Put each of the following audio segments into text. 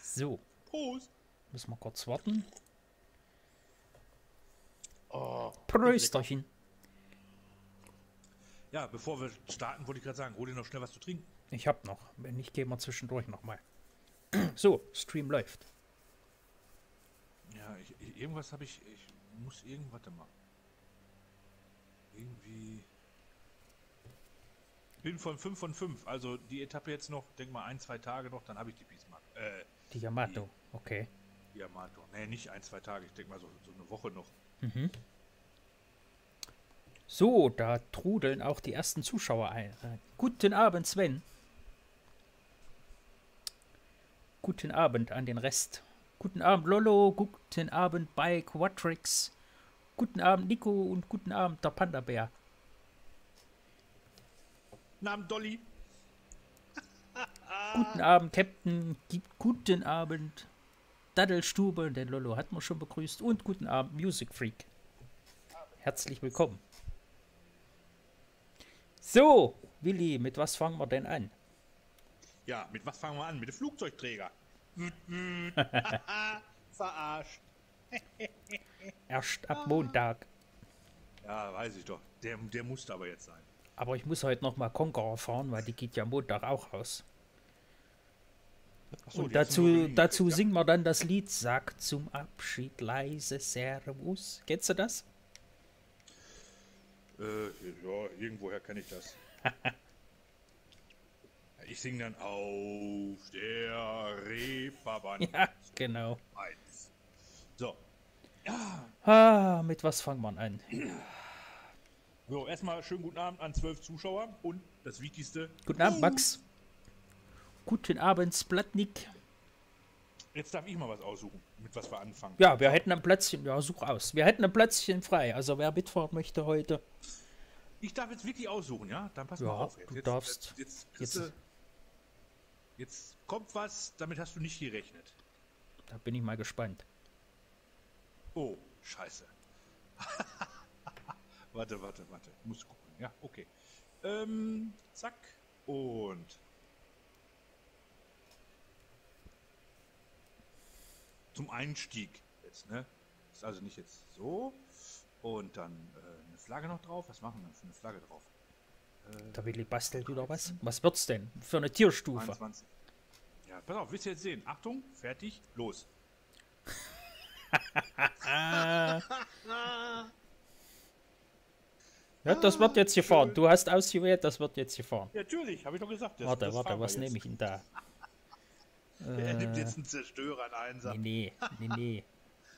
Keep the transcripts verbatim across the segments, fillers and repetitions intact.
So. Prost. Müssen wir kurz warten. Oh, Prösterchen. ja, bevor wir starten, wollte ich gerade sagen, hol dir noch schnell was zu trinken. Ich hab noch. Wenn nicht, gehen wir zwischendurch nochmal. So, Stream läuft. Ja, ich, ich, irgendwas habe ich, ich muss irgendwas machen. Irgendwie... Bin von fünf von fünf, also die Etappe jetzt noch, denk mal ein, zwei Tage noch, dann habe ich die Bismarck. Äh, Die Yamato, okay. die Yamato. Nee, nicht ein, zwei Tage, ich denke mal so, so eine Woche noch. Mhm. So, da trudeln auch die ersten Zuschauer ein. Äh, guten Abend, Sven. Guten Abend an den Rest. Guten Abend, Lolo. Guten Abend bei Quatrix. Guten Abend, Nico. Und guten Abend, der Panda-Bär. Namen Dolly. Guten Abend, Captain. Guten Abend, Daddelstube. Den Lolo hat man schon begrüßt. Und guten Abend, Music Freak. Herzlich willkommen. So, Willi, mit was fangen wir denn an? Ja, mit was fangen wir an? Mit dem Flugzeugträger. Verarscht. Erst ab Montag. Ja, weiß ich doch. Der, der musste aber jetzt sein. Aber ich muss heute noch mal Conqueror fahren, weil die geht ja Montag auch raus. Ach so, Und die hast du nur dazu, geliehen, dazu ja? singen wir dann das Lied Sagt zum Abschied leise Servus. Kennst du das? Äh, ja, irgendwoher kenne ich das. Ich singe dann auf der Reeperbahn. Ja, genau. eins. So. Ah, mit was fangen wir an? So, erstmal schönen guten Abend an zwölf Zuschauer und das Wichtigste. Guten Abend, Max. Guten Abend, Splatnik. Jetzt darf ich mal was aussuchen, mit was wir anfangen. Ja, wir hätten ein Plätzchen, ja, such aus. Wir hätten ein Plätzchen frei, also wer mitfahren möchte heute. Ich darf jetzt wirklich aussuchen, ja? Dann pass Ja, mal auf. Jetzt, du jetzt, darfst. Jetzt, jetzt, Jetzt- jetzt, jetzt kommt was, damit hast du nicht gerechnet. Da bin ich mal gespannt. Oh, scheiße. warte, warte, warte. Ich muss gucken. Ja, okay. Ähm, zack. Und... Zum Einstieg jetzt, ne? Ist also nicht jetzt so. Und dann äh, eine Flagge noch drauf. Was machen wir für eine Flagge drauf? Der Willi bastelt wieder was. Was wird's denn für eine Tierstufe? einundzwanzig. Ja, pass auf, willst du jetzt sehen? Achtung, fertig, los. Ja, das wird jetzt gefahren. Du hast ausgewählt, das wird jetzt gefahren. Ja, natürlich, habe ich doch gesagt. Das, Warte, das warte, fahren wir was jetzt. nehme ich denn da? Er nimmt jetzt einen Zerstörer, einen Einsatz. Nee, nee, nee, nee.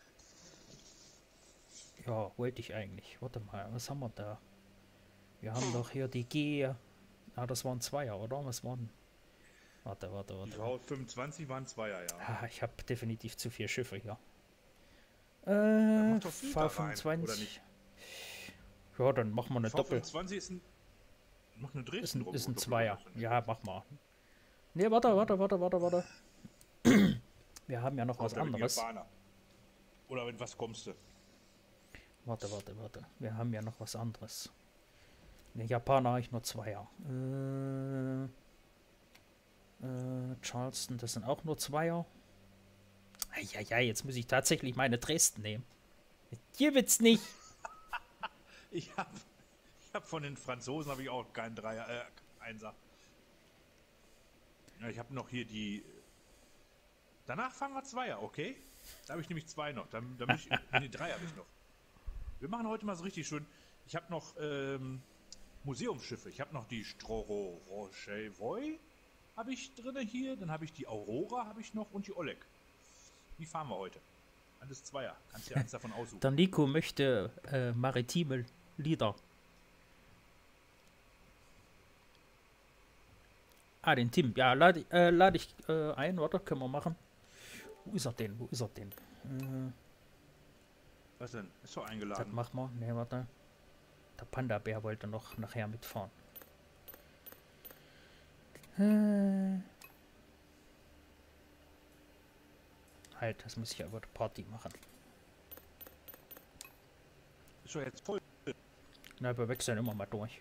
Ja, wollte ich eigentlich. Warte mal, was haben wir da? Wir haben doch hier die G. Ah, das waren Zweier, oder? Was waren? Warte, warte, Die warte. V fünfundzwanzig waren Zweier, ja. Ah, ich habe definitiv zu viele Schiffe hier. Dann Äh, mach doch Filter rein, V fünfundzwanzig. oder nicht? Ja, dann machen wir eine V Doppel. fünfundzwanzig ist ein... Mach eine Ist Dresden ein, drum. ist ein oder Zweier. Doppel- Ja, mach mal. Ne, warte, warte, warte, warte, warte. Wir haben ja noch was Oder mit anderes. Japaner. Oder mit was kommst du? Warte, warte, warte. Wir haben ja noch was anderes. Ne, Japaner habe ich nur Zweier. Äh, äh, Charleston, das sind auch nur Zweier. Ja, ja, jetzt muss ich tatsächlich meine Dresden nehmen. Hier wird's nicht. Ich hab, ich hab von den Franzosen habe ich auch keinen Dreier, äh, Einser. Ja, ich habe noch hier die. Danach fangen wir Zweier, okay? Da habe ich nämlich zwei noch. Dann, dann ich, nee, drei habe ich noch. Wir machen heute mal so richtig schön. Ich habe noch ähm, Museumsschiffe. Ich habe noch die Stroro Rochevoy habe ich drinne hier. Dann habe ich die Aurora habe ich noch und die Oleg. Die fahren wir heute. Alles Zweier. Kannst dir eins davon aussuchen. Der Nico möchte äh, maritime Lieder. Ah, den Tim. Ja, lade äh, lad ich äh, ein. Warte, können wir machen. Wo ist er denn? Wo ist er denn? Äh, Was denn? Ist doch das eingeladen. machen wir. Ne, warte. Der Panda-Bär wollte noch nachher mitfahren. Äh. Halt, das muss ich aber die Party machen. Ist doch jetzt voll. Na, wir wechseln immer mal durch.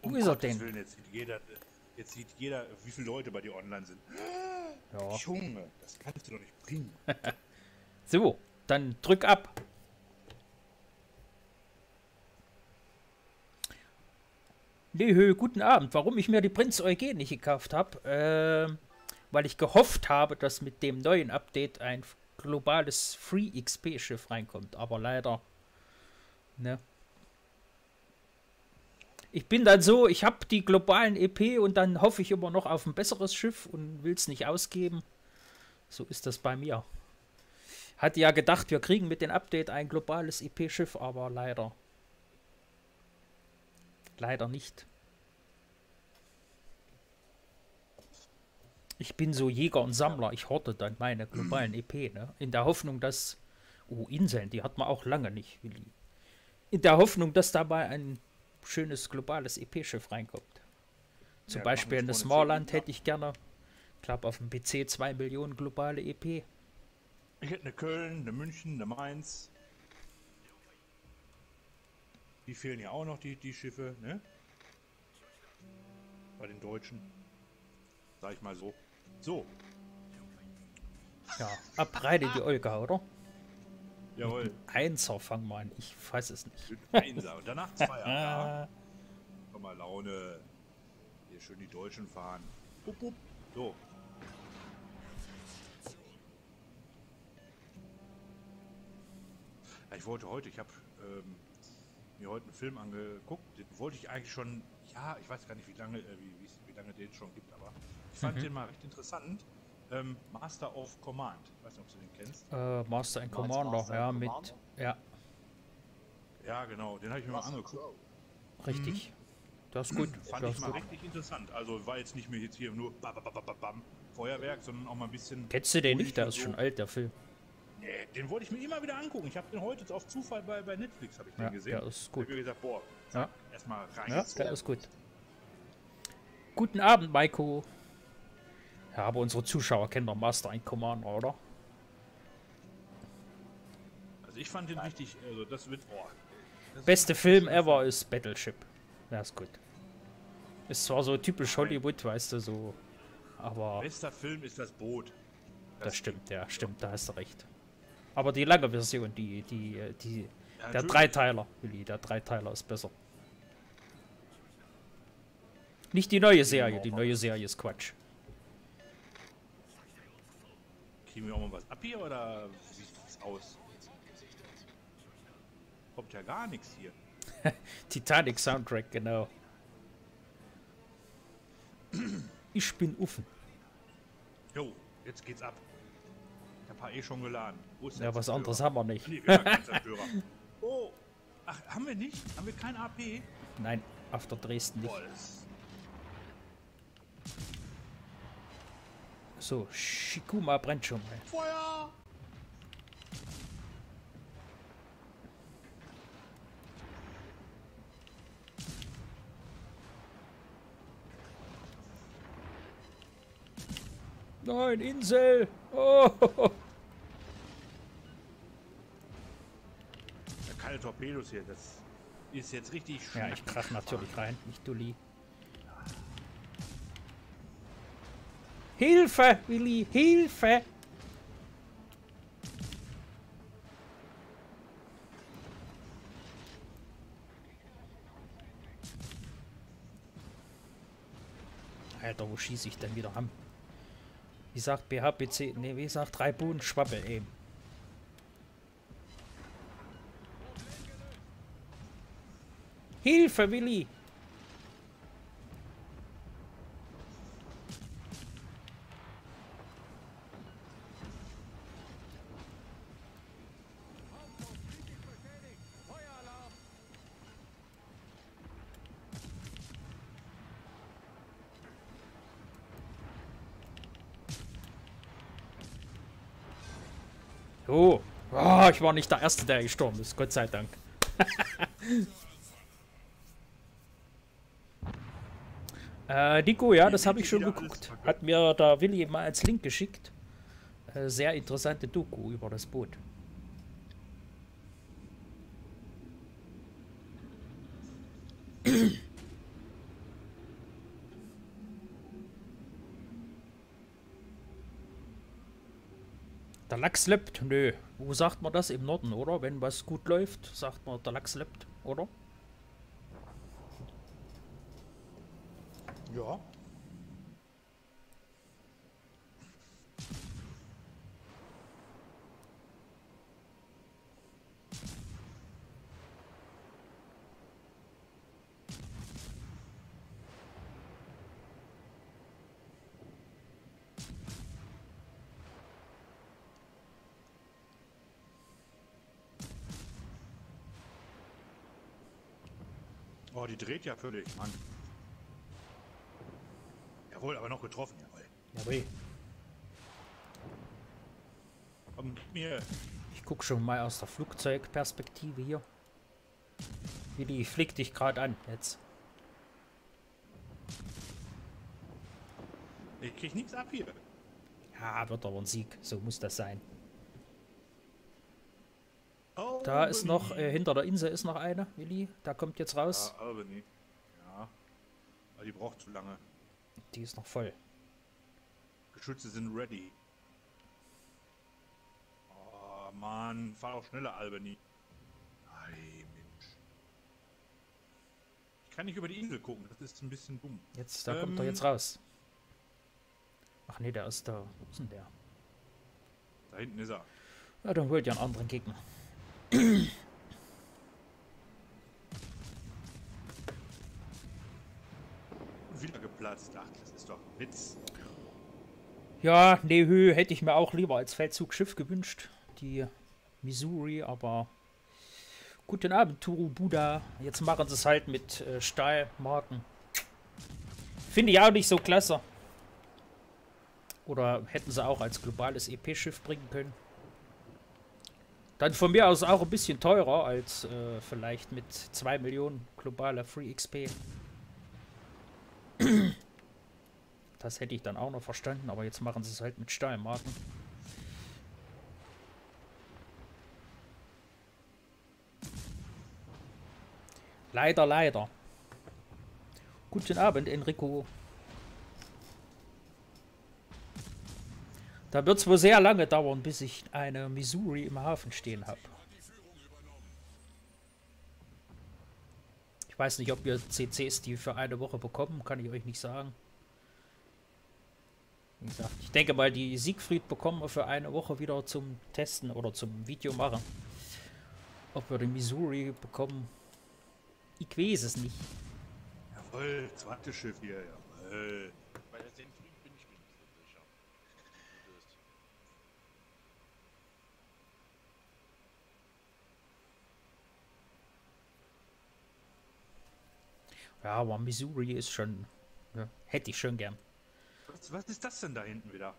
Wo Um ist er Gottes denn? Willen, jetzt sieht jeder, jetzt sieht jeder, wie viele Leute bei dir online sind. Ja. Junge, das kannst du doch nicht bringen. So, dann drück ab. Nehö, guten Abend. Warum ich mir die Prinz Eugen nicht gekauft habe? Ähm, weil ich gehofft habe, dass mit dem neuen Update ein globales Free X P-Schiff reinkommt. Aber leider, ne? Ich bin dann so, ich habe die globalen E P und dann hoffe ich immer noch auf ein besseres Schiff und will es nicht ausgeben. So ist das bei mir. Hatte ja gedacht, wir kriegen mit dem Update ein globales E P-Schiff, aber leider. Leider nicht. Ich bin so Jäger und Sammler. Ich horte dann meine globalen E P, ne? In der Hoffnung, dass... Oh, Inseln, die hat man auch lange nicht, Willi. In der Hoffnung, dass dabei ein schönes globales E P-Schiff reinkommt. Zum Ja, Beispiel machen in wir das vorne Smallland zehn, hätte ich gerne, ich glaube, auf dem P C zwei Millionen globale E P. Ich hätte eine Köln, eine München, eine Mainz. Die fehlen ja auch noch, die, die Schiffe, ne? Bei den Deutschen. Sag ich mal so. So. Ja, abreite die Olga, oder? Jawohl. Einser fangen wir an. Ich weiß es nicht. Schön Einser. Und danach Zweier. Ja. Komm mal, Laune. Hier schön die Deutschen fahren. Bup, bup. So. Ja, ich wollte heute, ich habe ähm, mir heute einen Film angeguckt. Den wollte ich eigentlich schon, ja, ich weiß gar nicht, wie lange, äh, wie, wie, wie lange den schon gibt, aber ich fand Mhm. den mal recht interessant. Ähm, Master of Command. Ich weiß nicht, ob du den kennst. Äh, Master and Meinst Commander, Master ja, and mit. Commander? Ja, Ja, genau, den habe ich mir mal angeguckt. richtig. Das ist gut. Fand Das ich ist mal gut. richtig interessant. Also war jetzt nicht mehr jetzt hier nur bam, bam, bam, bam, bam, Feuerwerk, sondern auch mal ein bisschen. Kennst du den ruhig nicht? Der und ist so. schon alt, der Film. Nee, den wollte ich mir immer wieder angucken. Ich habe den heute auf Zufall bei, bei Netflix habe ich den Ja, gesehen. der ist gut. Ich habe gesagt, boah, Ja, erstmal rein. ja, der ist gut. Guten Abend, Maiko. Ja, aber unsere Zuschauer kennen doch Master and Commander, oder? Also ich fand den richtig, also das wird, boah. Das Beste ist- Film ever ist Battleship. Der ist gut. Ist zwar so typisch Nein. Hollywood, weißt du, so. Aber Bester Film ist das Boot. das stimmt, ja, stimmt, da hast du recht. Aber die lange Version, die, die, die, Ja, der natürlich. Dreiteiler, Willi, der Dreiteiler ist besser. Nicht die neue Serie, die neue Serie ist Quatsch. Kriegen wir auch mal was ab hier oder wie sieht das aus? Kommt ja gar nichts hier. Titanic Soundtrack, genau. Ich bin offen. Jo, jetzt geht's ab. Ich hab paar eh schon geladen. Wo ist Ja, was Zerstörer? anderes haben wir nicht. Nee, wir haben keinen Zerstörer. Oh, ach, haben wir nicht? Haben wir kein A P? Nein, auf der Dresden nicht. Boah, das So, Shikuma brennt schon mal. Feuer! Nein, Insel! Oh! Ja, keine Torpedos hier, das ist jetzt richtig Ja, ich krach natürlich rein, nicht Dulli. Hilfe, Willi, Hilfe! Alter, wo schieße ich denn wieder an? Wie sagt B H P C? Ne, wie sagt drei Boden Schwabbel eben. Hilfe, Willi! Oh, oh, ich war nicht der Erste, der gestorben ist, Gott sei Dank. äh, Nico, ja, das habe ich schon geguckt. Hat mir der Willi mal als Link geschickt. Äh, sehr interessante Doku über das Boot. Der Lachs lebt? Nö. Wo sagt man das? Im Norden, oder? Wenn was gut läuft, sagt man, der Lachs lebt, oder? Ja. Oh, die dreht ja völlig, Mann. Jawohl, aber noch getroffen, jawohl. Jawohl. Komm mit mir. Ich guck schon mal aus der Flugzeugperspektive hier. Willi, ich flieg dich gerade an jetzt. Ich krieg nichts ab hier. Ja, wird aber ein Sieg. So muss das sein. Oh, Da ist noch, äh, hinter der Insel ist noch eine, Willi. Da kommt jetzt raus. Ja, Albany. Ja. Aber die braucht zu lange. Die ist noch voll. Geschütze sind ready. Oh, Mann. Fahr auch schneller, Albany. Ei, Mensch. Ich kann nicht über die Insel gucken. Das ist ein bisschen dumm. Jetzt, da Ähm, kommt er jetzt raus. Ach nee, der ist da. Wo ist denn der? Da hinten ist er. Ja, dann holt ihr einen anderen Gegner. Wieder geplatzt. Ach, das ist doch ein Witz. Ja, Nehö hätte ich mir auch lieber als Feldzugsschiff gewünscht. Die Missouri, aber guten Abend, Turu Buddha. Jetzt machen sie es halt mit äh, Stahlmarken. Finde ich auch nicht so klasse. Oder hätten sie auch als globales E P-Schiff bringen können. Dann von mir aus auch ein bisschen teurer als äh, vielleicht mit zwei Millionen globaler Free X P. Das hätte ich dann auch noch verstanden, aber jetzt machen sie es halt mit Stahlmarken. Leider, leider. Guten Abend, Enrico. Da wird es wohl sehr lange dauern, bis ich eine Missouri im Hafen stehen habe. Ich weiß nicht, ob wir C Cs die für eine Woche bekommen, kann ich euch nicht sagen. Wie gesagt, ich denke mal, die Siegfried bekommen wir für eine Woche wieder zum Testen oder zum Video machen. Ob wir die Missouri bekommen, ich weiß es nicht. Jawohl, zweites Schiff hier, jawohl. Bei der Siegfried bin ich mir nicht so sicher. Ja, aber Missouri ist schon, ja, hätte ich schon gern. Was, was ist das denn da hinten wieder?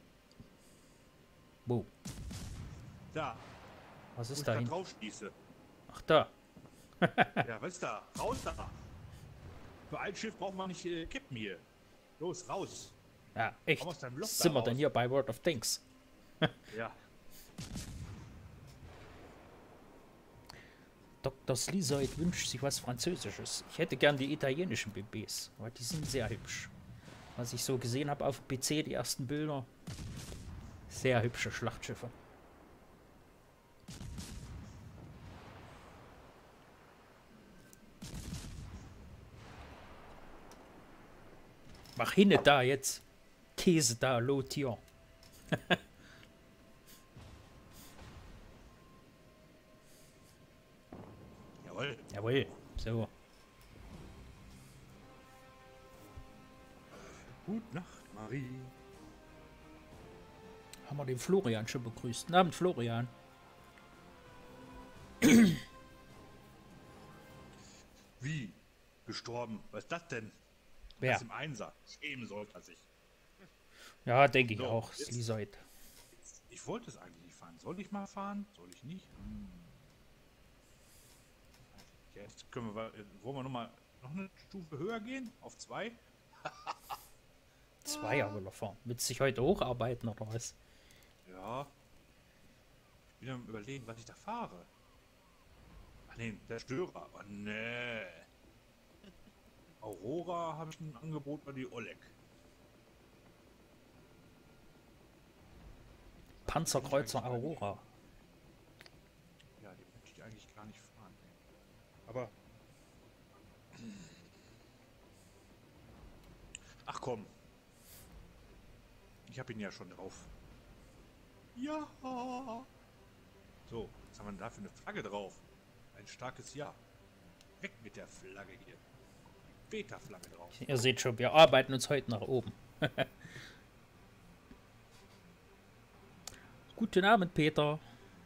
Wo? Da, Was wo ist ich da da hin? drauf schieße. Ach, da. Ja, was ist da? Raus da! Für ein Schiff braucht man nicht äh, kippen hier. Los, raus! Ja, echt. Komm aus deinem Loch da Sind wir denn raus. hier bei World of Tanks? Ja. Doktor Slizoid wünscht sich was Französisches. Ich hätte gern die italienischen B Bs, weil die sind sehr hübsch. Was ich so gesehen habe auf dem P C, die ersten Bilder. Sehr hübsche Schlachtschiffe. Mach hinne da jetzt. Käse da, Lotier. Jawohl. Jawohl. So. Gut Nacht, Marie. Haben wir den Florian schon begrüßt. Guten Abend, Florian. Wie? Gestorben? Was ist das denn? Wer? Das ist im Einser. Schämen sollte er sich. Ja, denke ich So, auch. jetzt- Slizoid. Ich wollte es eigentlich nicht fahren. Soll ich mal fahren? Soll ich nicht? Hm. Jetzt können wir, wollen wir noch mal noch eine Stufe höher gehen? Auf zwei? Zweier will er fahren. Willst du dich heute hocharbeiten oder was? Ja. Ich bin am überlegen, was ich da fahre. Ach nee, der Störer. Oh nee. Aurora habe ich ein Angebot bei die Oleg. Panzerkreuzer Aurora. Ja, die möchte ich eigentlich gar nicht fahren. ey. Aber. Ach komm. Ich habe ihn ja schon drauf. Ja. So, was haben wir denn da für eine Flagge drauf? Ein starkes Ja. Weg mit der Flagge hier. Beta-Flagge drauf. Ihr seht schon, wir arbeiten uns heute nach oben. Guten Abend, Peter.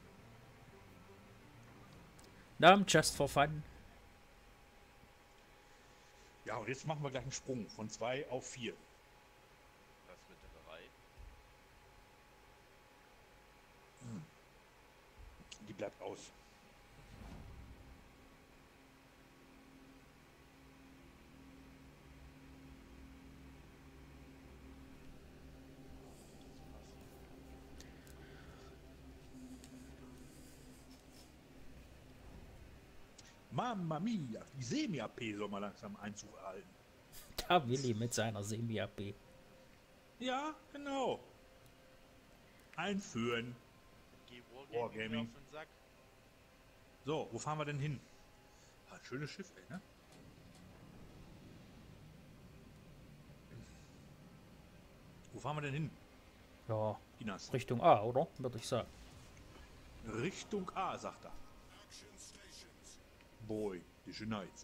Abend, just for fun. Ja, und jetzt machen wir gleich einen Sprung von zwei auf vier. Was mit der drei? Die bleibt aus. Mamma mia, die Semi-A P soll mal langsam Einzug erhalten. Da Willi mit seiner Semi-A P. Ja, genau. Einführen. Geh Wargaming, Wargaming. auf den Sack. So, wo fahren wir denn hin? Ah, ein schönes Schiff, ey, ne? Wo fahren wir denn hin, Ja, Inas? Richtung A, oder? Würde ich sagen. Richtung A, sagt er. Boy, die Schneize.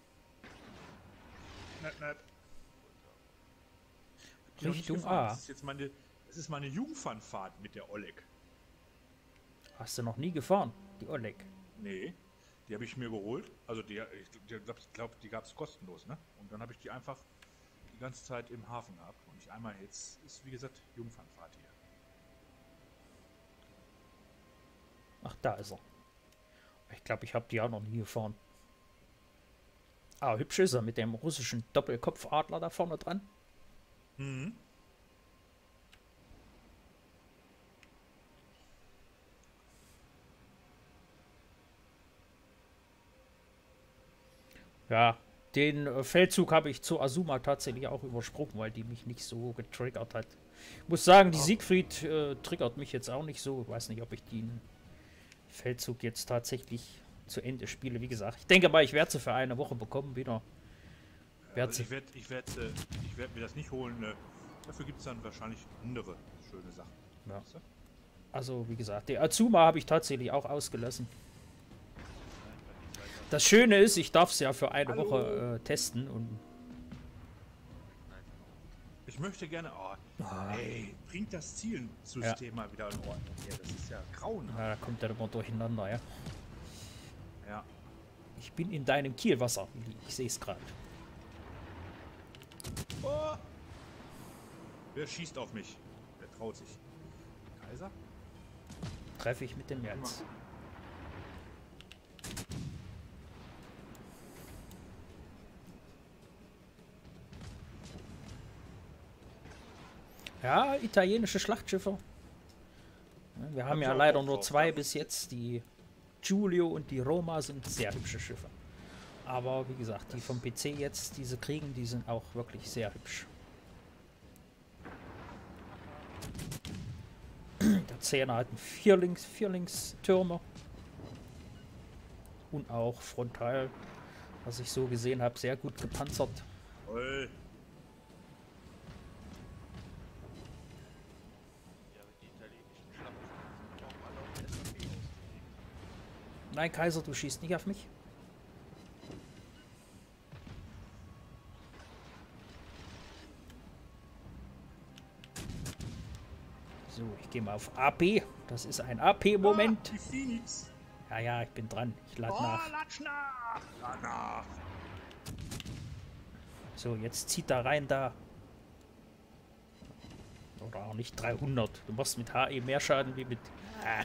Nett, nett. Hab ich noch nicht Richtung gefahren. A. Das ist jetzt meine, das ist meine Jungfernfahrt mit der Oleg. Hast du noch nie gefahren, die Oleg? Nee, die habe ich mir geholt. Also die, ich glaube, glaub, die gab es kostenlos, ne? Und dann habe ich die einfach die ganze Zeit im Hafen gehabt. Und ich einmal jetzt ist, wie gesagt, Jungfernfahrt hier. Ach, da ist er. Ich glaube, ich habe die auch noch nie gefahren. Ah, hübsch ist er mit dem russischen Doppelkopfadler da vorne dran. Mhm. Ja, den äh, Feldzug habe ich zu Azuma tatsächlich auch übersprungen, weil die mich nicht so getriggert hat. Ich muss sagen, die Siegfried äh, triggert mich jetzt auch nicht so. Ich weiß nicht, ob ich den Feldzug jetzt tatsächlich zu Ende spiele. Wie gesagt, ich denke mal, ich werde sie für eine Woche bekommen wieder. Werd Also sie ich werde ich werd, äh, ich werd mir das nicht holen. Äh, dafür gibt es dann wahrscheinlich andere schöne Sachen. Ja. Weißt du? Also, wie gesagt, die Azuma habe ich tatsächlich auch ausgelassen. Das Schöne ist, ich darf es ja für eine Hallo. Woche äh, testen und Ich möchte gerne. Oh, Ah. ey, bringt das Zielsystem mal wieder in Ordnung. Ja, das ist ja grauenhaft. na, da kommt er immer durcheinander, ja. Ja. Ich bin in deinem Kielwasser, Willi. Ich sehe es gerade. Oh. Wer schießt auf mich? Wer traut sich? Kaiser? Treffe ich mit dem Herz. Ja, italienische Schlachtschiffe. Ja, wir haben Habt ja ihr auch leider Bock nur drauf, zwei ja? bis jetzt. Die Giulio und die Roma sind sehr hübsche Schiffe. Aber wie gesagt, die vom P C jetzt, diese kriegen, die sind auch wirklich sehr hübsch. Der Zehner hat einen Vierlings, Vierlingstürmer. Und auch frontal, was ich so gesehen habe, sehr gut gepanzert. Toll. Ja, die italienischen Schlachten sind auch alle auf S A P ausgelegt. Nein, Kaiser, du schießt nicht auf mich. So, ich gehe mal auf A P. Das ist ein A P-Moment. Ah, die Phoenix. Ja, ja, ich bin dran. Ich lade Oh, nach. latsch nach. Lad nach. So, jetzt zieht er rein da. Oder auch nicht dreihundert. Du machst mit H E mehr Schaden wie mit... Ah.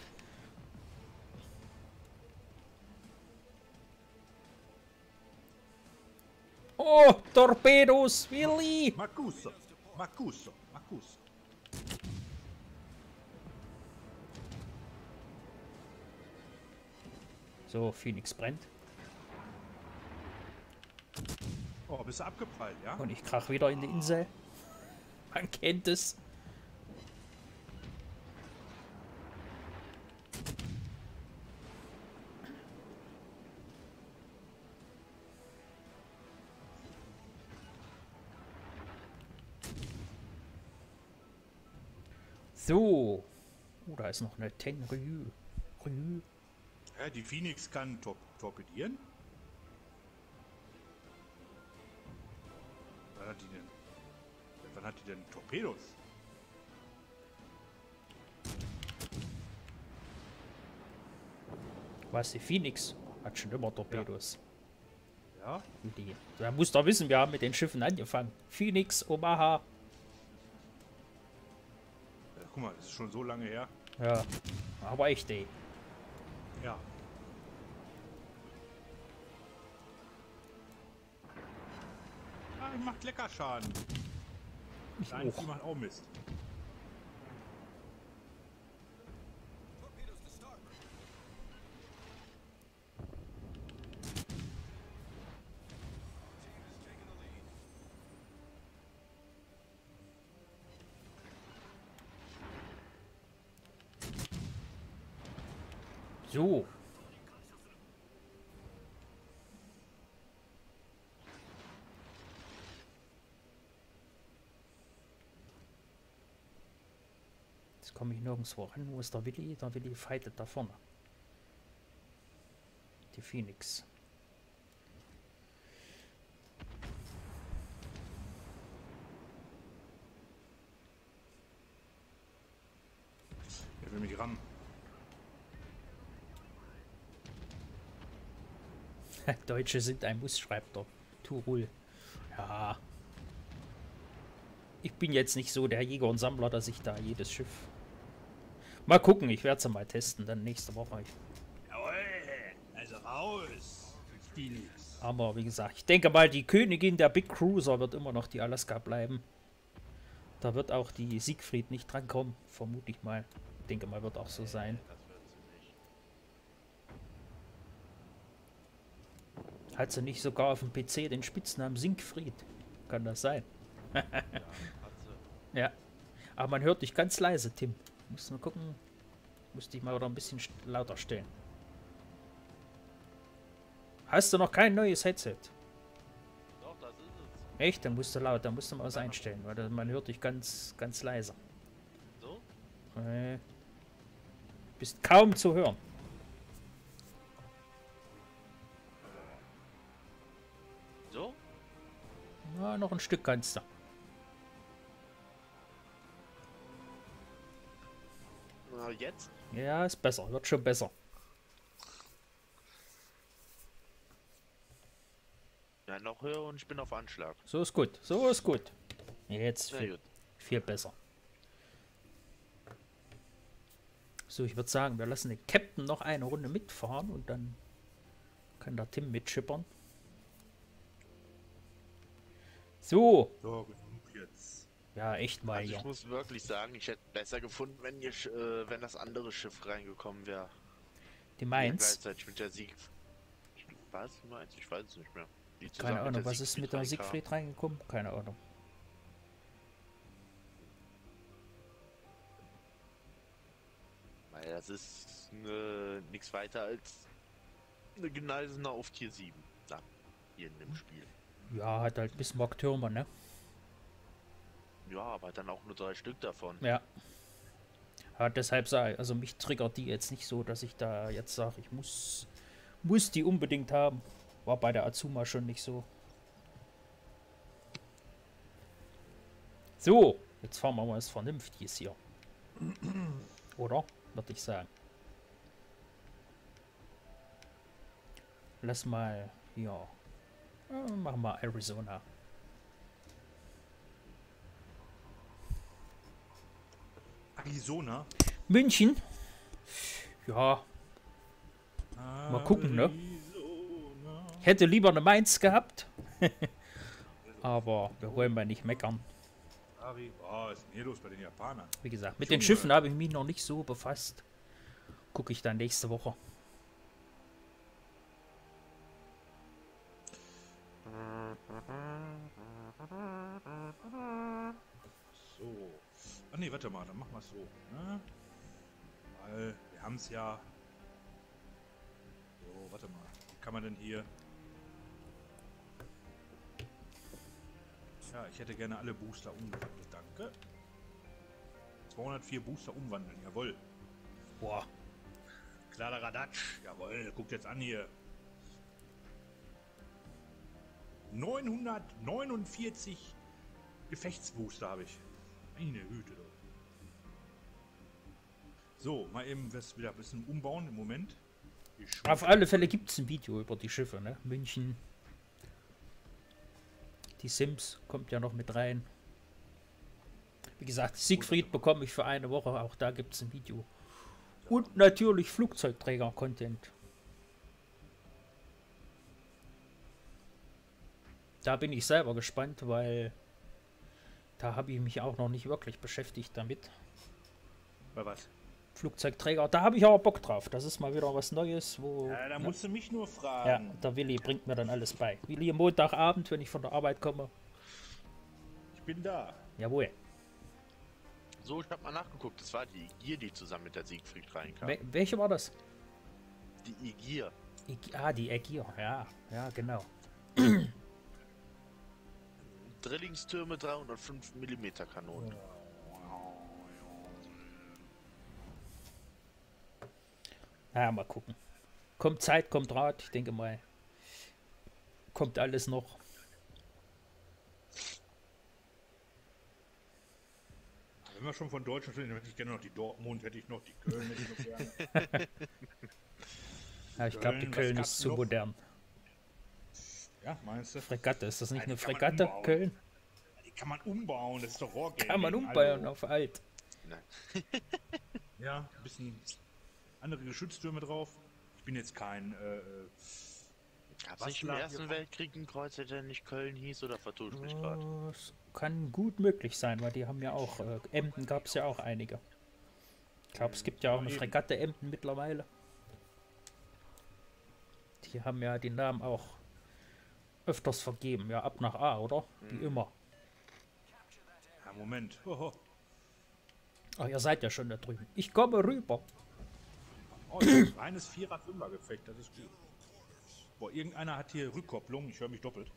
Oh, Torpedos, Willi! Macuso. Macuso. Macuso. So, Phoenix brennt. Oh, bist du abgeprallt, ja? Und ich krach wieder in die Insel. Man kennt es. So. Oh, da ist noch eine Tenryu. Ryu. Ja, die Phoenix kann tor torpedieren. Was hat die denn? Wann hat die denn Torpedos? Was, die Phoenix? Hat schon immer Torpedos. Ja. Die. Da muss doch wissen, wir haben mit den Schiffen angefangen. Phoenix, Omaha. Ja, guck mal, das ist schon so lange her. Ja, aber echt, ey. Ja. Ah, die macht lecker Schaden. Nein, auch. die macht auch Mist. So. Jetzt komme ich nirgendwo ran. Wo ist der Willi? Der Willi fightet da vorne. Die Phoenix. Er will mich rammen. Deutsche sind ein Muss, schreibt der Turul. Ja. Ich bin jetzt nicht so der Jäger und Sammler, dass ich da jedes Schiff... Mal gucken, ich werde es mal testen, dann nächste Woche. Jawohl, also raus. Phoenix. Aber wie gesagt, ich denke mal, die Königin der Big Cruiser wird immer noch die Alaska bleiben. Da wird auch die Siegfried nicht drankommen, vermute ich mal. Ich denke mal, wird auch so sein. Das wird sie nicht. Hat sie nicht sogar auf dem P C den Spitznamen Siegfried? Kann das sein? Ja, hat sie. Ja. Aber man hört dich ganz leise, Tim. Muss mal gucken. Müsste ich mal wieder ein bisschen st- lauter stellen. Hast du noch kein neues Headset? Doch, das ist es. Echt? Dann musst du laut, dann musst du mal was einstellen, weil da- man hört dich ganz, ganz leise. So? Äh, bist kaum zu hören. So? Na, noch ein Stück kannst du. Na, jetzt? Ja, ist besser, wird schon besser. Ja, noch höher und ich bin auf Anschlag. So ist gut, so ist gut. Jetzt Na viel, gut. viel besser. So, ich würde sagen, wir lassen den Captain noch eine Runde mitfahren und dann kann der Tim mitschippern. So, So, genug jetzt. ja, echt mal, Also ja. ich muss wirklich sagen, ich hätte besser gefunden, wenn, ihr, Sch- äh, wenn das andere Schiff reingekommen wäre. Die Ja, Mainz. gleichzeitig mit der Sieg. Was du meinst? Ich weiß es nicht mehr. Die zusammen Keine mit Ahnung, der was ist mit der reinkam. Siegfried reingekommen? Keine Ahnung. Weil das ist äh, nichts weiter als eine Gneisener auf Tier sieben. Da, hier in dem Spiel. Ja, hat halt Bismarck Türmer, ne? Ja, aber dann auch nur drei Stück davon. Ja. Ja, deshalb sage ich, also mich triggert die jetzt nicht so, dass ich da jetzt sage, ich muss, muss die unbedingt haben. War bei der Azuma schon nicht so. So, jetzt fahren wir mal was Vernünftiges hier. Oder? Würde ich sagen. Lass mal, ja. Äh, Machen wir Arizona. Arizona. München. Ja, mal gucken, ne? Arizona. Hätte lieber eine Mainz gehabt. Aber wir wollen mal nicht meckern. Ari, oh, was ist denn hier los bei den Japanern? Wie gesagt, mit den Junge. Schiffen habe ich mich noch nicht so befasst. Gucke ich dann nächste Woche. So. Ah ne, warte mal, dann machen wir es so. Ne? Weil wir haben es ja. So, warte mal. Wie kann man denn hier. Ja, ich hätte gerne alle Booster umgewandelt, danke. zweihundertvier Booster umwandeln, jawohl. Boah. Klarer Radatsch, jawohl, guckt jetzt an hier. neunhundertneunundvierzig Gefechtsbooster habe ich. Meine Hüte doch. So, mal eben das wieder ein bisschen umbauen im Moment. Auf alle Fälle gibt es ein Video über die Schiffe, ne? München. Die Sims kommt ja noch mit rein. Wie gesagt, Siegfried bekomme ich für eine Woche, auch da gibt es ein Video. Und natürlich Flugzeugträger-Content. Da bin ich selber gespannt, weil da habe ich mich auch noch nicht wirklich beschäftigt damit. Bei was? Flugzeugträger, da habe ich aber Bock drauf. Das ist mal wieder was Neues, wo... Ja, da ne? musst du mich nur fragen. Ja, der Willi bringt mir dann alles bei. Willi, Montagabend, wenn ich von der Arbeit komme. Ich bin da. Jawohl. So, ich habe mal nachgeguckt. Das war die Igier, die zusammen mit der Siegfried reinkam. Wel welche war das? Die Igier. Ig ah, die Ägir. Ja, ja, genau. Drillingstürme, dreihundertfünf Millimeter Kanonen. Ja, mal gucken. Kommt Zeit, kommt Rat. Ich denke mal, kommt alles noch. Wenn wir schon von Deutschland sprechen, dann hätte ich gerne noch die Dortmund, hätte ich noch die Köln, hätte ich noch gerne. Ja, ich glaube, die Köln, Köln was ist gab's zu noch? modern. Ja, meinst du? Fregatte, ist das nicht Nein, eine die kann man Fregatte? umbauen. Köln? Die kann man umbauen, das ist doch Rohrgaming. Kann man umbauen Hallo. auf alt. Ja, ein bisschen andere Geschütztürme drauf. Ich bin jetzt kein äh, äh, Gab es Was nicht im lag Ersten hier? Weltkrieg einen Kreuzer, der nicht Köln hieß, oder vertue ich mich gerade? Das kann gut möglich sein, weil die haben ja auch, äh, Emden gab es ja auch einige. Ich glaube, es gibt ja auch eine Eben. Fregatte Emden mittlerweile. Die haben ja den Namen auch öfters vergeben, ja, ab nach A, oder? Wie Mhm. immer. ja, Moment. Hoho. Ach, ihr seid ja schon da drüben. Ich komme rüber. Oh, das ist ein reines Vierer-Fünfer-Gefecht, das ist gut. Boah, irgendeiner hat hier Rückkopplung, ich höre mich doppelt.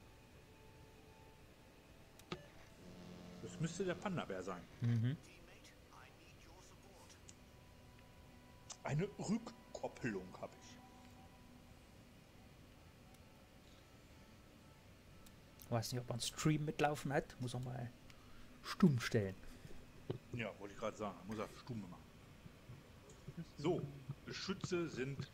Das müsste der Panda-Bär sein. Mhm. Eine Rückkopplung habe ich. Weiß nicht, ob man Stream mitlaufen hat. Muss er mal stumm stellen. Ja, wollte ich gerade sagen. Muss er stumm machen. So, Geschütze sind.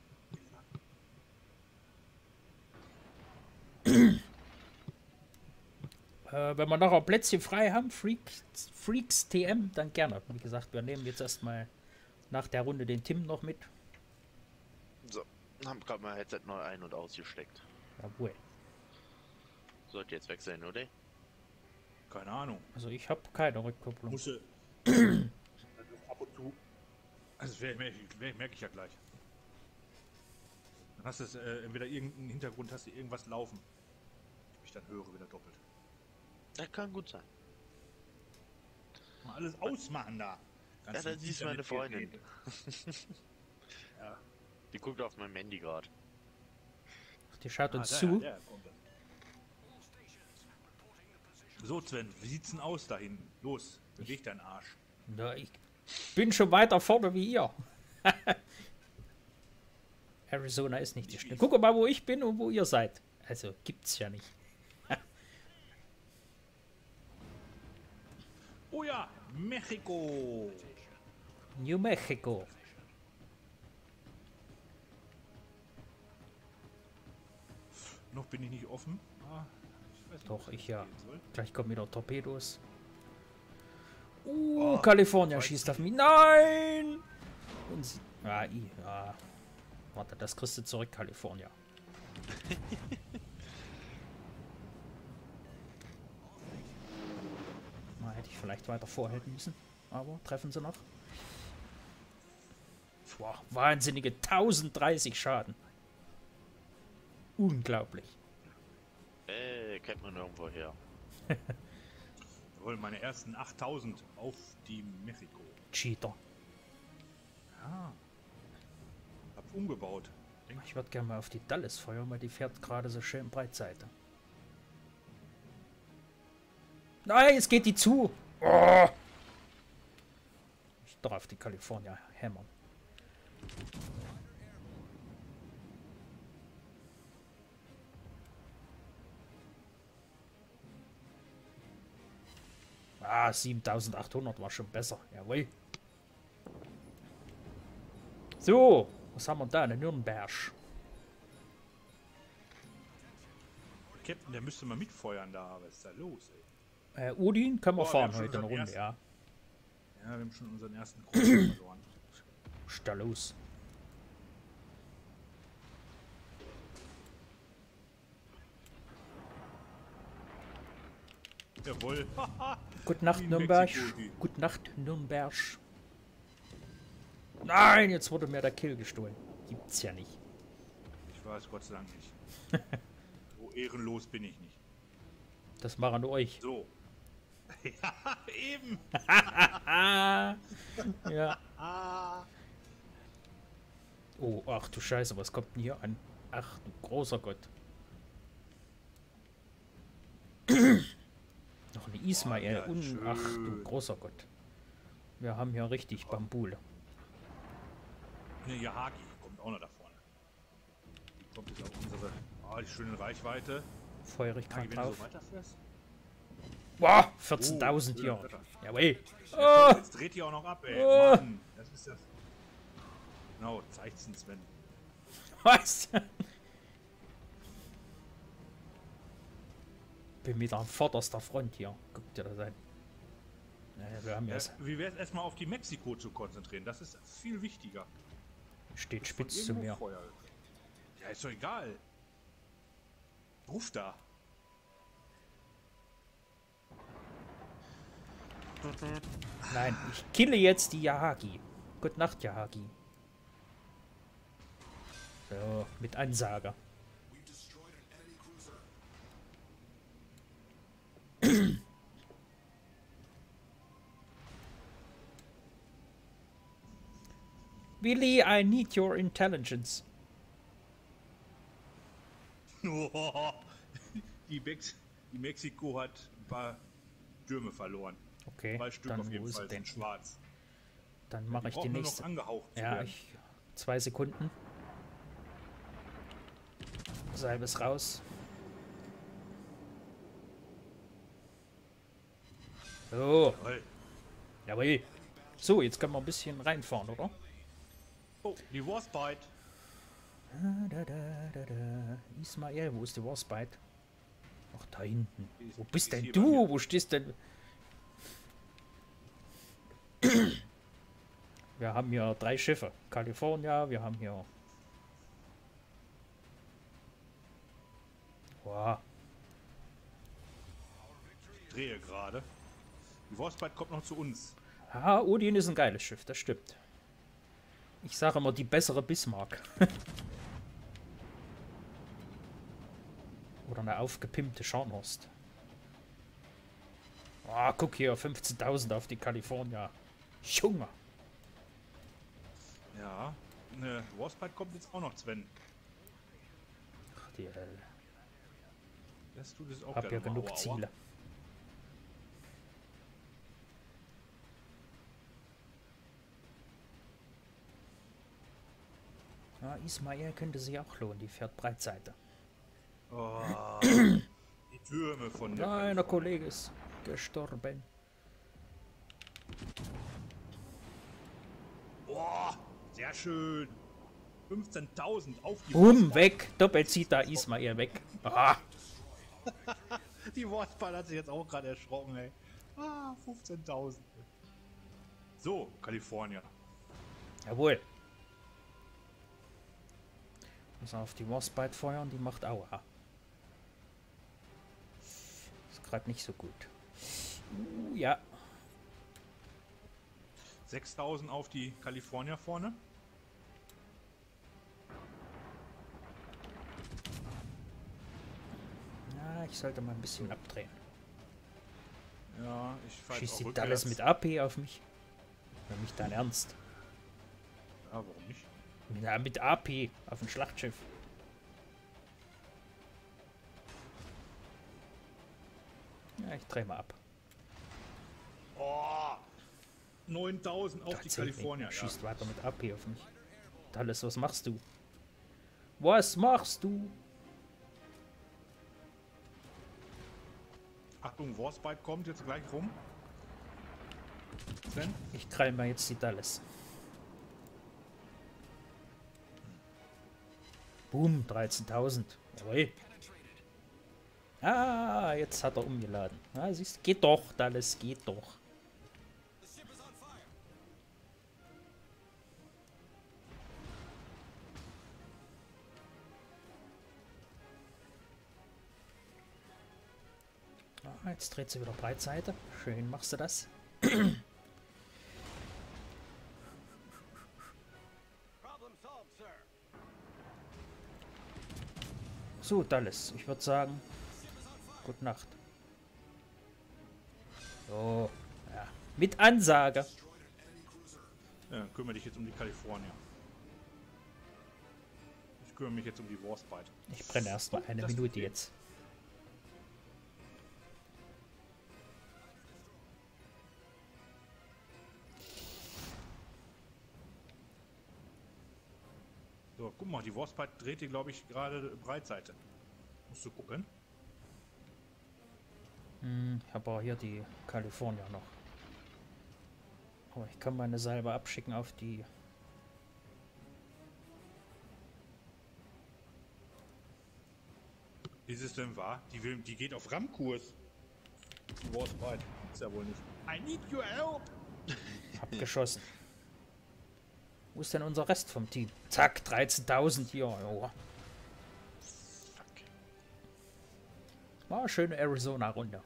Äh, wenn wir noch ein Plätzchen frei haben, Freaks, Freaks T M, dann gerne. Wie gesagt, wir nehmen jetzt erstmal nach der Runde den Tim noch mit. So, haben gerade mal Headset neu ein- und ausgesteckt. Jawohl. Sollte jetzt weg sein, oder? Keine Ahnung. Also ich habe keine Rückkopplung. Muss ab und zu. Also merke ich, merk ich ja gleich. Dann hast du es, äh, entweder irgendeinen Hintergrund, hast du irgendwas laufen. Ich mich dann höre wieder doppelt. Das kann gut sein. Mal alles ausmachen da. Ja, dann siehst du meine Freundin. Ja. Die guckt auf mein Handy gerade. Die schaut Ah, uns da, zu. ja, der kommt dann. So, Sven, wie sieht's denn aus da hinten? Los, beweg deinen Arsch. Na, ich bin schon weiter vorne wie ihr. Arizona ist nicht die Stelle. Guck mal, wo ich bin und wo ihr seid. Also gibt's ja nicht. Oh ja, Mexiko. New Mexico. Noch bin ich nicht offen. Ah, ich weiß nicht, Doch, wo ich es ja. gehen soll. Gleich kommen wieder Torpedos. Uh, Oh, California weiß schießt nicht. auf mich. Nein! Und sie, ja, i, ja. Warte, das kriegst du zurück, California. Na, hätte ich vielleicht weiter vorhalten müssen. Aber treffen sie noch. Boah, wahnsinnige tausenddreißig Schaden. Unglaublich. Äh, kennt man irgendwo her. Jawohl, meine ersten achttausend auf die Mexiko. Cheater. Ja. Hab umgebaut. Denk Ich würde gerne mal auf die Dallas feuern, weil die fährt gerade so schön Breitseite. Nein, jetzt geht die zu. Oh. doch auf die California hämmern. Ah, siebentausendachthundert war schon besser. Jawohl. So, was haben wir da? Eine Nürnberg. Captain, der müsste mal mitfeuern da. Was ist da los, ey? Äh, Odin können wir Oh, wir fahren haben schon heute eine unseren Runde, ja. Ja, wir haben schon unseren ersten Großen verloren. Was ist da los? Jawohl. Gute Nacht, Wie in Nürnberg. Mexiko, die- Gute Nacht, Nürnberg. Nein, jetzt wurde mir der Kill gestohlen. Gibt's ja nicht. Ich weiß Gott sei Dank nicht. So ehrenlos bin ich nicht. Das machen nur euch. So. Ja, eben. Ah, ja. Oh, ach du Scheiße, was kommt denn hier an? Ach du großer Gott. Noch eine Ismael Oh, ja, und ach du schön. großer Gott. Wir haben hier richtig Bambule. Ne, Yahagi kommt auch noch da vorne. Die kommt jetzt auf unsere. Oh, die schöne Reichweite. Feurigkeit Yahagi, wenn du drauf. so weiterfährst. Wow, vierzehntausend Oh, hier. schönes Wetter. Jawohl. Ja, Oh, toll, jetzt dreht die auch noch ab, ey. Oh. Mann, das ist das. Genau, zeigt's uns, Sven. was? Bin wieder an vorderster Front hier. Guck dir das an. Naja, wir haben Ja, jetzt. wie wäre es erstmal auf die Mexiko zu konzentrieren? Das ist viel wichtiger. Steht Von spitz zu irgendwo mir. Feuer. Ja, ist doch egal. Ruf da. Nein, ich kille jetzt die Yahagi. Gute Nacht, Yahagi. So, mit Ansage. Willi, I need your intelligence. Die, Mex die Mexiko hat ein paar Türme verloren. Okay, Zwei Stück dann auf wo jeden ist Fall er denn? sind schwarz. Dann mache ich die Brauchen nur noch nächste. angehaucht zu Ja, werden. ich. Zwei Sekunden. Salbes raus. So, Jawohl. jawohl. So, jetzt können wir ein bisschen reinfahren, oder? Oh, die Warspite. Da, da, da, da. Ismael, wo ist die Warspite? Ach, da hinten. Die ist- Wo die bist ist denn hier bei du? mir. Wo stehst denn? Wir haben hier drei Schiffe. California, wir haben hier. Wow. Ich drehe gerade. Die Warspite kommt noch zu uns. Ah, Odin ist ein geiles Schiff, das stimmt. Ich sage immer die bessere Bismarck. Oder eine aufgepimpte Scharnhorst. Ah, guck hier, fünfzehntausend auf die California. Junge. Ja, eine Warspite kommt jetzt auch noch, Sven. Ach, die, äh, Das tut es auch hab ja gerne mal. genug Aua, aua. Ziele. Ja, Ismael könnte sich auch lohnen, die fährt Breitseite. Oh, die Türme von der Nein, der Kollege ist gestorben. Boah, sehr schön. fünfzehntausend auf die Bumm, weg. Doppelt zieht da Ismael weg. Ah, Die Warspite hat sich jetzt auch gerade erschrocken, ey. Ah, fünfzehntausend. So, California. jawohl. Muss auf die Warspite feuern, die macht Aua. Ist gerade nicht so gut. Uh, ja, sechstausend auf die California vorne. na, ich sollte mal ein bisschen abdrehen. Ja, ich fahre Schießt auch die rückwärts. Dallas mit A P auf mich? Für mich dein Ernst? Ja, warum nicht? Ja, mit A P auf dem Schlachtschiff. Ja, ich drehe mal ab. Oh, neuntausend auf die California. Ja. Schießt weiter mit A P auf mich. Dallas, was machst du? Was machst du? Achtung, Warspite kommt jetzt gleich rum. Sven? Ich krall mal jetzt die Dallas. Boom, dreizehntausend. Jawohl. Ah, jetzt hat er umgeladen. Ah, siehst, geht doch, Dallas, geht doch. Ah, jetzt dreht sie wieder Breitseite. Schön machst du das. So, Dallas, ich würde sagen, gute Nacht. So, ja, mit Ansage. Ja, dann kümmere dich jetzt um die California. Ich kümmere mich jetzt um die Warspite. Ich brenne erstmal eine Das Minute geht. jetzt. So, guck mal, die Warspite dreht die, glaube ich, gerade Breitseite. Musst du gucken. Hm, ich habe auch hier die California noch. Aber ich kann meine Salbe abschicken auf die... Ist es denn wahr? Die, will, die geht auf Rammkurs. Die Warspite. Ist ja wohl nicht. I need your help! Abgeschossen. Wo ist denn unser Rest vom Team? Zack, dreizehntausend hier. Oh. Fuck. War eine schöne Arizona-Runde.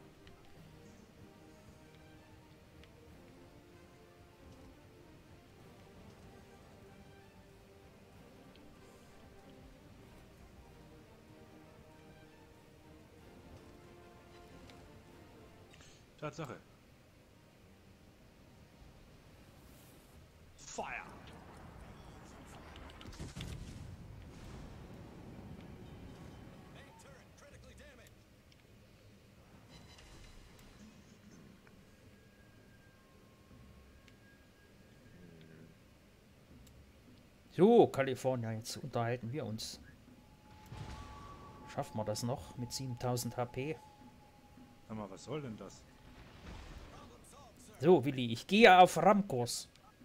Tatsache. Fire! So, California, jetzt unterhalten wir uns. Schaffen wir das noch mit siebentausend H P? Sag mal, was soll denn das? So, Willi, ich gehe auf Rammkurs.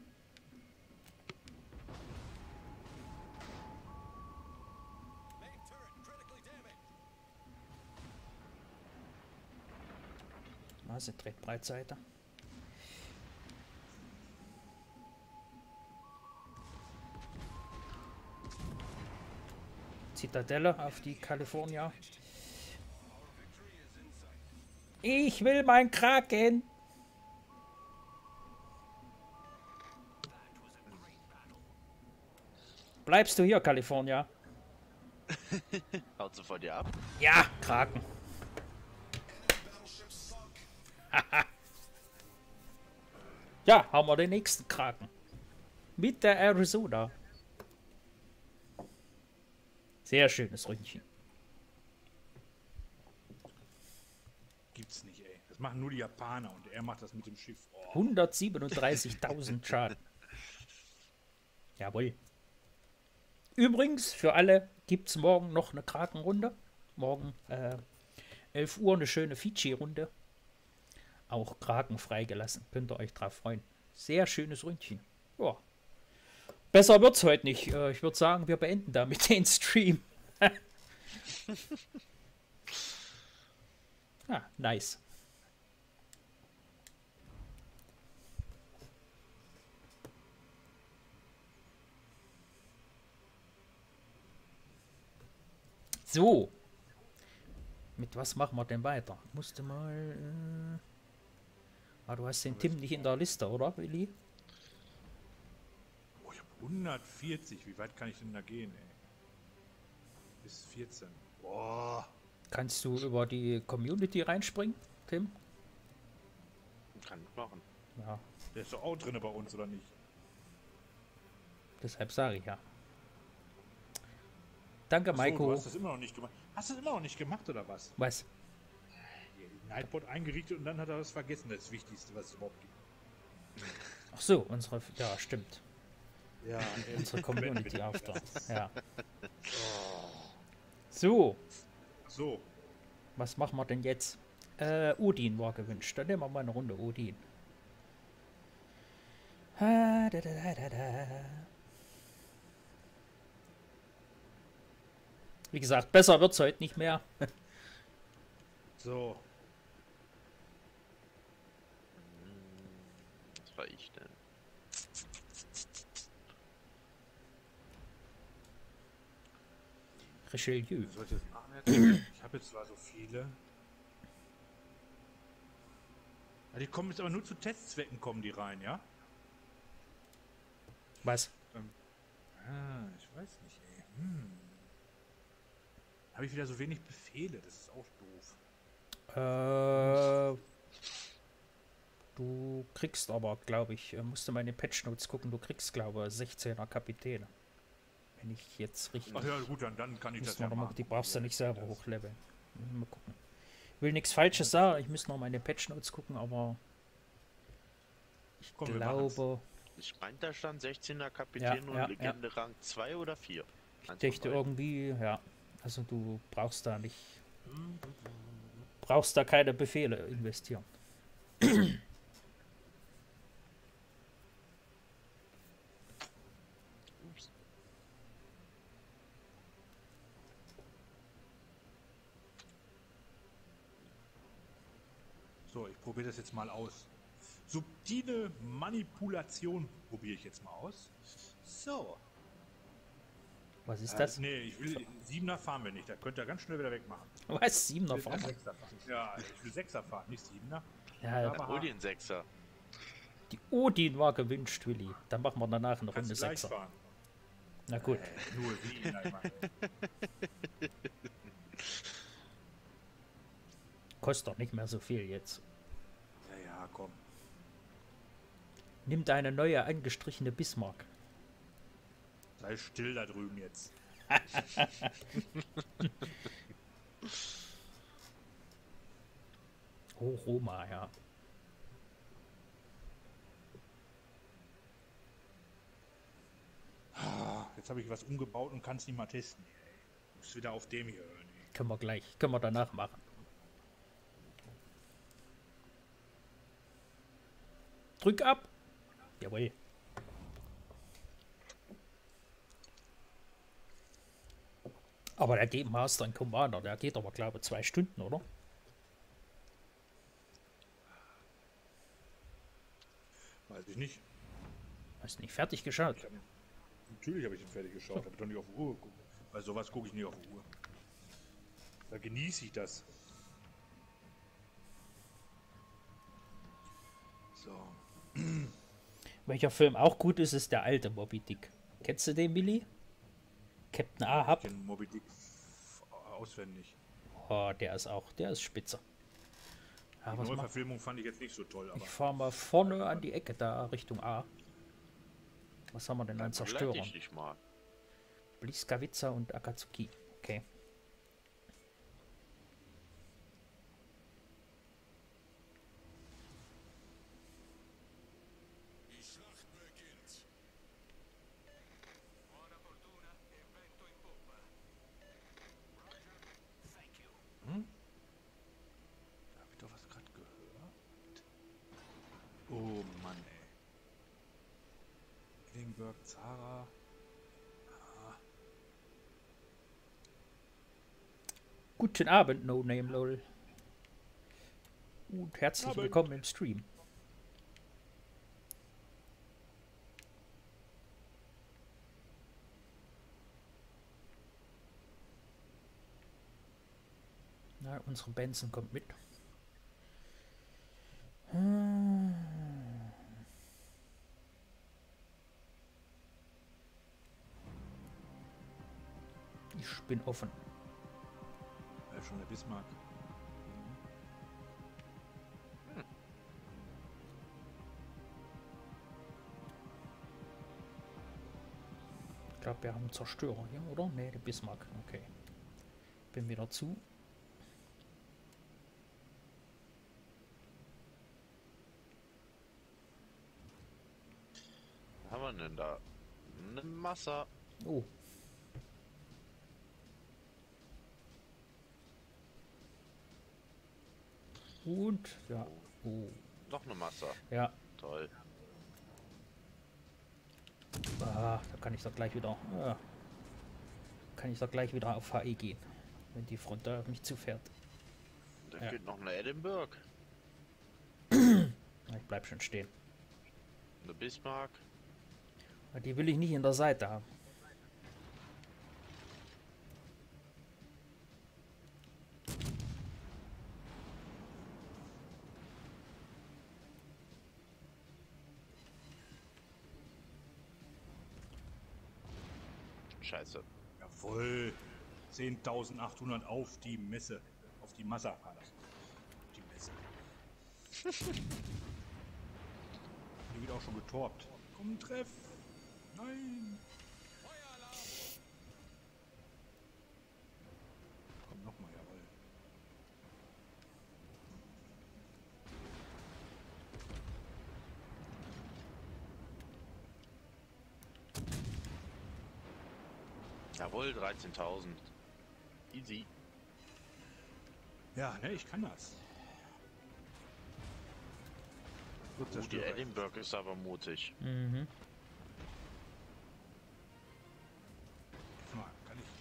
Nase dreht Breitseite. Zitadelle auf die California. Ich will mein Kraken. Bleibst du hier, California? Haut sie vor dir ab? Ja, Kraken. Ja, haben wir den nächsten Kraken. Mit der Arizona. Sehr schönes Ründchen. Gibt's nicht, ey. Das machen nur die Japaner und er macht das mit dem Schiff. Oh. hundertsiebenunddreißigtausend Schaden. Jawohl. Übrigens, für alle gibt es morgen noch eine Krakenrunde. Morgen äh, elf Uhr eine schöne Fidschi-Runde. Auch Kraken freigelassen. Könnt ihr euch drauf freuen. Sehr schönes Ründchen. Ja. Besser wird's heute nicht. Äh, ich würde sagen, wir beenden damit den Stream. Ah, nice. So. Mit was machen wir denn weiter? Musste mal... Äh... Ah, du hast den Tim nicht in der Liste, oder, Willi? Oh, ich habe hundertvierzig. Wie weit kann ich denn da gehen, ey? Bis vierzehn. Boah. Kannst du über die Community reinspringen, Tim? Kann ich machen. Ja, Der ist doch auch drin bei uns, oder nicht? deshalb sage ich ja. Danke, Ach so, Maiko. du hast das immer noch nicht gemacht. Hast du das immer noch nicht gemacht, oder was? Was? Den Nightbot eingerichtet und dann hat er das vergessen. Das Wichtigste, was es überhaupt gibt. Ach so, unsere, ja, stimmt. Ja, Unsere Community After. Ja. So, So, was machen wir denn jetzt? Äh, Odin war gewünscht. Dann nehmen wir mal eine Runde Odin. Ha, da, da, da, da, da. Wie gesagt, besser wird's heute nicht mehr. so. Was war ich denn? Richelieu. Was soll ich jetzt machen jetzt? Ich habe jetzt zwar so viele. Ja, die kommen jetzt aber nur zu Testzwecken, kommen die rein, ja? Was? Ah, ich weiß nicht, ey. Hm. Habe ich wieder so wenig Befehle, das ist auch doof. Äh, du kriegst aber, glaube ich, äh, musst du mal in den Patch Notes gucken, du kriegst, glaube ich, sechzehner Kapitäne. Wenn ich jetzt richtig... Ach ja, gut, dann, dann kann ich das Müssen ja wir noch mal, machen. die brauchst du nicht selber hochleveln. Mal gucken. Ich will nichts Falsches sagen, ich muss noch mal in den Patch Notes gucken, aber ich Komm, wir glaube, Ich meinte, da stand sechzehner Kapitän Ja, und ja, Legende Rang zwei oder vier. ich dachte irgendwie, ja, also du brauchst da nicht, brauchst da keine Befehle investieren. Ups. So, ich probiere das jetzt mal aus. Subtile Manipulation probiere ich jetzt mal aus. So. Was ist Äh, das? nee, ich will Siebener fahren wir nicht. Da könnt ihr ganz schnell wieder wegmachen. Was? Siebener Ich will fahren? Sechser fahren. Ja, ich will Sechser fahren, nicht Siebener. Ja, Aber Odin sechser. die Odin war gewünscht, Willi. Dann machen wir danach eine kannst Runde du gleich Sechser. fahren. Na gut. Äh, nur Siebener, ich meine. Kostet doch nicht mehr so viel jetzt. Ja, ja, komm. Nimm deine neue angestrichene Bismarck. Sei still da drüben jetzt. Oh, Roma, ja. Ah, jetzt habe ich was umgebaut und kann es nicht mal testen. Ich muss wieder auf dem hier hören. Ey. Können wir gleich, können wir danach machen. Drück ab. Jawohl. Aber der Game Master in Commander, der geht aber, glaube ich, zwei Stunden, oder? Weiß ich nicht. Hast nicht fertig geschaut? Ich hab, natürlich habe ich ihn fertig geschaut. Habe ich doch nicht auf die Uhr geguckt. Bei sowas gucke ich nicht auf die Uhr. Da genieße ich das. So. Welcher Film auch gut ist, ist der alte Moby Dick. Kennst du den, Willi? Captain Ahab? Ich kenne Moby Dick f- auswendig. Oh, der ist auch, der ist spitze. Ja, Die was neue mach- Verfilmung fand ich jetzt nicht so toll, aber ich fahre mal vorne an die Ecke, da Richtung A. Was haben wir denn an Begleite Zerstörern? ich dich mal. Bliskavica und Akatsuki. Okay. habe ich doch was gerade gehört? Oh Mann, ey. Edinburgh, Zara. Guten Abend, No Name Lol. Und herzlich Abend. willkommen im Stream. Na, unsere Benson kommt mit. Hm. Ich bin offen. Ja, schon der Bismarck. Ich glaube, wir haben einen Zerstörer hier, oder? Ne, der Bismarck. Okay. Bin wieder zu. man denn da? Eine Masse. Oh. Und, ja. Oh. Noch eine Masse. Ja. Toll. Ah, da kann ich doch gleich wieder. Ah, kann ich doch gleich wieder auf H E gehen, wenn die Front da auf mich zufährt. Da Ja. geht noch eine Edinburgh. Ich bleib schon stehen. Eine Bismarck. Die will ich nicht in der Seite haben. Scheiße. Jawohl. zehntausendachthundert auf die Messe. Auf die Masse. Auf die Messe. Hier wird auch schon getorbt. Komm, treff. Nein. Komm nochmal, jawohl. Jawohl, dreizehntausend. Easy. Ja, ne, ich kann das. Gut, Uh, die Edinburgh ist aber mutig. Mhm. Mal, kann ich.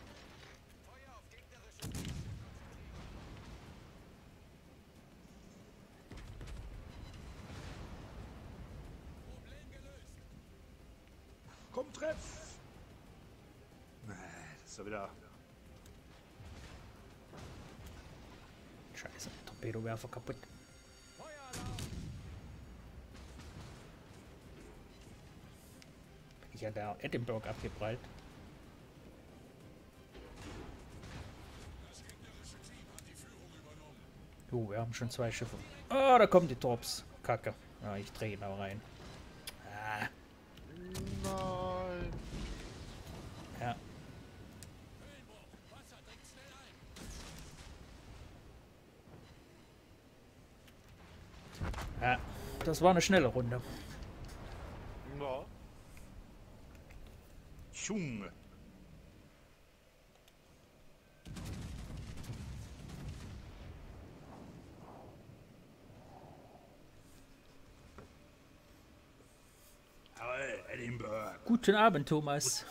Komm, treff! Nee, das ist ja wieder. Scheiße, Torpedowerfer kaputt. Bin ich an der Edinburgh abgeprallt. Jo, wir haben schon zwei Schiffe. Ah, da kommen die Torps. Kacke. Ja, ich drehe ihn auch rein. Ah, Nein. ja. Ja, das war eine schnelle Runde. Ja. Junge. Jawohl, Edinburgh. Guten Abend, Thomas.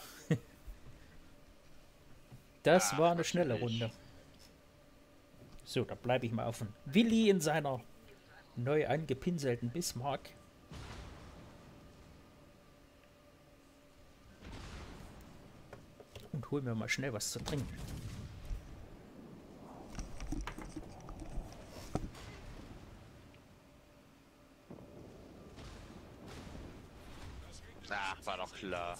Das Ach, war eine schnelle natürlich. Runde. So, da bleibe ich mal auf den Willi in seiner neu angepinselten Bismarck. Und hol mir mal schnell was zu trinken. Ach, war doch klar.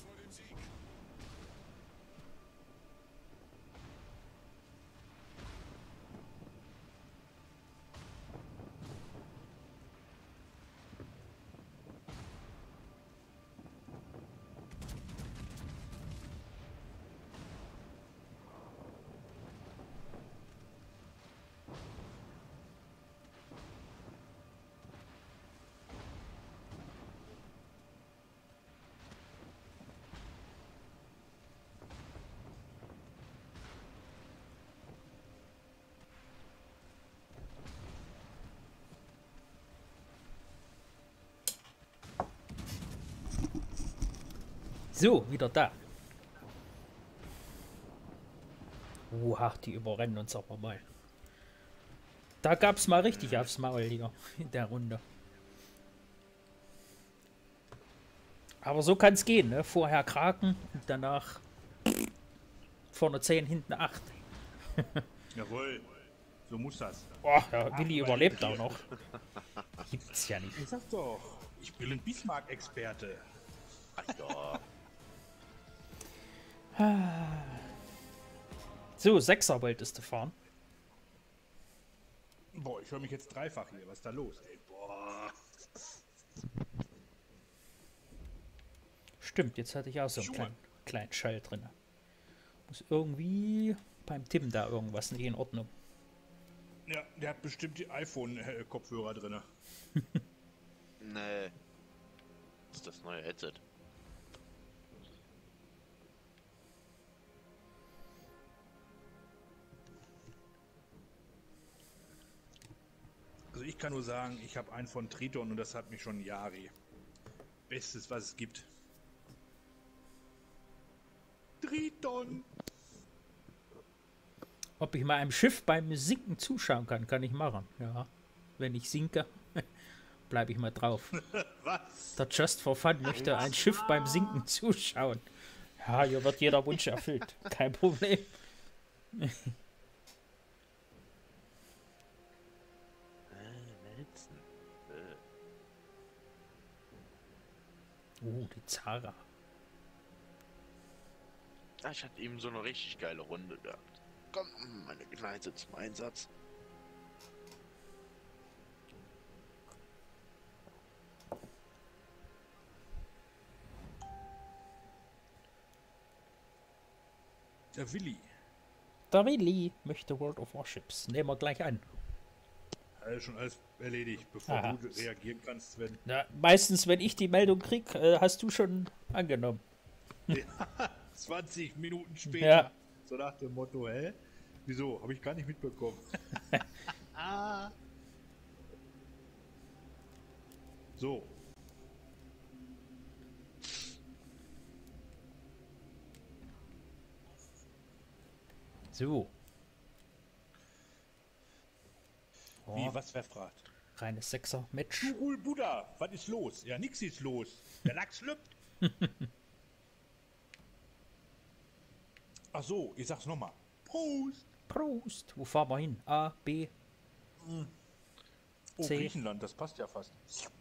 So, wieder da. Oha, die überrennen uns aber mal. Da gab es mal richtig aufs Maul hier in der Runde. Aber so kann es gehen, ne? Vorher Kraken und danach vorne zehn, hinten acht. Jawohl. So muss das. Oh, ja, Willi überlebt auch noch. Gibt's ja nicht. Ich sag doch, ich bin ein Bismarck-Experte. Ach ja. So, Sechser wolltest du fahren. Boah, ich höre mich jetzt dreifach hier. Was ist da los, ey? Boah. Stimmt, jetzt hatte ich auch so einen Junge. kleinen, kleinen Schall drin. Muss irgendwie beim Tippen da irgendwas nicht in Ordnung. Ja, der hat bestimmt die iPhone-Kopfhörer drin. Nee. Das ist das neue Headset. Also ich kann nur sagen, ich habe einen von Triton und das hat mich schon Jahre. Bestes, was es gibt. Triton! Ob ich mal einem Schiff beim Sinken zuschauen kann, kann ich machen. Ja, wenn ich sinke, bleibe ich mal drauf. Was? Der Just for Fun möchte ein Schiff beim Sinken zuschauen. Ja, hier wird jeder Wunsch erfüllt. Kein Problem. Oh, die Zara. Ah, ich hatte eben so eine richtig geile Runde gehabt. Komm, meine Gneise zum Einsatz. Der Willi. Der Willi möchte World of Warships. Nehmen wir gleich an. Alles schon alles erledigt, bevor Aha. du reagieren kannst, Sven. Na, meistens, wenn ich die Meldung krieg, äh, hast du schon angenommen. zwanzig Minuten später. Ja. So nach dem Motto, hä? Wieso? Habe ich gar nicht mitbekommen. So. So. Oh, Wie, was wer fragt? reines Sechser-Match. Churul Buddha, was ist los? Ja, nix ist los. Der Lachs schlüpft. Ach so, ich sag's nochmal. Prost! Prost. Wo fahren wir hin? A, B, Oh, C. Griechenland, das passt ja fast.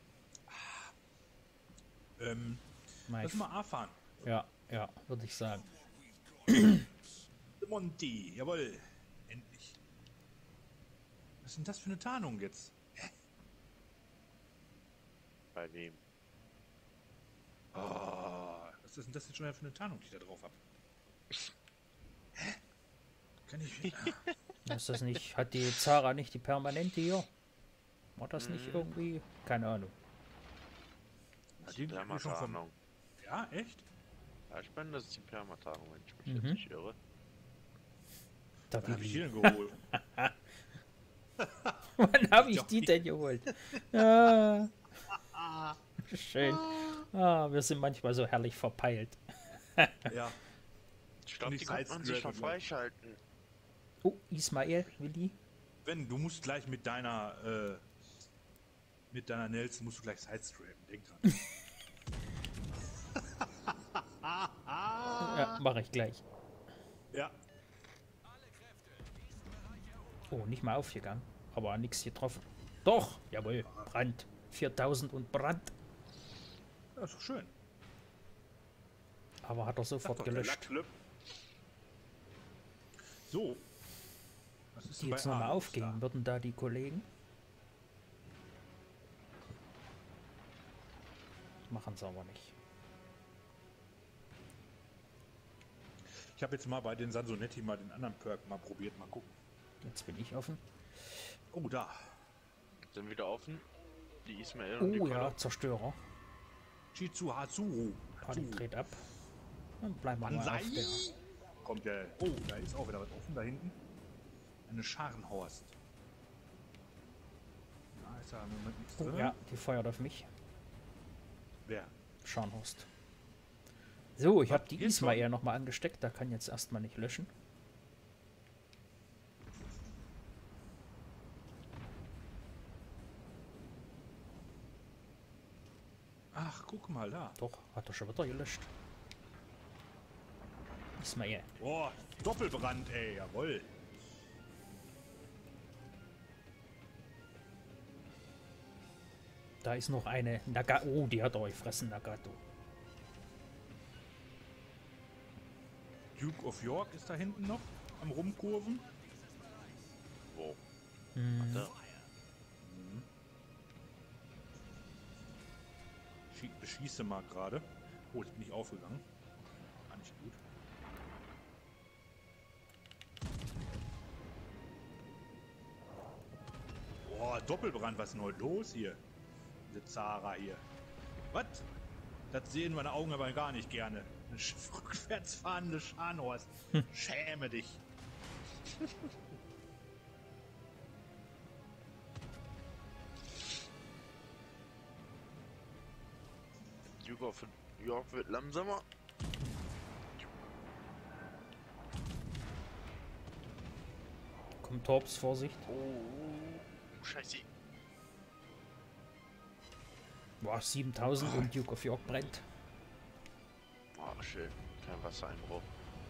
Ähm, Mein lass mal A fahren. Ja, ja, würde ich sagen. Monty, jawohl. Endlich. Was ist denn das für eine Tarnung jetzt? Bei wem? Oh, was ist denn das jetzt schon wieder für eine Tarnung, die ich da drauf habe? Hä? Kann ich... Ah, Ist das nicht, hat die Zara nicht die permanente hier? War das nicht Mhm. irgendwie? Keine Ahnung. hat die Ja, mir schon vom... Tarnung. Ja, echt? Ja, ich meine, das ist die Permatarnung, wenn ich mich Mhm. jetzt nicht irre. Der Wann habe ich die Willi. denn geholt? Wann habe ich die denn geholt? Ja. Schön. Ah, wir sind manchmal so herrlich verpeilt. Ja. Ich glaube, Nicht die kann man sich noch Sidescraper, freischalten. Oh, Ismael, Willi. Ben, du musst gleich mit deiner... Äh, mit deiner Nelson musst du gleich Sidescrapen. Denk dran. Ja, mache ich gleich. Ja. Oh, nicht mal aufgegangen. Aber nichts getroffen. Doch, jawohl, Brand. viertausend und Brand. Das ist doch schön. Aber hat er Sag sofort doch, der gelöscht. Lachslüpp. So. Was ist Die denn jetzt bei A nochmal los aufgehen, da? würden da die Kollegen. Machen sie aber nicht. Ich habe jetzt mal bei den Sansonetti mal den anderen Perk mal probiert. Mal gucken. Jetzt bin ich offen. Oh, da. Sind wieder offen. Die Ismael und die Oh Kolle. ja, Zerstörer. Shizu Hatsuru. Party dreht ab. Dann bleiben wir mal Banzai. auf der. Kommt der. Oh, da ist auch wieder was offen da hinten. Eine Scharenhorst. Da ist ja im Moment nichts Oh, drin. ja, die feuert auf mich. Wer? Scharnhorst. So, ich Was, habe die jetzt Ismael nochmal angesteckt. Da kann jetzt erstmal nicht löschen. Ach, guck mal da. Doch, hat er schon wieder gelöscht. Ismael. Boah, Doppelbrand, ey. Jawohl. Da ist noch eine Nagato. Oh, die hat euch fressen, Nagato. Duke of York ist da hinten noch am Rumkurven. Wo? Hm. Da. Schie beschieße mal gerade. Oh, jetzt bin ich aufgegangen. War nicht gut. Boah, Doppelbrand, was ist denn heute los hier? Diese Zara hier. Was? Das sehen meine Augen aber gar nicht gerne. Eine sch- rückwärts fahrende Scharnhorst. Schäme dich. Duke of York wird langsamer. Kommt Torps, Vorsicht. Oh, scheiße. Boah, siebentausend und Duke of York brennt. Oh, schön. Kein Wassereinbruch.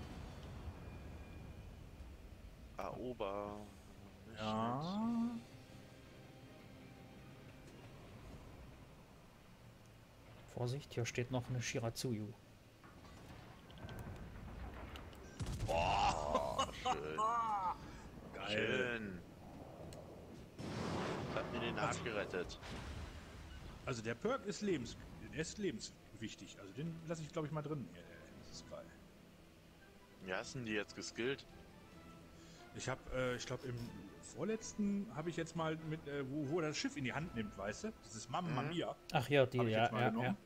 Erober. Ja. Vorsicht, hier steht noch eine Shiratsuyu. Oh, schön. Geil. Schön. Hat mir den Arsch gerettet. Also der Perk ist lebens, der ist lebenswichtig. Also den lasse ich glaube ich mal drin. Ja, das ist geil. Wie hast du denn die jetzt geskillt? Ich habe, äh, ich glaube im vorletzten habe ich jetzt mal mit, äh, wo, wo er das Schiff in die Hand nimmt, weißt du? Das ist Mamma Mhm. Mia. Ach ja, die, Hab ich ja, jetzt mal ja, genommen. ja.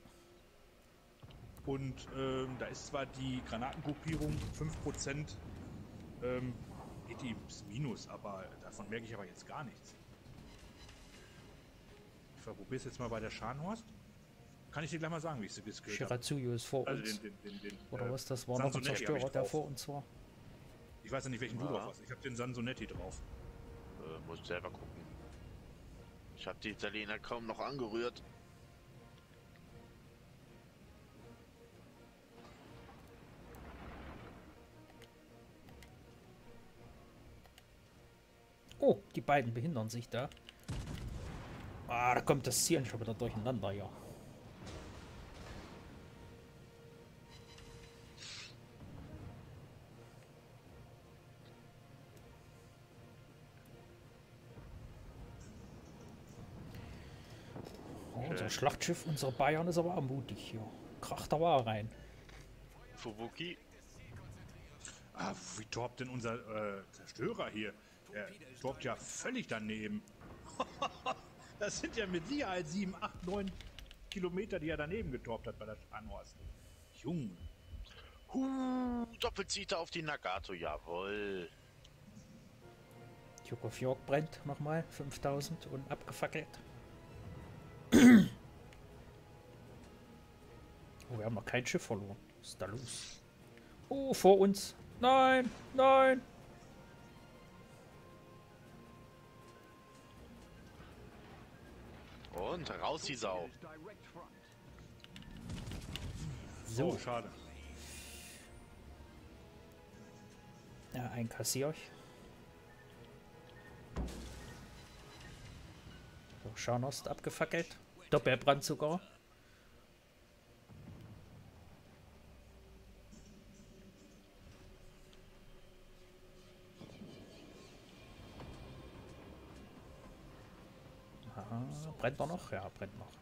Und ähm, da ist zwar die Granatengruppierung fünf Prozent ähm, geht die bis Minus, aber davon merke ich aber jetzt gar nichts. Ich probiere es jetzt mal bei der Scharnhorst. Kann ich dir gleich mal sagen, wie ich sie geskillt habe. Shiratsuyu ist vor Also uns. den, den, den, den, Oder äh, was, das war noch ein Sansonetti hab Zerstörer, ich der drauf. vor uns war. Ich weiß ja nicht, welchen du Ja. drauf hast. Ich habe den Sansonetti drauf. Äh, muss ich selber gucken. Ich habe die Italiener kaum noch angerührt. Oh, die beiden behindern sich da. Ah, da kommt das Zielen schon wieder durcheinander, ja. Oh, unser Schlachtschiff, unser Bayern ist aber auch mutig hier. Kracht da war rein. Fubuki. Ah, wie torbt denn unser äh, Zerstörer hier? Der torbt ja völlig daneben. Das sind ja mit Sicherheit sieben, acht, neun Kilometer, die er daneben getorbt hat bei der Scharnhorst. Junge. Huh, Doppelzieher auf die Nagato, jawohl. Duke of York brennt nochmal. fünftausend und abgefackelt. Oh, wir haben noch kein Schiff verloren. Was ist da los? Oh, vor uns. Nein, nein. Und raus die Sau. So, Oh, schade. ja, einkassier ich. So, Scharnhorst abgefackelt. Doppelbrand sogar. Aha, brennt er noch? Ja, brennt noch.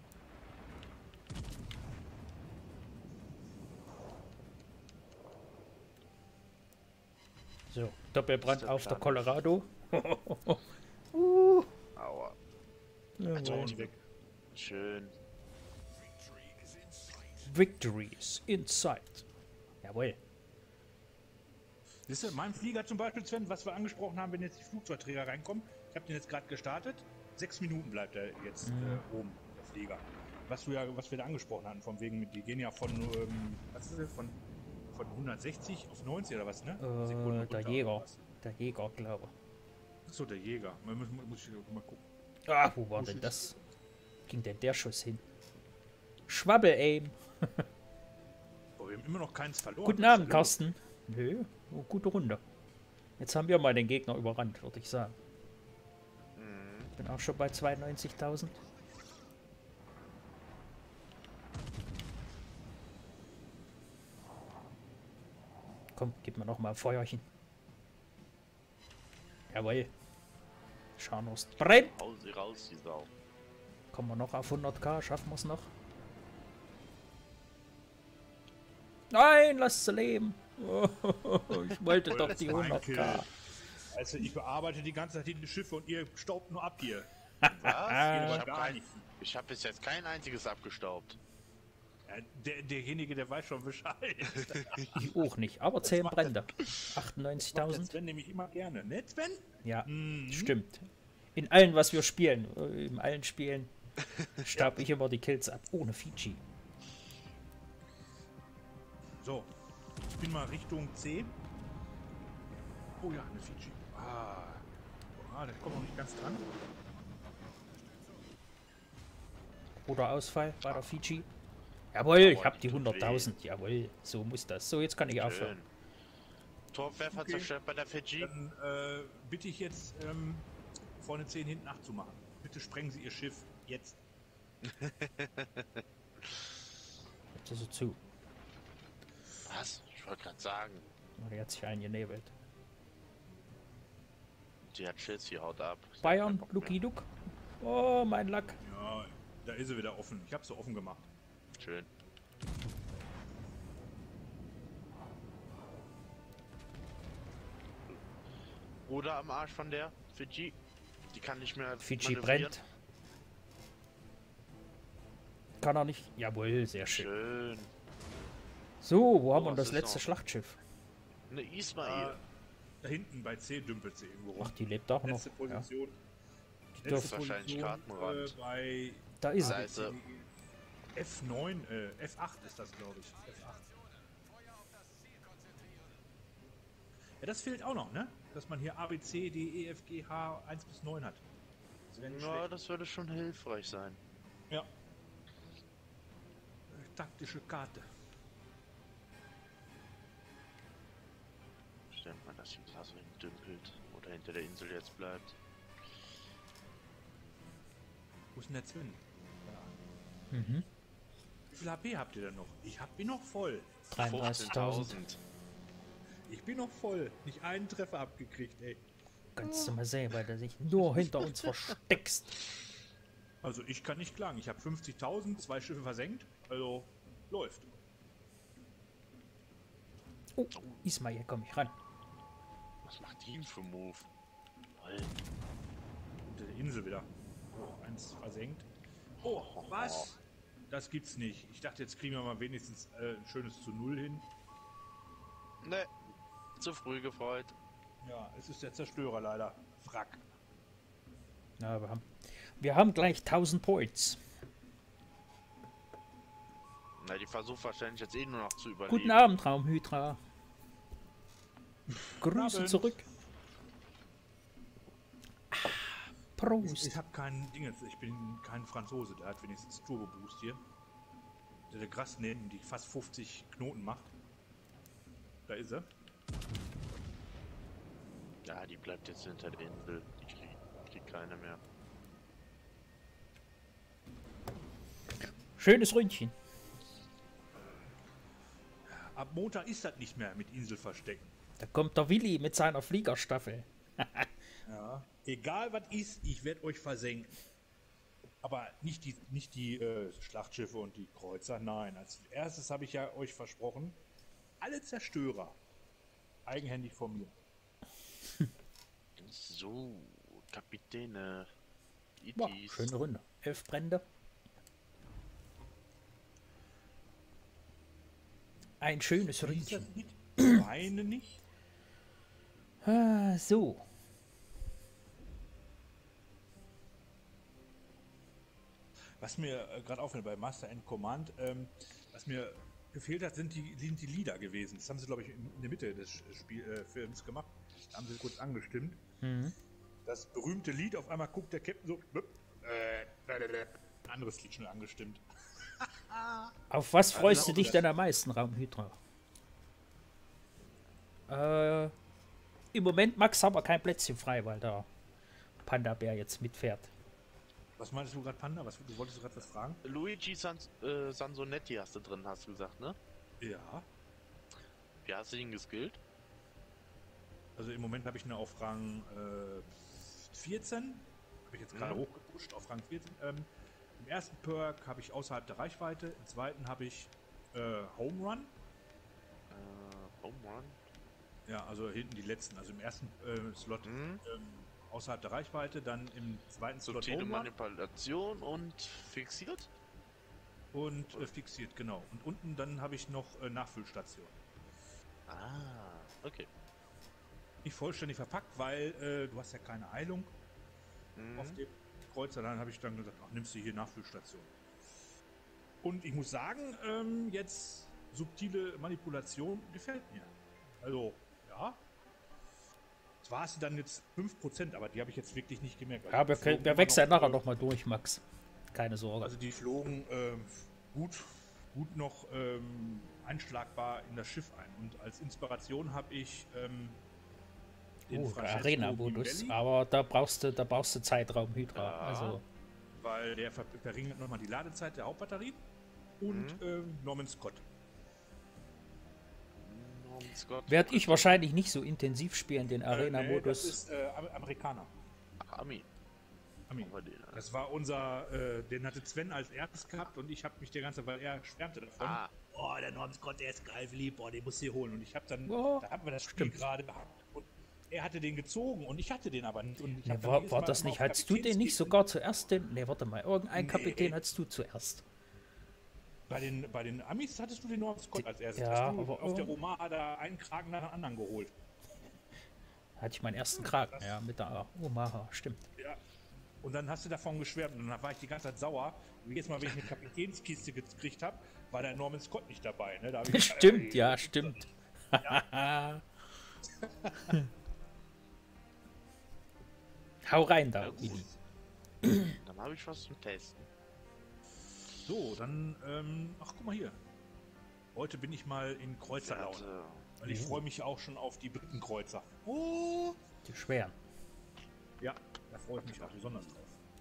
So, Doppelbrand der auf der Plan? Colorado. uh, Aua. jawohl. Und weg. Schön. Victory is inside. Jawohl. Siehst du, mein Flieger zum Beispiel, Sven, was wir angesprochen haben, wenn jetzt die Flugzeugträger reinkommen, ich habe den jetzt gerade gestartet, sechs Minuten bleibt er jetzt Mhm. äh, oben, der Flieger. Was, du ja, was wir da angesprochen hatten, von wegen, die gehen ja von, ähm, was ist das, von, von hundertsechzig auf neunzig oder was, ne? Äh, Sekunden der runter, Jäger. oder was? Der Jäger, glaube Achso, der Jäger. Muss, muss, muss ich mal gucken. ich. Ah, wo war denn das? Ging denn der Schuss hin? Schwabbel-Aim. Oh, wir haben immer noch keins verloren. Guten Was ist Abend, da los? Carsten. Nö, oh, gute Runde. Jetzt haben wir mal den Gegner überrannt, würde ich sagen. Mhm. Bin auch schon bei zweiundneunzigtausend. Komm, gib mir noch mal ein Feuerchen. Jawohl. Scharnhorst brennt. Hau sie raus, die Sau. Kommen wir noch auf hunderttausend? Schaffen wir es noch? Nein, lass sie leben. Ich wollte doch die Mein hunderttausend. Kill. Also ich bearbeite die ganze Zeit die Schiffe und ihr staubt nur ab hier. Was? Geht Ich aber hab gar kein- nicht. Ich habe bis jetzt kein einziges abgestaubt. Ja, der, derjenige, der weiß schon Bescheid. Ich auch nicht, aber zehn macht Brände. Macht der achtundneunzigtausend. Sven nämlich immer gerne, ne Sven? Ja, Mhm. stimmt. In allen, was wir spielen, äh, in allen Spielen, staub ich immer die Kills ab. Ohne Fiji. So, ich bin mal Richtung C. Oh ja, eine Fiji. Ah, ah der kommt noch nicht ganz dran. Oder Ausfall bei der Fiji. Jawohl, ich habe die hunderttausend. Jawohl, so muss das. So, jetzt kann ich aufhören. Torwerfer Okay. zerstört bei der Fiji. Dann äh, bitte ich jetzt ähm, vorne zehn hinten acht zu machen. Bitte sprengen Sie Ihr Schiff jetzt. Jetzt ist er zu. Was? Ich wollte gerade sagen. Oh, der hat sich eingenebelt. Die hat Schiss, die haut ab. Bayern, Lucky Luke. Oh, mein Lack. Ja, da ist sie wieder offen. Ich habe sie offen gemacht. Schön. Oder am Arsch von der Fiji. Die kann nicht mehr Fiji manövrieren. brennt. Kann er nicht. Jawohl, sehr schön. Schön. So, wo haben wir was das ist letzte noch? Schlachtschiff? Ne, Ismail. Äh, da hinten bei C dümpelt sie irgendwo rum. Ach, die lebt auch noch. Letzte Ja. Position. Die Das ist dürfen- wahrscheinlich Kartenrand. Äh, bei Da ist Da er. ist er. F neun, äh, F acht ist das, glaube ich. F acht. Ja, das fehlt auch noch, ne? Dass man hier A, B, C, D, E, F, G, H eins bis neun hat. Das wäre nicht Ja, schlecht. das würde schon hilfreich sein. Ja. Äh, Taktische Karte. Stellt man, dass sie da so dümpelt oder hinter der Insel jetzt bleibt. Wo ist denn der Zwinn? Ja. Mhm. Wie viel H P habt ihr denn noch? Ich hab ihn noch voll. dreiunddreißigtausend. Ich bin noch voll. Nicht einen Treffer abgekriegt, ey. Kannst du mal sehen, weil der sich nur hinter uns versteckst. Also ich kann nicht klagen. Ich habe fünfzigtausend, zwei Schiffe versenkt. Also läuft. Oh, Ismail, komm ich ran. Was macht die denn für Move? Toll. Unter der Insel wieder. Oh, eins versenkt. Oh, was? Das gibt's nicht. Ich dachte, jetzt kriegen wir mal wenigstens äh, ein schönes zu Null hin. Ne, zu früh gefreut. Ja, es ist der Zerstörer leider. Frack. Ja, wir haben, wir haben gleich tausend Points. Na, die versucht wahrscheinlich jetzt eh nur noch zu überleben. Guten Abend, Raumhydra. Grüße Abend. zurück. Ah, Ich, Prost. ich habe keinen Ding. Ich bin kein Franzose. Der hat wenigstens Turbo Boost hier. Der der Gras nehmen, die fast fünfzig Knoten macht. Da ist er. Ja, die bleibt jetzt hinter der Insel. Die kriegt, kriegt keine mehr. Schönes Ründchen. Ab Montag ist das nicht mehr mit Insel verstecken. Da kommt der Willi mit seiner Fliegerstaffel. Ja. Egal was ist, ich werde euch versenken. Aber nicht die, nicht die äh, Schlachtschiffe und die Kreuzer, nein. Als erstes habe ich ja euch versprochen, alle Zerstörer eigenhändig von mir. So, Kapitäne. Boah, Itis. schöne Runde. Elf Brände. Ein schönes Wie ist das Ründchen. nicht? Weine nicht. Ah, so. Was mir äh, gerade auffällt bei Master and Command, ähm, was mir gefehlt hat, sind die, sind die Lieder gewesen. Das haben sie, glaube ich, in, in der Mitte des Spiel, äh, Films gemacht. Da haben sie kurz angestimmt. Mhm. Das berühmte Lied, auf einmal guckt der Captain so, blub, äh, ein anderes Lied schnell angestimmt. Auf was freust Also, du dich das- denn am meisten, Raumhydra? Äh, im Moment, Max, haben wir kein Plätzchen frei, weil der Panda-Bär jetzt mitfährt. Was meinst du gerade, Panda? Was, du wolltest gerade was fragen? Luigi Sans äh, Sansonetti hast du drin, hast du gesagt, ne? Ja. Wie hast du ihn geskillt? Also im Moment habe ich ihn auf Rang äh, vierzehn. Habe ich jetzt gerade Mhm. hochgepusht auf Rang vierzehn. Ähm, Im ersten Perk habe ich außerhalb der Reichweite. Im zweiten habe ich äh, Home Run. Äh, Home Run. Ja, also hinten die letzten. Also im ersten äh, Slot Mhm. ähm, außerhalb der Reichweite, dann im zweiten Slot Subtile Home Run Manipulation und fixiert? und äh, fixiert, genau. Und unten dann habe ich noch äh, Nachfüllstation. Ah, okay. Nicht vollständig verpackt, weil äh, du hast ja keine Heilung Mhm. auf dem Kreuzer. Dann habe ich dann gesagt, ach, nimmst du hier Nachfüllstation. Und ich muss sagen, ähm, jetzt subtile Manipulation gefällt mir. Also, ja. Zwar hast du dann jetzt fünf Prozent, aber die habe ich jetzt wirklich nicht gemerkt. Also Ja, die wir, flogen können- wir immer wechseln noch, nachher äh, nochmal durch, Max. Keine Sorge. Also die flogen ähm, gut, gut noch ähm, einschlagbar in das Schiff ein. Und als Inspiration habe ich ähm, den Oh, der Francesco Arena-Modus. Gimbelli, Aber da brauchst du, da brauchst du Zeitraum, Hydra. Ja. Also, weil der ver- verringert nochmal die Ladezeit der Hauptbatterie. Und Mhm. ähm, Norman Scott. Norman Scott. werde ich wahrscheinlich nicht so intensiv spielen, den Äh, nee, das Arena-Modus. ist äh, Am- Amerikaner. Ach, Ami. Ami. Haben wir den, ne? Das war unser, äh, den hatte Sven als erstes gehabt und ich habe mich der ganze, weil er schwärmte davon. Ah, Oh, der Norman Scott, der ist geil, lieb, boah, den musst du hier holen. Und ich habe dann, Ja, da hatten wir das Spiel stimmt. gerade gehabt und er hatte den gezogen und ich hatte den aber nicht. Und ich Ne, hab dann war, jedes war Mal das immer nicht, auf hattest du den nicht Kapitänskiste- sogar zuerst? Den, ne, warte mal, irgendein Nee. Kapitän hattest du zuerst. Bei den, bei den Amis hattest du den Norman Scott als erstes. Ja, Hast du aber- auf der Omaha da einen Kragen nach dem anderen geholt. Hatte ich meinen ersten Kragen, ja, mit der Omaha, stimmt. Ja. Und dann hast du davon geschwärmt und dann war ich die ganze Zeit sauer. Und jedes Mal, wenn ich eine Kapitänskiste gekriegt habe, war der Norman Scott nicht dabei. Ne? Da hab ich gesagt, Stimmt, ey, ja, stimmt. Hau rein da, ja, gut. Willi. Dann habe ich was zum Testen. So, dann, ähm, ach guck mal hier. Heute bin ich mal in Kreuzerlaune. Werte. Weil ich Oh. freue mich auch schon auf die Britenkreuzer. Oh! Die schweren. Ja, da freue ich mich auch besonders drauf.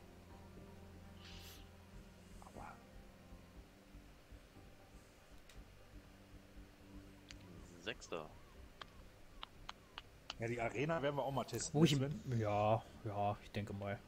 Aber Sechster. ja, die Arena werden wir auch mal testen. Wo ich, Sven. ja, ja, ich denke mal.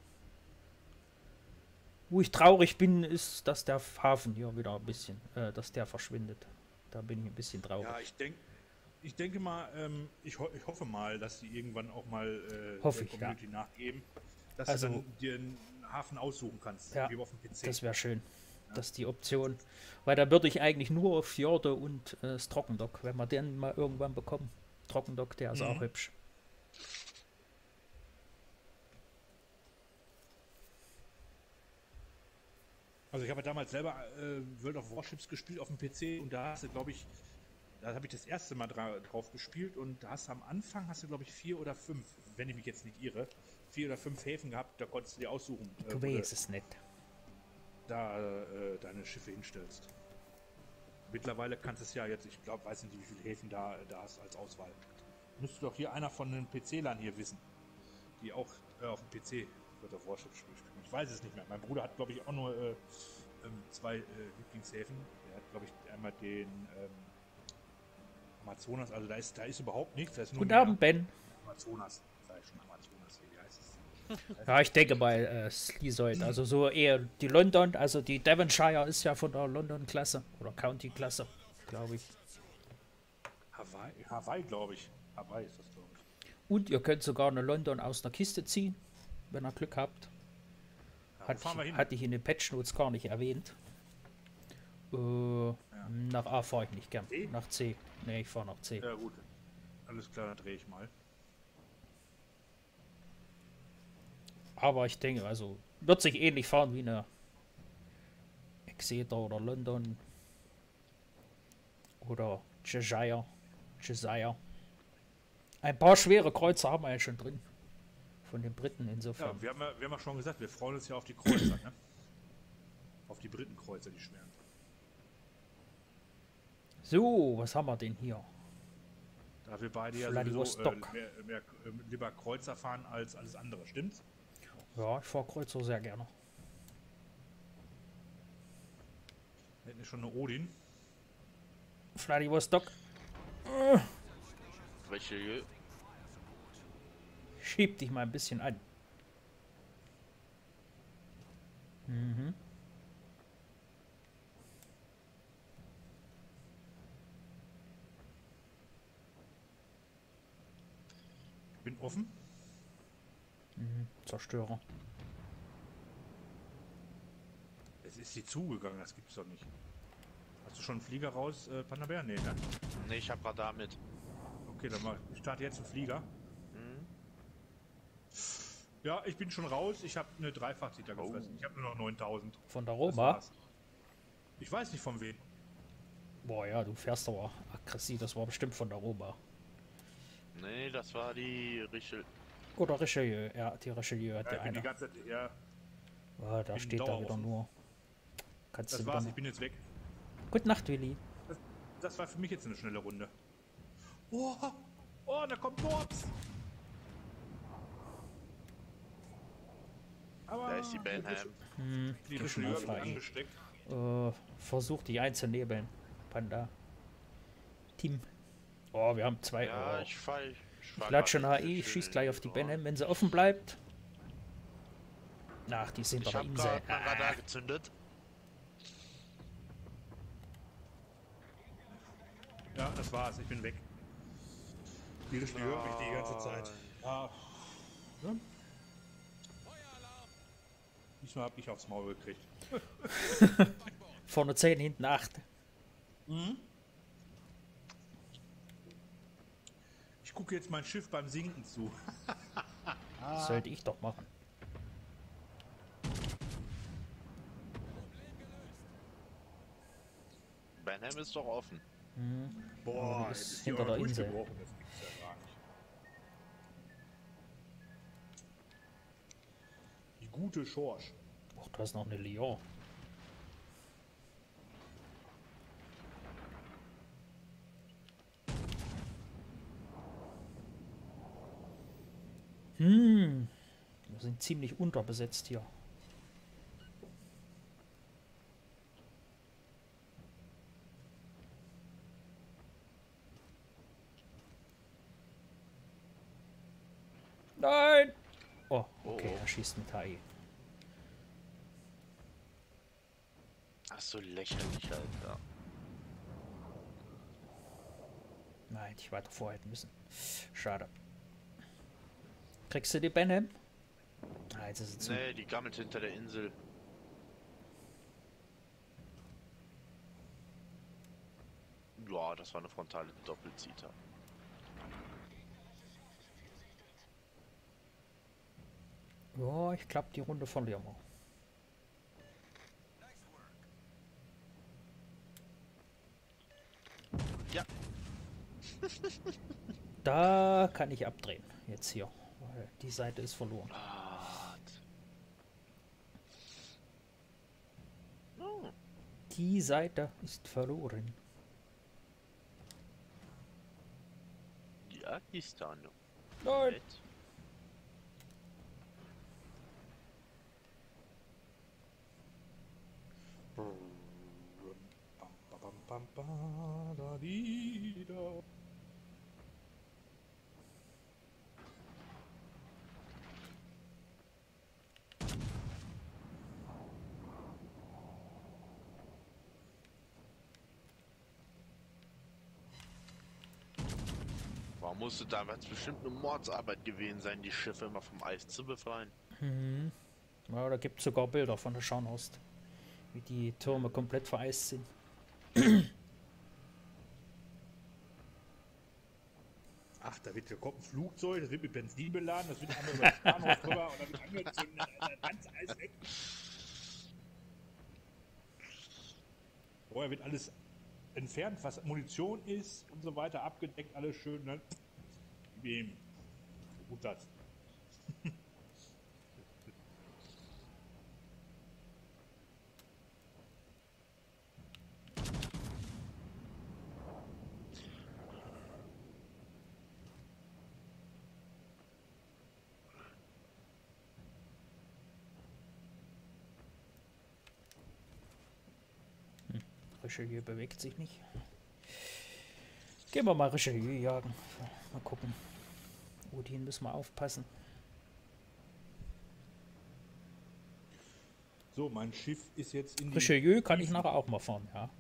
Wo ich traurig bin, ist, dass der Hafen hier wieder ein bisschen, äh, dass der verschwindet. Da bin ich ein bisschen traurig. Ja, ich denke, ich denke mal, ähm, ich, ho ich hoffe mal, dass die irgendwann auch mal äh, Hoffe der ich, ja. Community nachgeben, dass Also- du dann dir einen Hafen aussuchen kannst, Ja, wie auf dem P C. Das wäre schön. Das ist die Option. Weil da würde ich eigentlich nur Fjorde und äh, das Trockendock, wenn wir den mal irgendwann bekommen. Trockendock, der ist Mhm. auch hübsch. Also ich habe ja damals selber äh, World of Warships gespielt auf dem P C und da hast du, glaube ich, da habe ich das erste Mal dra drauf gespielt und da hast du am Anfang, hast du, glaube ich, vier oder fünf, wenn ich mich jetzt nicht irre, vier oder fünf Häfen gehabt, da konntest du dir aussuchen, äh, Du wo du weißt es nicht. da äh, deine Schiffe hinstellst. Mittlerweile kannst du es ja jetzt, ich glaube, weiß nicht, wie viele Häfen da, da hast als Auswahl. Müsste doch hier einer von den P C-Lern hier wissen, die auch äh, auf dem P C World of Warships spielen. Ich weiß es nicht mehr. Mein Bruder hat, glaube ich, auch nur äh, ähm, zwei äh, Lieblingshäfen. Der hat, glaube ich, einmal den ähm, Amazonas, also da ist, da ist überhaupt nichts. Da ist nur Guten Meer. Abend, Ben. Amazonas. Sag ich schon Amazonas, wie heißt es? Ja, ich denke mal, äh, Sleazoid. Also so eher die London, also die Devonshire ist ja von der London-Klasse oder County-Klasse, glaube ich. Hawaii, Hawaii glaube ich. Hawaii ist das, glaube ich. Und ihr könnt sogar eine London aus einer Kiste ziehen, wenn ihr Glück habt. Ja, wo Hat, fahren wir hin? hatte ich in den Patch Notes gar nicht erwähnt. Äh, Nach A fahre ich nicht gern. C? Nach C. Ne, ich fahre nach C. Ja gut. Alles klar, dann drehe ich mal. Aber ich denke, also wird sich ähnlich fahren wie eine Exeter oder London oder Cheshire. Cheshire. Ein paar schwere Kreuzer haben wir ja schon drin. Von den Briten Ja, insofern. wir haben ja, wir haben ja schon gesagt, wir freuen uns ja auf die Kreuzer, ne? Auf die Britenkreuzer, die schweren. So, was haben wir denn hier? Da wir beide ja sowieso äh, Vladivostok. mehr, mehr, äh, lieber Kreuzer fahren als alles andere, stimmt's? Ja, ich fahre Kreuzer sehr gerne. Wir hätten ja schon eine Odin. Vladivostok. Welche? Schieb dich mal ein bisschen an. Mhm. Bin offen. Mhm. Zerstörer. Es ist sie zugegangen, das gibt's doch nicht. Hast du schon einen Flieger raus, äh, Panabär? Nee, ne? Ne, ich hab Radar mit. Okay, dann mal. Ich starte jetzt einen Flieger. Hm? Ja, ich bin schon raus. Ich habe eine Dreifachzieher Oh. gefressen. Ich habe nur noch neuntausend. Von der Das Roma. war's. Ich weiß nicht von wem. Boah, ja, du fährst aber aggressiv. Das war bestimmt von der Oma. Nee, das war die Richel. Oder Richelieu. Ja, die Richelieu hat Ja, die ich bin die eine. ganze Zeit, ja, Ah, da bin steht da wieder daueroffen. nur. Kannst das du war's, wieder ich bin jetzt weg. Gute Nacht, Willi. Das, das war für mich jetzt eine schnelle Runde. Oh, oh, da kommt Mords. Aber Da ist die Benham. Hm, die geh schon Richelieu mal habe ich frei. angesteckt. Äh, versuch die einzunebeln. Panda. Team. Oh, wir haben zwei. Ja, oh. ich fall. Ich, fahr Klatsch grad schon nicht H I, so schön schießt in gleich die auf die Bahn. Benham, wenn sie offen bleibt. Ach, die sind Ich doch hab Insel. grad mein Radar Ah, gezündet. Ja, das war's, ich bin weg. Die Richelieu habe ich die ganze Zeit. Ah, ne? Diesmal habe ich aufs Maul gekriegt. vorne zehn, hinten acht. Ich gucke jetzt mein Schiff beim Sinken zu. Sollte ich doch machen. Benham ist doch offen. Boah, die jetzt ist ist die hinter aber der Insel. durchgebrochen. Das gibt's ja gar nicht. Die gute Schorsch. Och, du hast noch eine Lyon. Hm. Wir sind ziemlich unterbesetzt hier. Nein! Oh, okay, Oh, oh. er schießt mit H I. Ach so lächerlich, Alter. Nein, hätte ich weiter vorhalten müssen. Schade. Kriegst du die Benham? Ah, jetzt ist sie zu. Nee, die gammelt hinter der Insel. Ja, das war eine frontale Doppelzieher. Ja, ich glaube, die Runde verlieren wir. Ja, Da kann ich abdrehen. Jetzt hier. Weil die Seite ist verloren. Gott. Oh, Die Seite ist verloren. ja, die ist da noch. Nein! Nett. Bam, bam, bam, bam, bam, da, di, da. Warum musste damals bestimmt eine Mordsarbeit gewesen sein, die Schiffe immer vom Eis zu befreien? Mhm. Ja, da gibt es sogar Bilder von der Scharnhorst. Wie die Türme komplett vereist sind. Ach, da wird, da kommt ein Flugzeug, das wird mit Benzin beladen, das wird einmal über den Bahnhof drüber und dann wird angezündet, Alter, ganz Eis weg. Vorher wird alles entfernt, was Munition ist und so weiter, abgedeckt, alles schön, ne? Wem? Gut das. Richelieu bewegt sich nicht. Gehen wir mal Richelieu jagen. Mal gucken. Odin müssen wir aufpassen. So, mein Schiff ist jetzt in die... Richelieu kann ich nachher auch mal fahren, ja.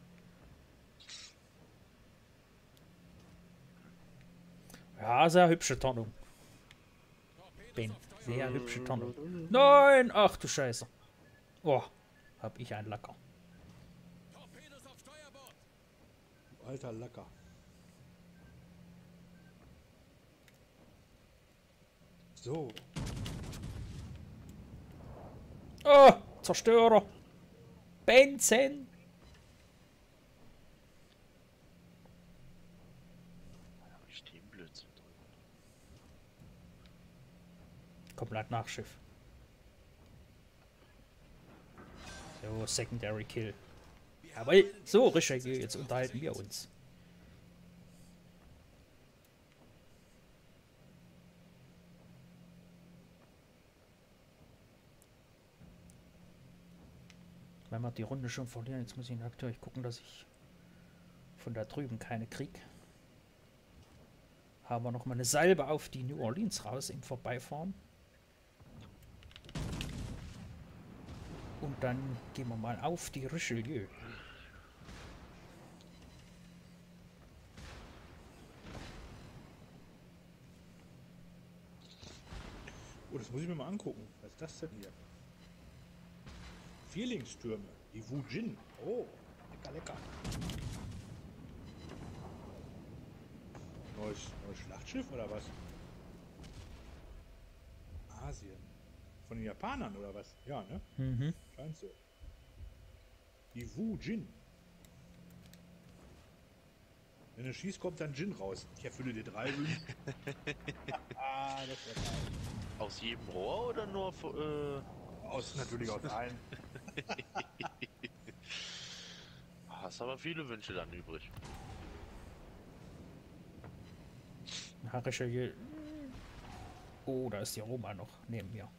Ja, sehr hübsche Tarnung. Ben, sehr hübsche Tarnung. Nein! Ach du Scheiße. Oh, hab ich einen Lacker. Alter Lacker. So, Oh, Zerstörer. Benzen. komplett Nachschiff. So, Secondary Kill. Jawohl, so, Richelieu, jetzt unterhalten wir uns. Wenn wir die Runde schon verlieren, jetzt muss ich natürlich gucken, dass ich von da drüben keine krieg. Haben wir noch mal eine Salbe auf die New Orleans raus im Vorbeifahren. Und dann gehen wir mal auf die Richelieu. Oh, das muss ich mir mal angucken. Was ist das denn hier? Vierlingstürme. Die Wujin. Oh, lecker, lecker. Neues, neues Schlachtschiff oder was? Asien. Von den Japanern oder was? Ja, ne? Mhm. Scheint so. Die Wujin. Wenn du schießt, kommt dann Jin raus. Ich erfülle dir drei Wünsche. Ah, das wäre geil. Aus jedem Rohr oder nur äh, Aus, natürlich aus allen. hast aber viele Wünsche dann übrig. Ja, Richelieu. Oh, da ist die Roma noch neben mir.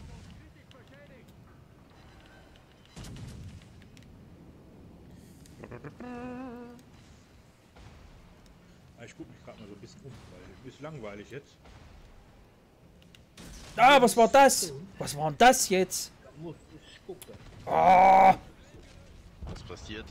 Ich gucke mich gerade mal so ein bisschen um, weil ist langweilig jetzt. Ah, was war das? Was war denn das jetzt? Da muss ich gucken. Ah, Was passiert?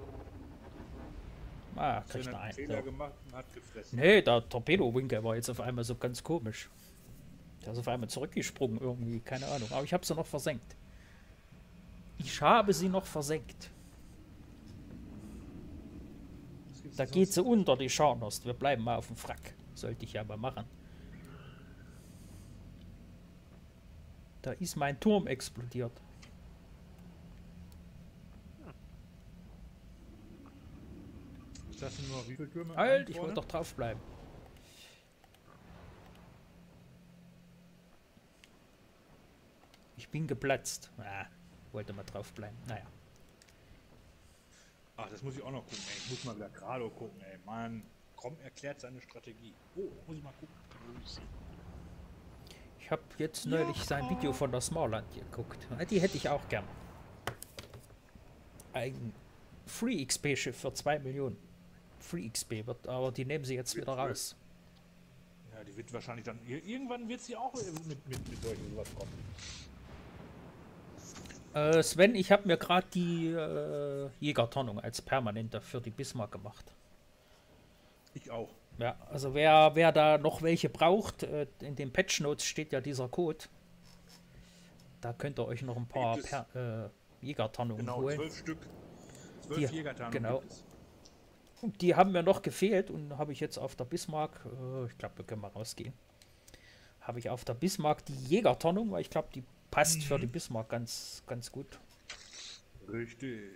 ah Sven kriegt hat er einen einen. Fehler So. gemacht und hat gefressen. Nee, der Torpedo-Winkel war jetzt auf einmal so ganz komisch. Der ist auf einmal zurückgesprungen irgendwie, keine Ahnung. Aber ich habe sie noch versenkt. Ich habe sie noch versenkt. Was gibt's Da denn geht sonst? sie unter, die Scharnost. Wir bleiben mal auf dem Frack. Sollte ich ja mal machen. Da ist mein Turm explodiert. Ist das denn nur wie viele Türme? Halt, ich vorne? wollte doch drauf bleiben. Ich bin geplatzt. Ah, wollte mal drauf bleiben. Naja. Ach, das muss ich auch noch gucken, ey. Ich muss mal wieder Grado gucken, ey. Mann, komm, erklärt seine Strategie. Oh, da muss ich mal gucken. Ich habe jetzt neulich sein Video von der Smallland geguckt. Die hätte ich auch gern. Ein Free X P-Schiff für zwei Millionen. Free X P wird, aber die nehmen sie jetzt wieder raus. Ja, die wird wahrscheinlich dann. ir- Irgendwann wird sie auch mit, mit, mit solchen sowas kommen. Äh, Sven, ich habe mir gerade die äh, Jägertonnung als permanenter für die Bismarck gemacht. Ich auch. Ja, also wer, wer da noch welche braucht, äh, in den Patch Notes steht ja dieser Code. Da könnt ihr euch noch ein paar Gibt es- per, äh, Jägertonnungen Genau, holen. zwölf Stück. Zwölf Die- Jägertarnungen genau. gibt es. Und die haben mir noch gefehlt und habe ich jetzt auf der Bismarck, äh, ich glaube, wir können mal rausgehen, habe ich auf der Bismarck die Jägertonnung, weil ich glaube, die passt für die Bismarck ganz, ganz gut. Richtig.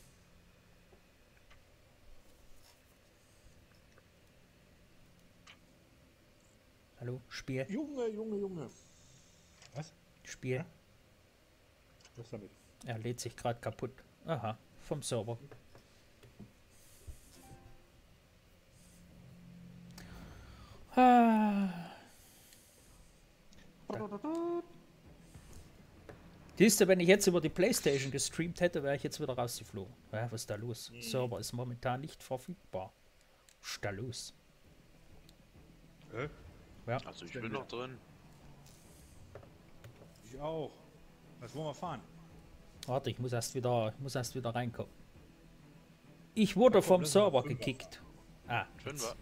Hallo, Spiel, Junge, Junge, Junge. Was? Spiel. Was damit? Er lädt sich gerade kaputt. Aha, vom Server. Ah. Siehst du, wenn ich jetzt über die PlayStation gestreamt hätte, wäre ich jetzt wieder rausgeflogen. Ja, was ist da los? Server ist momentan nicht verfügbar. Was ist da los? Hä? Ja, Also ich bin noch drin. Ich auch. Was wollen wir fahren? warte, ich muss erst wieder, ich muss erst wieder reinkommen. Ich wurde vom lass mal Server Fünfer gekickt. Ah, Fünfer.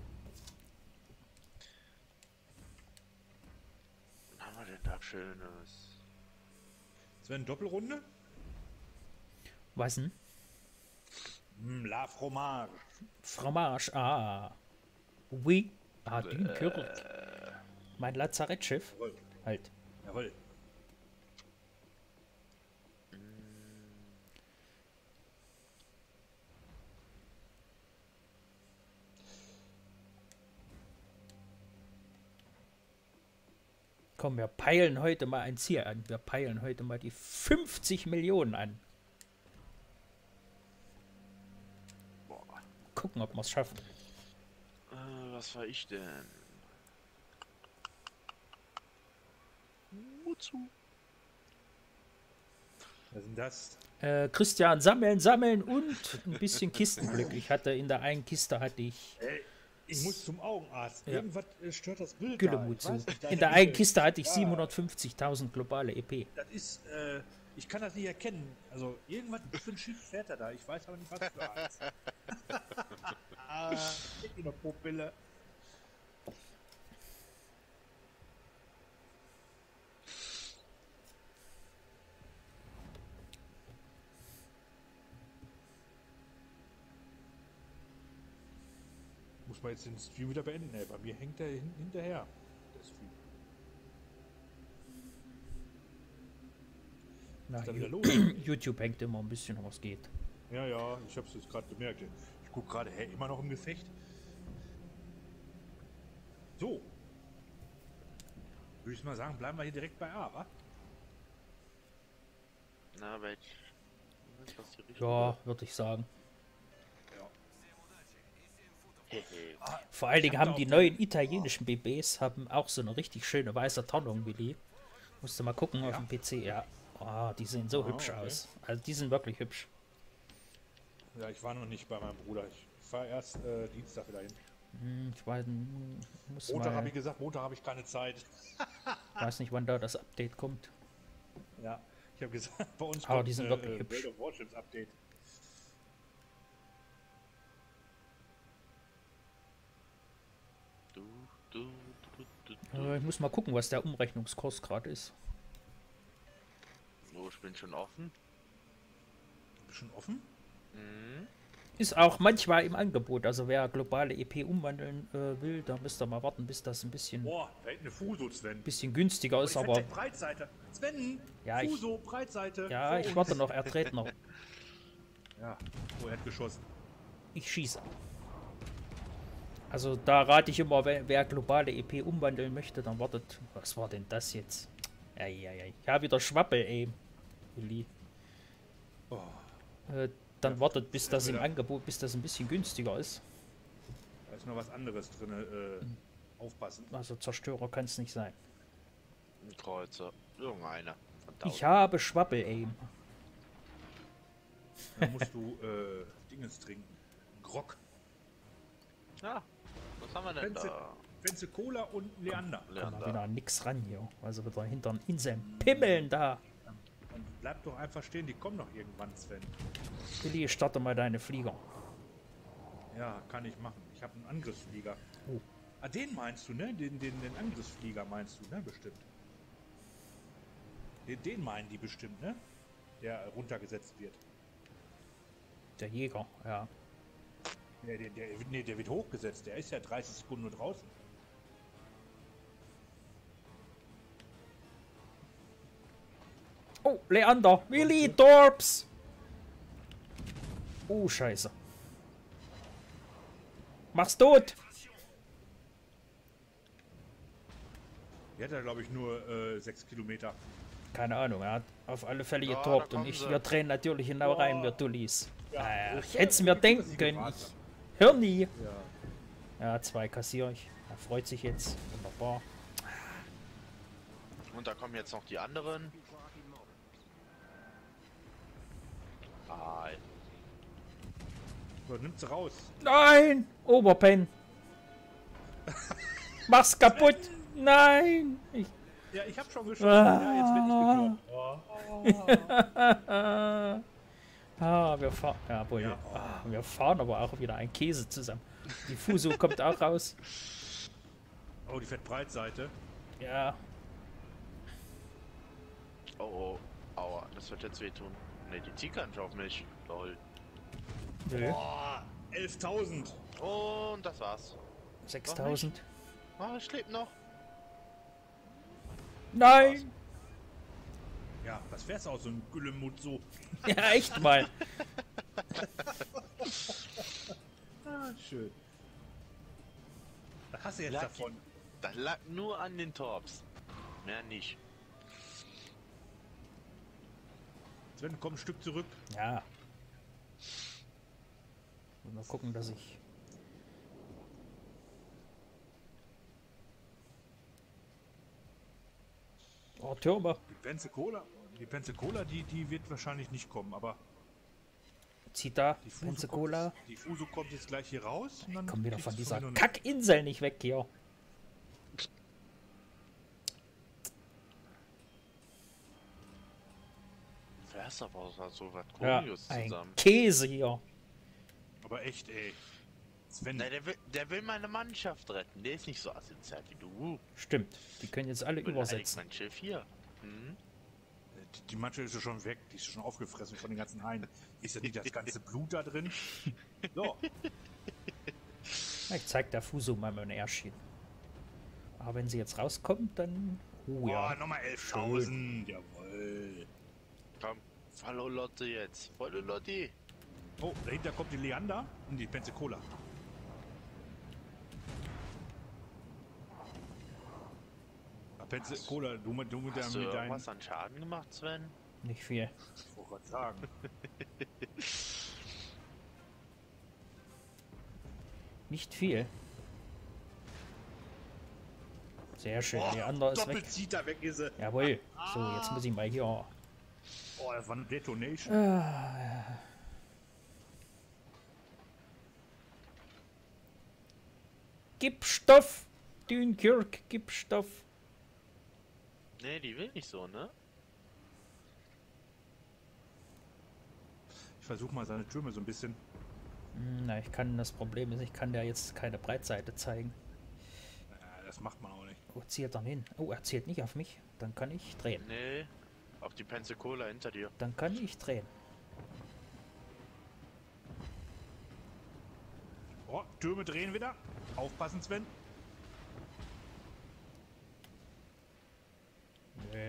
Was haben wir denn da Schönes? Sven, Doppelrunde? was denn? Hm, La Fromage. Fromage, ah. Oui, ah, Dünkirk. Mein Lazarettschiff. Jawohl. Halt. Jawohl. Komm, wir peilen heute mal ein Ziel an. Wir peilen heute mal die fünfzig Millionen an. Boah. Gucken, ob wir es schaffen. Äh, was war ich denn? Wozu? Was ist denn das? Äh, Christian, sammeln, sammeln und ein bisschen Kistenglück. Ich hatte in der einen Kiste hatte ich Ey, ich muss zum Augenarzt. Ja. Irgendwas äh, stört das Bild. Gülemut da. zu. Ich weiß nicht, In deine der einen Bitte- Kiste hatte ich Ja, siebenhundertfünfzigtausend globale E P. Das ist, äh, ich kann das nicht erkennen. Also, irgendwas für ein Schiff fährt er da. Ich weiß aber nicht, was für eins. Ah, gib mir noch Pupille. Muss man jetzt den Stream wieder beenden? Ey, bei mir hängt der hin hinterher. Der Stream. Na, Ist da wieder Ju- los? YouTube hängt immer ein bisschen, was geht. Ja, ja, ich hab's jetzt gerade gemerkt. Ich guck gerade, hä, immer noch im Gefecht. So. Würde ich mal sagen, bleiben wir hier direkt bei A, wa? Na, welch? Was die Richtung Ja, würde ich sagen. Ja. Hehe. Vor allen Ich Dingen hab haben da die auch- neuen italienischen B Bs haben auch so eine richtig schöne weiße Tarnung, Willi. Musst du mal gucken auf Ja? dem P C, ja. Oh, die sehen so Ah, hübsch okay. aus. Also die sind wirklich hübsch. Ja, ich war noch nicht bei meinem Bruder. Ich fahre erst äh, Dienstag wieder hin. Hm, ich weiß, hm, muss Montag habe mal, ich gesagt, Montag habe ich keine Zeit. weiß nicht, wann da das Update kommt. Ja, ich habe gesagt, bei uns Aber kommt die sind äh, wirklich äh, hübsch. World of Warships Update. Du, du, du, du, du. Äh, ich muss mal gucken, was der Umrechnungskurs gerade ist. Oh, ich bin schon offen. Bist schon offen? Mhm. Ist auch manchmal im Angebot. Also wer globale E P umwandeln äh, will, da müsst ihr mal warten, bis das ein bisschen, Boah, da hinten eine Fuso, Sven. bisschen günstiger Oh, ist. die Aber fette Breitseite. Sven! Ja, ich- Fuso, Breitseite. ja, vor ich uns. warte noch, er dreht noch. Ja, oh, er hat geschossen. Ich schieße. Also da rate ich immer, wer, wer globale E P umwandeln möchte, dann wartet. Was war denn das jetzt? Eieiei. Ich habe wieder Schwappel, ey. Willi. Oh, Äh, dann wartet, bis das im wieder- Angebot, bis das ein bisschen günstiger ist. da ist noch was anderes drin. Äh, aufpassen. Also Zerstörer kann es nicht sein. Ein Kreuzer. Irgendeiner. Von Ich habe Schwappel, ey. Da musst du äh, Dingens trinken. Grog. Ja, was haben wir denn Fenster- da? Fenster Cola und Leander. Kann mal Leander. wieder an nix ran hier. Also wieder hinter in seinem Pimmeln da. Und bleib doch einfach stehen, die kommen doch irgendwann, Sven. Willi, starte mal deine Flieger. Ja, kann ich machen. Ich habe einen Angriffsflieger. Oh. Ah, den meinst du, ne? Den, den, den Angriffsflieger meinst du, ne? Bestimmt. Den, den meinen die bestimmt, ne? Der runtergesetzt wird. Der Jäger, ja. Der, der, der, nee, der wird hochgesetzt. Der ist ja dreißig Sekunden nur draußen. Oh, Leander. Willi, Dorps. Oh, scheiße. Mach's tot. Der hat ja, glaube ich, nur äh, sechs Kilometer. Keine Ahnung, er hat auf alle Fälle Ja, getorbt da und kommen ich, sie. wir drehen natürlich genau Ja. rein, wir Dullis. Ja, Äh, das ich ist hätte es ja mir gut, dass denken ich können. gefragt Ich hör nie. Ja. Ja, zwei kassiere ich. Er freut sich jetzt. Wunderbar. Und da kommen jetzt noch die anderen. Ah, So, nimmt sie raus. Nein! Oberpen! Mach's kaputt! Nein! Ich, Ja, ich habe schon geschossen. Ja, jetzt bin ich gekloppt. Oh. ah, wir fahren. Ja, wohl. Ja. Ah, wir fahren aber auch wieder ein Käse zusammen. Die Fuso kommt auch raus. Oh, die fährt Breitseite. Ja. oh, oh. Aua, das wird jetzt wehtun. Ne, die zieht gar nicht auf mich. Lol. Nö. Boah, elftausend. Und das war's. sechstausend. Ah, ich lebe noch. Nein! Ja, was fährst du aus so ein Güllemut so? Ja, echt mal. Ah, schön. Was hast du jetzt Lucky. davon? Das lag nur an den Torps. Mehr nicht. Sven, komm ein Stück zurück. Ja. Und mal gucken, dass ich... Oh, Türme. Die Pensacola, die Pensacola, die, die wird wahrscheinlich nicht kommen, aber Zieht da, die Fuso, Pensacola. kommt, die Fuso kommt jetzt gleich hier raus. Und dann Komm wieder kriegst von du dieser mir nur- Kackinsel nicht weg hier. Wer ist aber so was Ja, Kurios ein zusammen? Käse hier. Aber echt, ey. Sven, Na, der will, der will meine Mannschaft retten. Der ist nicht so asozial wie du. Stimmt, die können jetzt alle Beleidigt übersetzen. mein Schiff hier. Hm? die, die Mannschaft ist ja schon weg. Die ist schon aufgefressen von den ganzen Haien. Ist ja nicht das ganze Blut da drin? So. Ich zeig der Fuso mal mein Erschien. Aber wenn sie jetzt rauskommt, dann... Oh Oh, ja. nochmal elftausend. Jawohl. Komm, volle Lotte jetzt. Volle Lotte. Oh, dahinter kommt die Leander und die Pensacola. Ah, Pensacola, du, mit- du mit, der, Hast du mit deinen... irgendwas an Schaden gemacht, Sven? Nicht viel. Ich wollte gerade sagen. Nicht viel. Sehr schön. Oh, Der andere ist weg. doppelt zieht da weg, ist sie. Jawohl. So, jetzt muss ich mal hier... Oh, das war eine Detonation. Ah, Gib Stoff! Dunkirk, gib Stoff! Nee, die will nicht so, ne? Ich versuche mal seine Türme so ein bisschen. Hm, Na, ich kann, das Problem ist, ich kann ja jetzt keine Breitseite zeigen. Äh, das macht man auch nicht. Wo zielt er hin? Oh, er zielt nicht auf mich. Dann kann ich drehen. Nee. Auf die Pensacola hinter dir. Dann kann ich drehen. Oh, Türme drehen wieder. Aufpassen, Sven. Nee.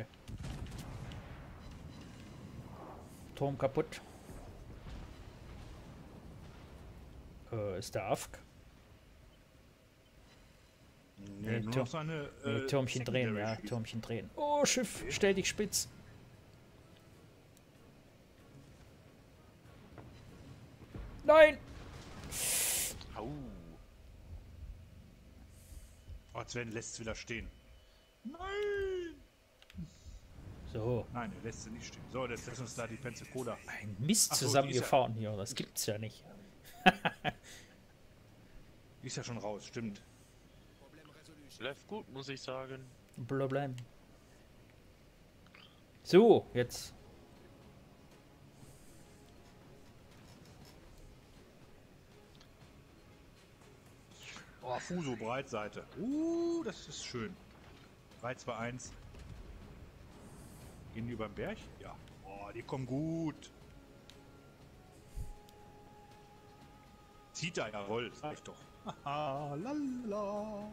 Turm kaputt. Äh, ist der Afk? Nee, nur Tür- noch seine, Nee, äh, Türmchen drehen, Secondary ja, schießen. Türmchen drehen. Oh, Schiff, stell dich spitz. Nein! Au. Oh, Sven lässt es wieder stehen. Nein! So, Nein, er lässt sie nicht stehen. So, jetzt lässt uns da die Pensacola. ein Mist Ach so, die zusammengefahren hier. Das gibt's ja nicht. Die ist ja schon raus, stimmt. Läuft gut, muss ich sagen. Problem. So, jetzt. Oh, Fuso, Breitseite. Uh, das ist schön. drei zwei eins. Gehen die über den Berg? Ja. Oh, die kommen gut. Zieht er, jawohl, sag ich doch. Haha, lala.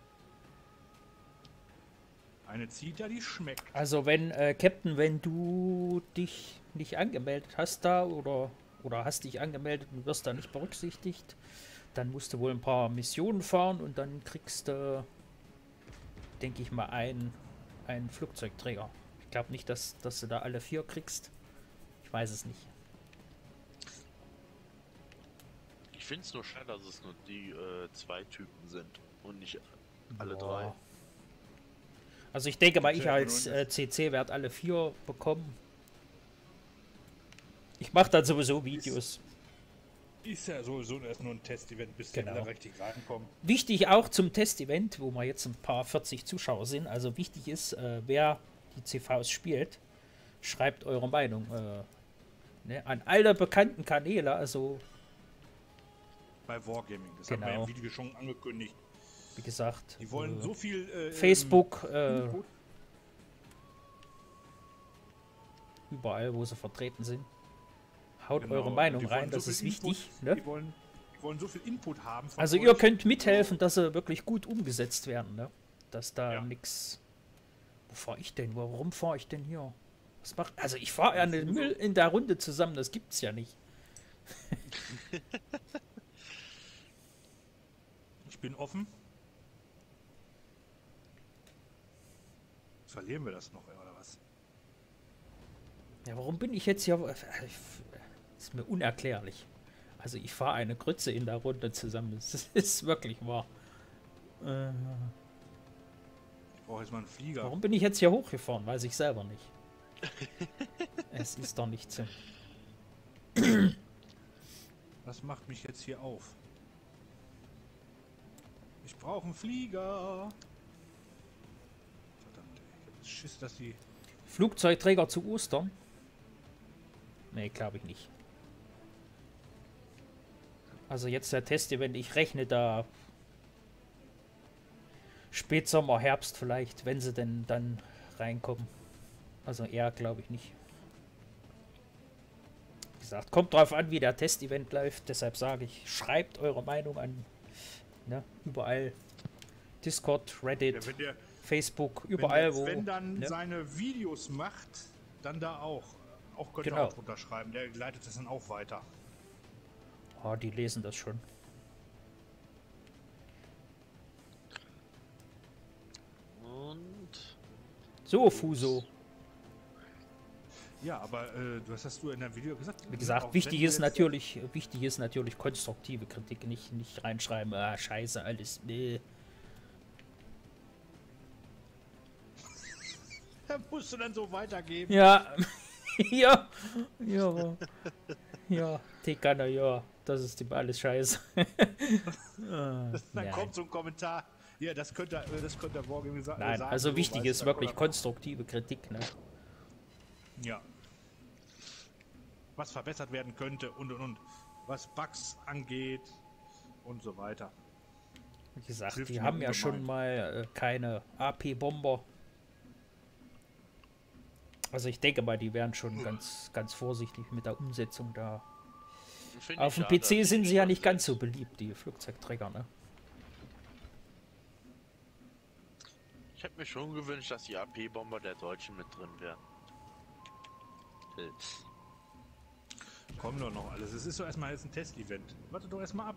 Eine Zita, die schmeckt. Also wenn, äh, Captain, wenn du dich nicht angemeldet hast da oder, oder hast dich angemeldet und wirst da nicht berücksichtigt, dann musst du wohl ein paar Missionen fahren und dann kriegst du, denke ich mal, einen, einen Flugzeugträger. Ich glaube nicht, dass, dass du da alle vier kriegst. Ich weiß es nicht. Ich finde es nur schade, dass es nur die äh, zwei Typen sind und nicht alle Boah. drei. Also ich denke mal, ich Ja, als nun, äh, C C werde alle vier bekommen. Ich mache dann sowieso Videos. Ist ja sowieso erst nur ein Test-Event, bis Genau. die da richtig reinkommen. Wichtig auch zum Test-Event, wo wir jetzt ein paar vierzig Zuschauer sind. Also wichtig ist, äh, wer die C Vs spielt, schreibt eure Meinung. Äh, ne, an alle bekannten Kanäle, also Bei Wargaming. Das Genau. haben wir im Video schon angekündigt. wie gesagt, Die wollen äh, so viel. Äh, Facebook, äh, Input. überall, wo sie vertreten sind. Haut Genau, eure Meinung die wollen rein, so das viel ist Input, wichtig. Ne? Die, wollen, die wollen so viel Input haben. Von Also euch. ihr könnt mithelfen, dass sie wirklich gut umgesetzt werden, ne? Dass da Ja. nix. Wo fahre ich denn? Warum fahre ich denn hier? Was mach... Also ich fahre ja den Müll in der Runde zusammen, das gibt's ja nicht. Ich bin offen. Sonst verlieren wir das noch, oder was? Ja, warum bin ich jetzt hier? Ist mir unerklärlich. Also ich fahre eine Grütze in der Runde zusammen. Das ist wirklich wahr. Äh, Ich brauche jetzt mal einen Flieger. warum bin ich jetzt hier hochgefahren? Weiß ich selber nicht. Es ist doch nicht so. Was macht mich jetzt hier auf? Ich brauche einen Flieger. Verdammt, ey. Ich hab Schiss, dass die... Flugzeugträger zu Ostern? Nee, glaube ich nicht. Also jetzt der Test-Event, ich rechne da Spätsommer, Herbst vielleicht, wenn sie denn dann reinkommen. Also eher glaube ich nicht. Wie gesagt, kommt drauf an, wie der Test-Event läuft. Deshalb sage ich, schreibt eure Meinung an. Ne? Überall. Discord, Reddit, Ja, wenn der, Facebook, wenn überall der wo. Sven dann ne? seine Videos macht, dann da auch. Auch könnt ihr Genau. auch drunter schreiben. Der leitet das dann auch weiter. Oh, die lesen das schon. Und So, Fuso. Ja, aber äh, du hast das du in deinem Video gesagt. Wie gesagt, auch wichtig wenn du ist jetzt- natürlich, wichtig ist natürlich konstruktive Kritik, nicht, nicht reinschreiben, ah, scheiße, alles, nee. Da musst du dann so weitergeben. Ja, ja, ja, ja, Tekana, ja, das ist ihm alles scheiße. Ah, Dann nein. kommt so ein Kommentar. Ja, das könnte, äh, das könnte der Wargame sa- Nein, sagen. also so, wichtig weißt ist du, wirklich oder- konstruktive Kritik, ne? Ja. Was verbessert werden könnte und und und. Was Bugs angeht und so weiter. Wie gesagt, Hilft die mir haben ja ungemein. schon mal äh, keine A P-Bomber. Also ich denke mal, die wären schon ganz, ganz vorsichtig mit der Umsetzung da. find Auf ich dem schade, P C dass sind die sie ja schon nicht ganz so sind. beliebt, die Flugzeugträger, ne? Ich hätte mir schon gewünscht, dass die A P-Bomber der Deutschen mit drin wären. Pilz. Kommen doch noch alles. Es ist doch erstmal jetzt ein Test-Event. Warte doch erstmal ab.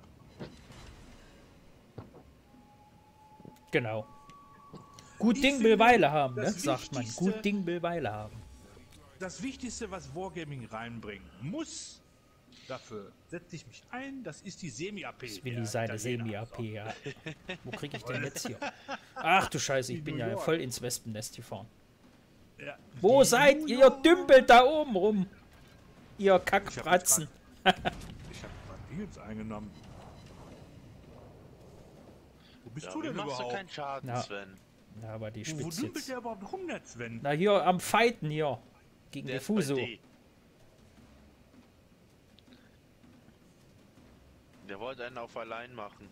Genau. Gut Ich Ding finde, will Weile haben, ne? das Sagt man. Wichtigste- Gut Ding will Weile haben. Das Wichtigste, was Wargaming reinbringen muss, dafür setze ich mich ein, das ist die Semi-A P. Das will der die seine Italiener. Semi-A P, ja. Wo krieg ich denn jetzt hier? Ach du Scheiße, ich In bin New ja York. voll ins Wespennest gefahren. Ja, Wo die seid New ihr? Ihr York- dümpelt da oben rum. Ihr Ich hab Kackbratzen. jetzt grad- Ich habe gerade Deals eingenommen. Wo bist Ja, du wie denn machst du überhaupt? keinen Schaden, Ja. Sven? Ja, aber die Wo spitzt dümpelt jetzt. der überhaupt rum, der Sven? Na, hier am Fighten hier. Gegen Der die ist bei Fuso. D. Der wollte einen auf allein machen.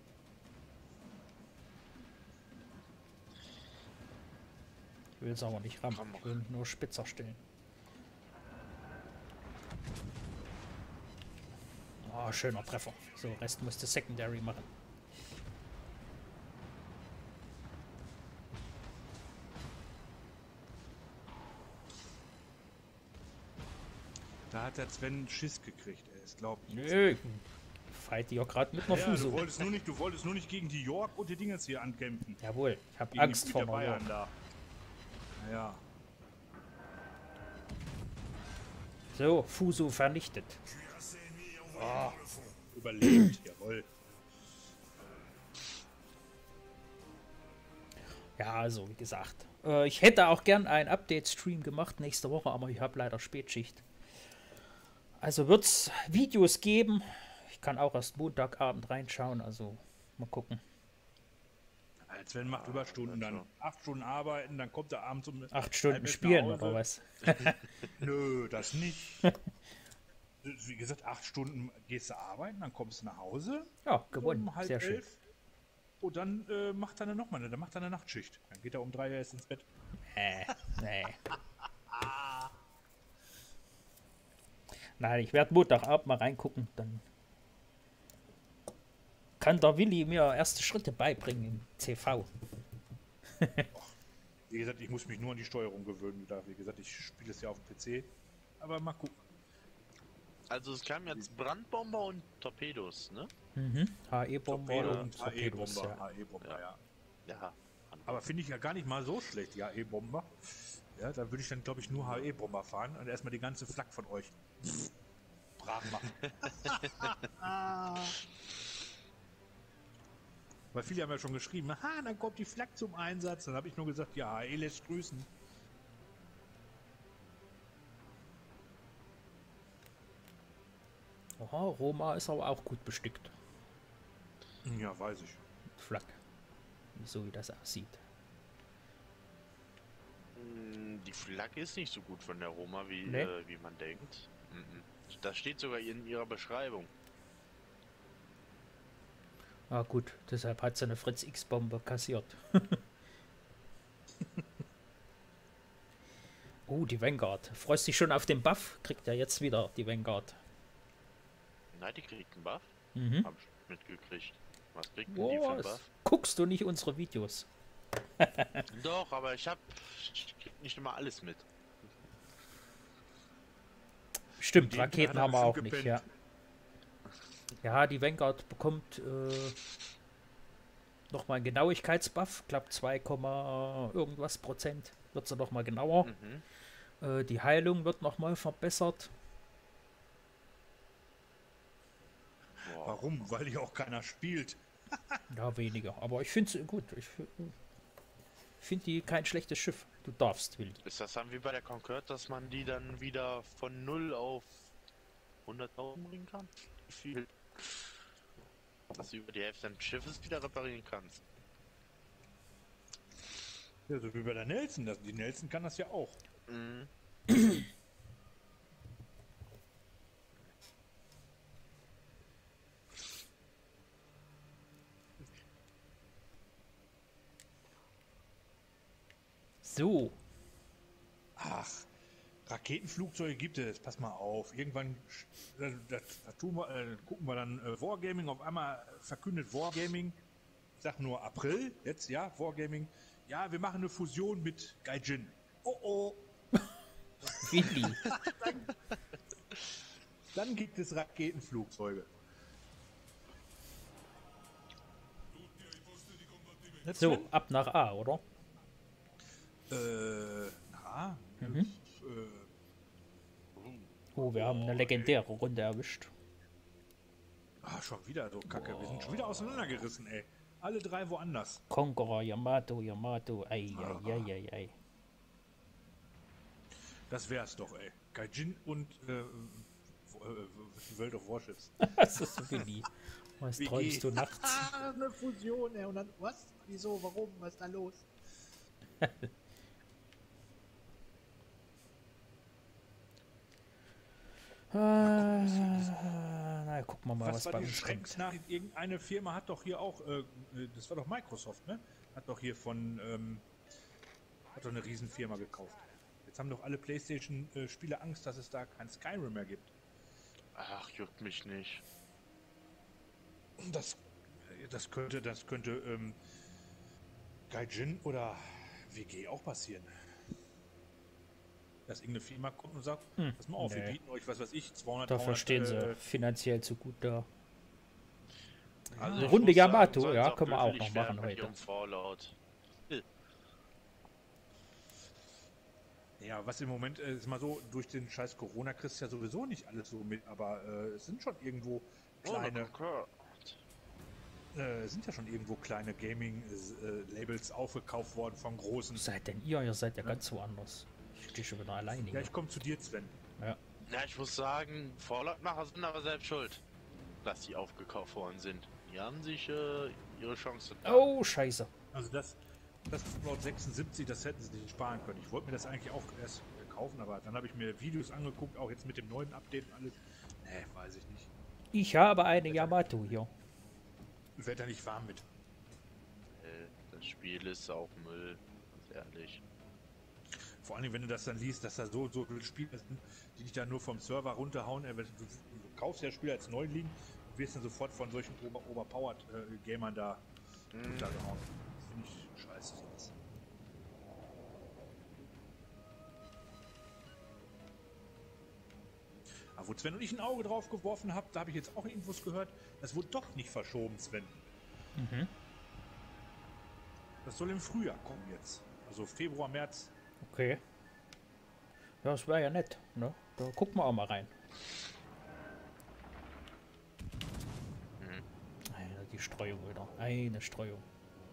Ich will es aber nicht rammen. Komm. Ich will nur spitzer stellen. Oh, schöner Treffer. So, Rest musste Secondary machen. Da hat der Sven Schiss gekriegt, ey. Es glaubt nicht. Nö. Fight die ja gerade mit einer Ja, du Fuso. wolltest, nur nicht, du wolltest nur nicht gegen die York und die Dingens hier ankämpfen. Jawohl, ich habe Gegen Angst die vor Peter New York. Bayern da. Ja. So, Fuso vernichtet. Ah, überlebt, jawohl. Ja, also wie gesagt. Äh, ich hätte auch gern einen Update-Stream gemacht nächste Woche, aber ich habe leider Spätschicht. Also wird es Videos geben. Ich kann auch erst Montagabend reinschauen, also mal gucken. Als Sven macht Überstunden das dann. schon. Acht Stunden arbeiten, dann kommt er abends um Acht Stunden halb elf spielen nach Hause. oder was? Nö, das nicht. Wie gesagt, acht Stunden gehst du arbeiten, dann kommst du nach Hause. Ja, gewonnen. Um halb Sehr schön. elf. Und dann äh, macht er noch mal eine, dann macht er eine Nachtschicht. Dann geht er um drei Uhr erst ins Bett. Äh, nee. Nein, ich werde Montagabend mal reingucken, dann kann der Willi mir erste Schritte beibringen im C V. Wie gesagt, ich muss mich nur an die Steuerung gewöhnen. wieder. Wie gesagt, ich spiele es ja auf dem P C. Aber mal gucken. Also es kamen jetzt Brandbomber und Torpedos, ne? Mhm. H E-Bomber Torpedo und und Torpedos, H E-Bomber. ja. H E-Bomber, ja. Ja. Aber finde ich ja gar nicht mal so schlecht, die H E-Bomber. Ja, da würde ich dann, glaube ich, nur H E-Bomber fahren und erstmal die ganze Flak von euch brav machen. Weil viele haben ja schon geschrieben, ha, dann kommt die Flak zum Einsatz. Dann habe ich nur gesagt, ja, H E lässt grüßen. Aha, Roma ist aber auch gut bestückt. Ja, weiß ich. Flak. So wie das aussieht. Die Flagge ist nicht so gut von der Roma, wie, Nee. äh, wie man denkt. Mhm. Das steht sogar in ihrer Beschreibung. Ah gut, deshalb hat sie eine Fritz X-Bombe kassiert. Oh, die Vanguard. Freust dich schon auf den Buff? Kriegt er jetzt wieder die Vanguard. Nein, die kriegt einen Buff. Mhm. Hab ich mitgekriegt. Was kriegt denn die für Oh, einen was? Buff? Guckst du nicht unsere Videos? Doch, aber ich hab ich krieg nicht immer alles mit. Stimmt, Den Raketen hat er haben wir auch bestimmt nicht, ja. Ja, die Vanguard bekommt äh, nochmal einen Genauigkeitsbuff. Klappt zwei, irgendwas Prozent. Wird sie nochmal genauer. Mhm. Äh, die Heilung wird nochmal verbessert. Wow. Warum? Weil die auch keiner spielt. Ja, weniger. Aber ich finde es gut. Ich finde die kein schlechtes Schiff. Du darfst, Willi. Ist das dann wie bei der Concorde, dass man die dann wieder von null auf hunderttausend bringen kann? Wie viel? Dass du über die Hälfte deines Schiffes wieder reparieren kannst. Ja, so wie bei der Nelson. Das, die Nelson kann das ja auch. Mhm. So. Ach, Raketenflugzeuge gibt es. Pass mal auf. Irgendwann das, das, das tun wir, äh, gucken wir dann äh, Wargaming. Auf einmal verkündet Wargaming. Ich sag nur April. Jetzt, ja, Wargaming. Ja, wir machen eine Fusion mit Gaijin. Oh oh. Willi. Dann gibt es Raketenflugzeuge. Jetzt, So, Sven? ab nach A, oder? Äh, na, Mhm. äh, Oh, wir haben eine legendäre Runde erwischt. ah, schon wieder so kacke. Wir sind schon wieder auseinandergerissen, ey. Alle drei woanders. Conqueror, Yamato, Yamato, ei, ei, ei, ei, ei. Das wär's doch, ey. Gaijin und äh, äh, World of Warships. Das ist so Willi. Was W G. träumst du nachts? Ah, eine Fusion, ey. Und dann, was? Wieso? Warum? Was ist da los? Ah, na, gucken wir mal, was, Was war bei die uns kommt. Schreckensnachricht? Irgendeine Firma hat doch hier auch, äh, das war doch Microsoft, ne? Hat doch hier von, ähm, hat doch eine Riesenfirma gekauft. Jetzt haben doch alle PlayStation-Spieler Angst, dass es da kein Skyrim mehr gibt. Ach, juckt mich nicht. Das, das könnte, das könnte ähm, Gaijin oder W G auch passieren. Dass irgendeine Firma kommt und sagt, Hm, pass mal auf, wir nee. bieten euch, was weiß ich, zweihundert, Dafür stehen sie äh, finanziell zu gut da. Also Eine ich Runde muss sagen, Yamato, sollen ja, sie können wir auch glücklich noch werden machen mit heute. ihrem Fallout. Ja, was im Moment äh, ist mal so, durch den scheiß Corona kriegst du ja sowieso nicht alles so mit, aber äh, es sind schon irgendwo kleine, Oh, äh, sind ja schon irgendwo kleine Gaming-Labels aufgekauft worden von großen. Was seid denn ihr? Ihr seid ja ganz woanders. Ich stehe schon wieder alleine Ja, hier. ich komme zu dir, Sven. Ja. Ja, ich muss sagen, Fallout-Macher sind aber selbst schuld, dass die aufgekauft worden sind. Die haben sich äh, ihre Chance. Oh, scheiße. Also das, das Fallout sechsundsiebzig, das hätten sie nicht sparen können. Ich wollte mir das eigentlich auch erst äh, kaufen, aber dann habe ich mir Videos angeguckt, auch jetzt mit dem neuen Update und alles. Nee, weiß ich nicht. Ich habe eine Yamato hier. Ich werde da nicht warm mit. Äh, das Spiel ist auch Müll, ganz ehrlich. Vor allem, wenn du das dann liest, dass da so so viele Spiele sind, die dich dann nur vom Server runterhauen. Äh, wenn Du, du kaufst ja das Spiel als Neuling und wirst dann sofort von solchen Ober Overpowered äh, Gamern da Hm. runtergehauen. Das finde ich scheiße sowas. Aber wo Sven und ich ein Auge drauf geworfen haben, da habe ich jetzt auch Infos gehört, das wurde doch nicht verschoben, Sven. Mhm. Das soll im Frühjahr kommen jetzt. Also Februar, März. Okay. Ja, das wäre ja nett, ne? Da gucken wir auch mal rein. Mhm. Alter, die Streuung wieder. Eine Streuung.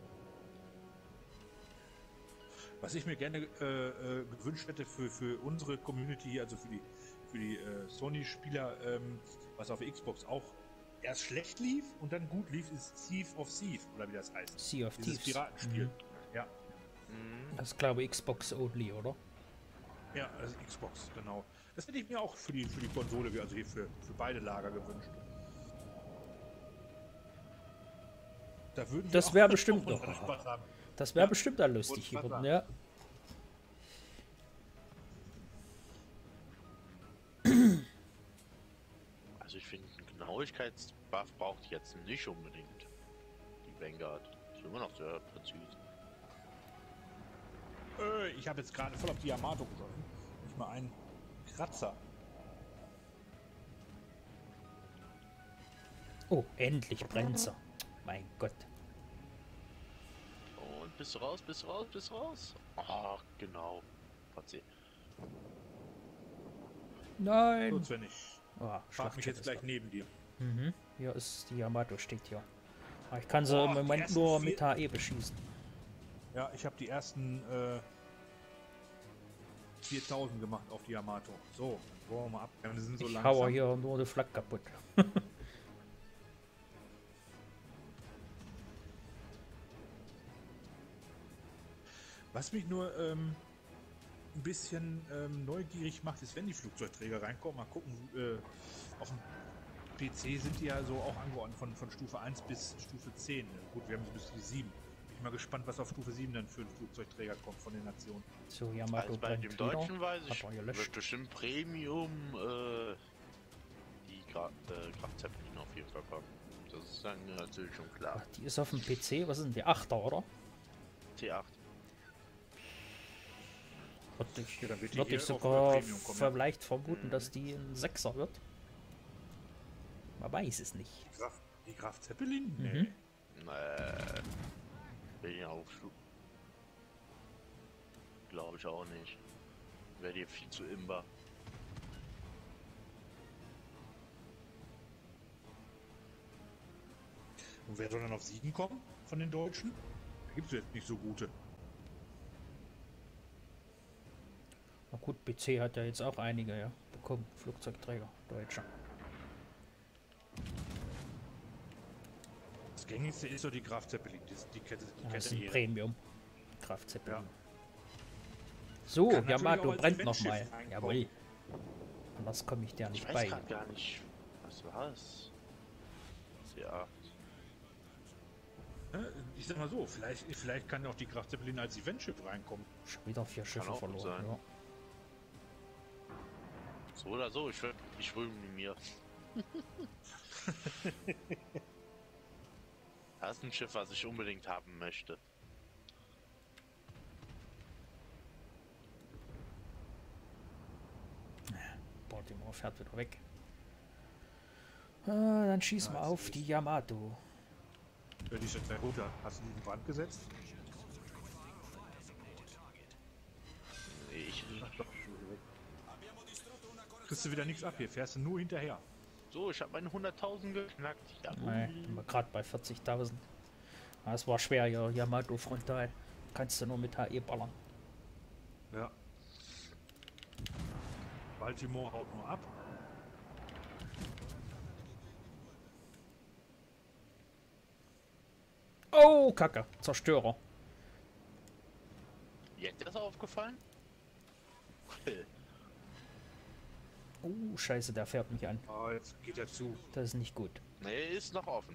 Was ich mir gerne äh, äh, gewünscht hätte für, für unsere Community hier, also für die, für die äh, Sony-Spieler, ähm, was auf der Xbox auch erst schlecht lief und dann gut lief, ist Thief of Thief, oder wie das heißt. Sea of Dieses Thieves. Piratenspiel. Mhm. Ja, Mhm. Das ist, glaube ich, Xbox only, oder? ja, also Xbox, genau. Das hätte ich mir auch für die, für die Konsole, also hier für, für beide Lager gewünscht. Da würden wir Das auch- wäre bestimmt auch noch. unseren Spaß haben. Das wäre Ja, bestimmt dann lustig wollte ich geworden, grad ja. Also ich finde, einen Genauigkeitsbuff braucht jetzt nicht unbedingt die Vanguard. Ist immer noch sehr präzise. Äh, ich habe jetzt gerade voll auf die Yamato geschossen. Nicht mal einen Kratzer. Oh, endlich brennt's. er. Mein Gott. Und bist du raus, bist du raus, bist du raus? Ach, genau. V C. Nein. So, Sven, ich Oh, frag mich Schlachtschiff jetzt ist gleich da. neben dir. Mhm. Hier ist die Yamato, steht hier. Aber ich kann sie Boah, im die Moment ersten nur vier- mit H E beschießen. Ja, ich habe die ersten äh, viertausend gemacht auf die Yamato. So, wollen wir mal ab. Ja, die sind so Ich langsam. haue hier nur die Flak kaputt. Was mich nur ähm, ein bisschen ähm, neugierig macht, ist, wenn die Flugzeugträger reinkommen. Mal gucken, äh, auf dem P C sind die ja so auch angeordnet von, von Stufe eins bis Stufe zehn. Gut, wir haben so bis die sieben. Bin mal gespannt, was auf Stufe sieben dann für ein Flugzeugträger kommt von den Nationen. So, Yamato Also bei brennt dem wieder. Deutschen weiß Hab ich, er wird gelöscht. bestimmt Premium äh, die Gra äh, Kraftzeppelin auf jeden Fall kommen. Das ist dann natürlich schon klar. Ach, die ist auf dem P C, was ist denn die achter, oder? T acht. Würde ich, Ja, dann wird die würd hier ich auf, sogar äh, Premium kommen, ja. vielleicht vermuten, Mhm. dass die ein Sechser wird. Man weiß es nicht. Die Graf, die Graf Zeppelin? Mhm. Nee. Äh, will ich auch glaube ich auch nicht. Wäre dir viel zu imbar. Und wer soll dann auf sieben kommen von den Deutschen? Da gibt es jetzt nicht so gute. Na gut, P C hat ja jetzt auch einige, ja, bekommen. Flugzeugträger, Deutsche. Das gängigste ist so die Graf Zeppelin. Die, die Kette, die Ja, das ist Kette ein eh. Premium. Kraftzeppelin. Ja. So, Kann natürlich Yamato auch als brennt Eventschiff nochmal. reinkommen. Jawohl. Anders komme ich der Ich nicht weiß bei. gerade gar nicht, was war's. C acht. Ne? Ich sag mal so, vielleicht, vielleicht kann auch die Graf Zeppelin als Eventschiff reinkommen. Schon wieder vier Schiffe auch gut verloren. sein. Ja. So oder so, ich will ich will mir. Das ist ein Schiff, was ich unbedingt haben möchte. Baltimore fährt wieder weg. Ah, dann schießen wir Ja, auf jetzt die Yamato. Ja, die ist jetzt runter. Hast du die in Brand gesetzt? Ich, Kriegst du wieder nichts ab hier, fährst du nur hinterher. so, ich habe meine hunderttausend geknackt. Ja, Nee, sind wir gerade bei vierzigtausend. Ah, es war schwer, ja, Yamato frontal. Kannst du nur mit H E ballern. Ja. Baltimore haut nur ab. Oh, Kacke. Zerstörer. jetzt ist aufgefallen? Oh, scheiße, der fährt mich an. Ah, jetzt geht er zu. Das ist nicht gut. Nee, ist noch offen.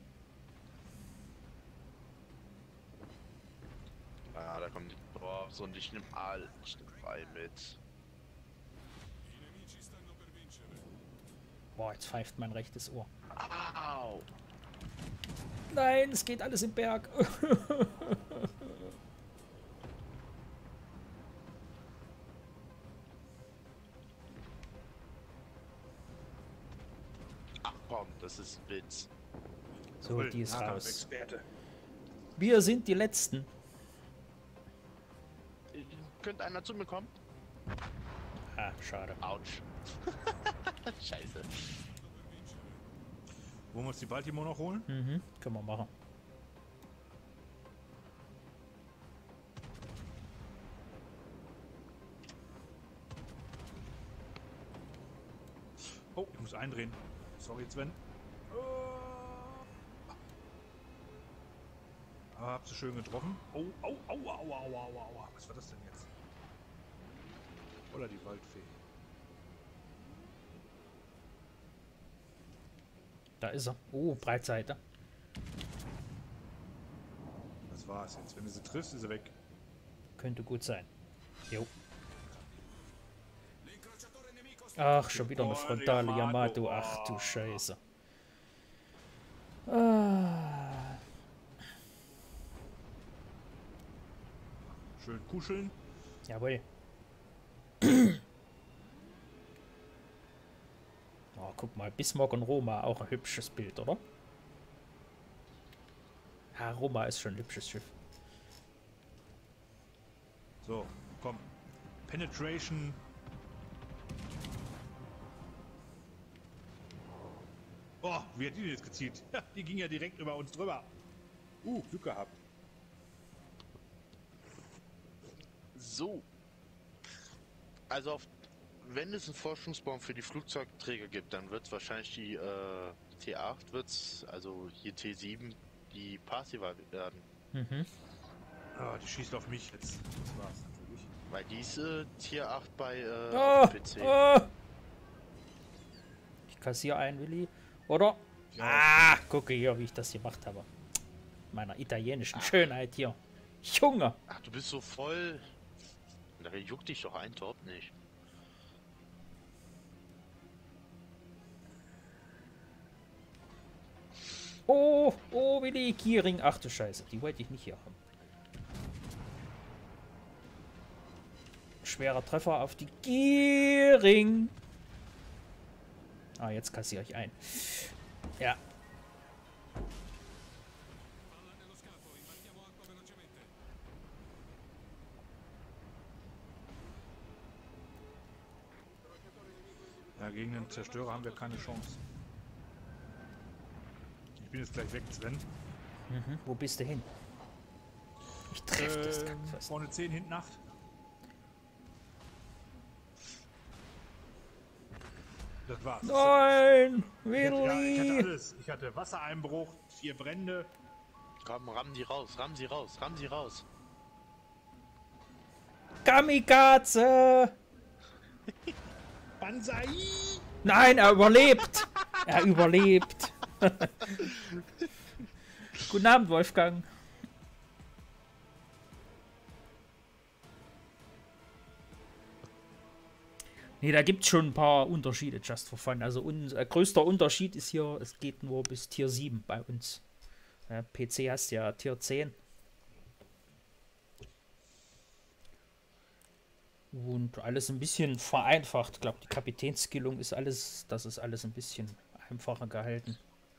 Ah, da kommt die Dorfs und ich nehme all, ich nehm zwei mit. Boah, jetzt pfeift mein rechtes Ohr. Au! Nein, es geht alles im Berg. Ach komm, das ist ein Witz. So, die ist Jawohl, raus. Experte. Wir sind die Letzten. könnte einer zu mir kommen. Ah, schade. Autsch. Scheiße. Wollen wir uns die Baltimore noch holen? Mhm, können wir machen. Oh, ich muss eindrehen. Sorry, Sven. Aber habt ihr schön getroffen? Oh, au, au, au, au, au, au, au. Was war das denn jetzt? Oder die Waldfee. Da ist er. Oh, Breitseite. Das war's jetzt. Wenn du sie triffst, ist er weg. Könnte gut sein. Jo. Ach, schon wieder eine Oh, frontale der Yamato. Yamato. Ach du Scheiße. Ah. Schön kuscheln. Jawohl. Oh, guck mal, Bismarck und Roma, auch ein hübsches Bild, oder? Ja, Roma ist schon ein hübsches Schiff. So, komm. Penetration. Oh, wie hat die denn jetzt gezielt? Ja, die ging ja direkt über uns drüber. Uh, Glück gehabt. So. Also auf, wenn es einen Forschungsbaum für die Flugzeugträger gibt, dann wird es wahrscheinlich die äh, T acht, wird's, also hier T sieben, die passiver werden. Mhm. Ah, die schießt auf mich jetzt. Das war's natürlich. Weil diese Tier acht bei äh, Oh, auf dem P C. oh. Ich kassiere ein, Willi. Oder? Ja. Ah, gucke hier, wie ich das gemacht habe. Meiner italienischen Schönheit hier. Junge. Ach, du bist so voll. Da juckt dich doch ein Top nicht. Oh, oh, Willi, Kiering. Ach du Scheiße, die wollte ich nicht hier haben. Schwerer Treffer auf die Kiering. Ah, jetzt kassiere ich ein. Ja. Ja, gegen den Zerstörer haben wir keine Chance. Ich bin jetzt gleich weg, Sven. Mhm. Wo bist du hin? Ich treffe das Ähm, Kackfest. vorne zehn, hinten acht. Das war's. Nein, Ich hatte, ja, ich hatte Willi. alles. Ich hatte Wassereinbruch, vier Brände. Komm, rammen sie raus, rammen sie raus, rammen sie raus. Kamikaze. Banzai! Nein, er überlebt. Er überlebt. Guten Abend, Wolfgang. Nee, da gibt es schon ein paar Unterschiede, just for fun. Also unser größter Unterschied ist hier, es geht nur bis Tier sieben bei uns. Ja, P C hast ja Tier zehn. Und alles ein bisschen vereinfacht. Ich glaube, die Kapitänsskillung ist alles, das ist alles ein bisschen einfacher gehalten.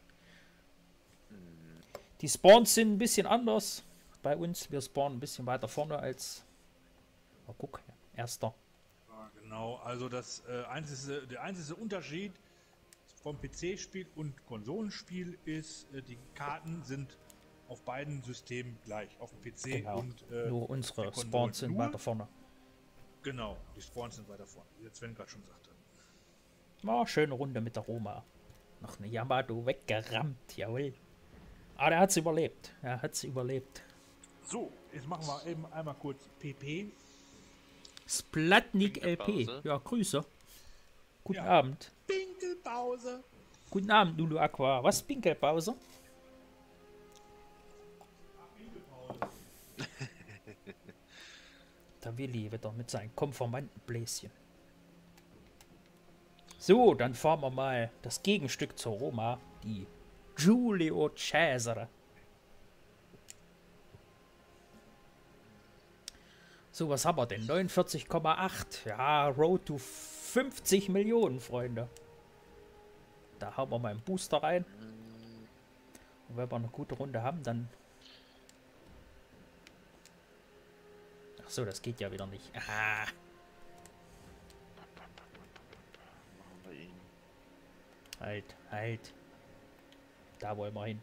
Die Spawns sind ein bisschen anders bei uns. Wir spawnen ein bisschen weiter vorne als... Oh, guck, erster. Ja, genau, also das äh, einzige, der einzige Unterschied vom P C-Spiel und Konsolenspiel ist, äh, die Karten sind auf beiden Systemen gleich. Auf dem P C Genau. und äh, Nur unsere der Konsole. Spawns sind Nur- weiter vorne. Genau, die Spawns sind weiter vorne, wie der Sven gerade schon sagte. Oh, schöne Runde mit der Roma. Noch eine Yamato weggerammt, jawohl. Ah, der hat's überlebt. Er hat's überlebt. So, jetzt machen wir eben einmal kurz P P. Splatnik L P. Pinkelpause. Ja, Grüße. Guten Ja. Abend. Pinkelpause. Guten Abend, Lulu Aqua. Was, Pinkelpause? Der Willi wieder mit seinen Konformantenbläschen. So, dann fahren wir mal das Gegenstück zur Roma, die Giulio Cesare. So, was haben wir denn? neunundvierzig Komma acht. Ja, Road to fünfzig Millionen, Freunde. Da haben wir mal einen Booster rein. Und wenn wir eine gute Runde haben, dann... Ach so, das geht ja wieder nicht. Ah, Machen wir ihn. halt, halt. Da wollen wir hin.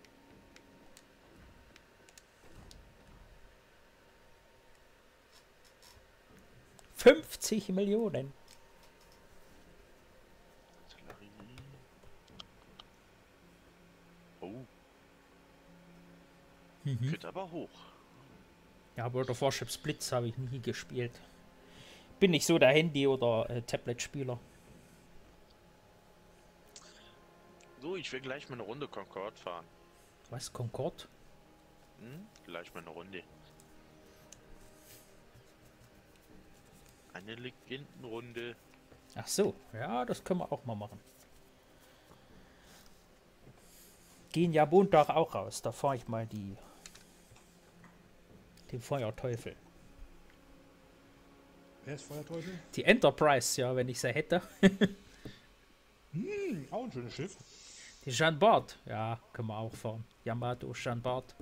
fünfzig Millionen. Artillerie. Oh. Mhm. Geht aber hoch. Ja, World of Warships Blitz habe ich nie gespielt. Bin nicht so der Handy- oder äh, Tablet-Spieler. So, ich will gleich mal eine Runde Concorde fahren. Was, Concorde? Hm? Gleich mal eine Runde. Eine Legendenrunde. Ach so, ja, das können wir auch mal machen. Gehen ja Montag auch raus. Da fahre ich mal die den Feuerteufel. Wer ist Feuerteufel? Die Enterprise, ja, wenn ich sie hätte. Hm, auch ein schönes Schiff. Die Jeanne Bart, ja, können wir auch fahren. Yamato Jeanne Bart.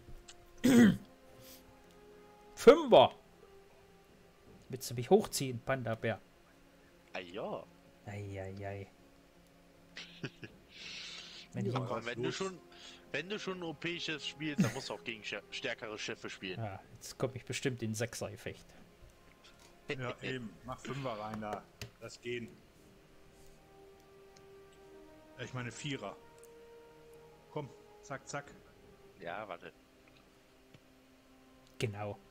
Fünfer. Willst du mich hochziehen, Panda Bär? Ah ja. Eieiei. Wenn ich Ja. ihn- Aber wenn du schon, wenn du schon O P-Schiff spielst, dann musst du auch gegen stär- stärkere Schiffe spielen. ja, jetzt komme ich bestimmt in Sechser-Effekt. Ja, eben. Mach Fünfer rein da. Das gehen. Ja, ich meine Vierer. Komm, zack, zack. Ja, warte. Genau.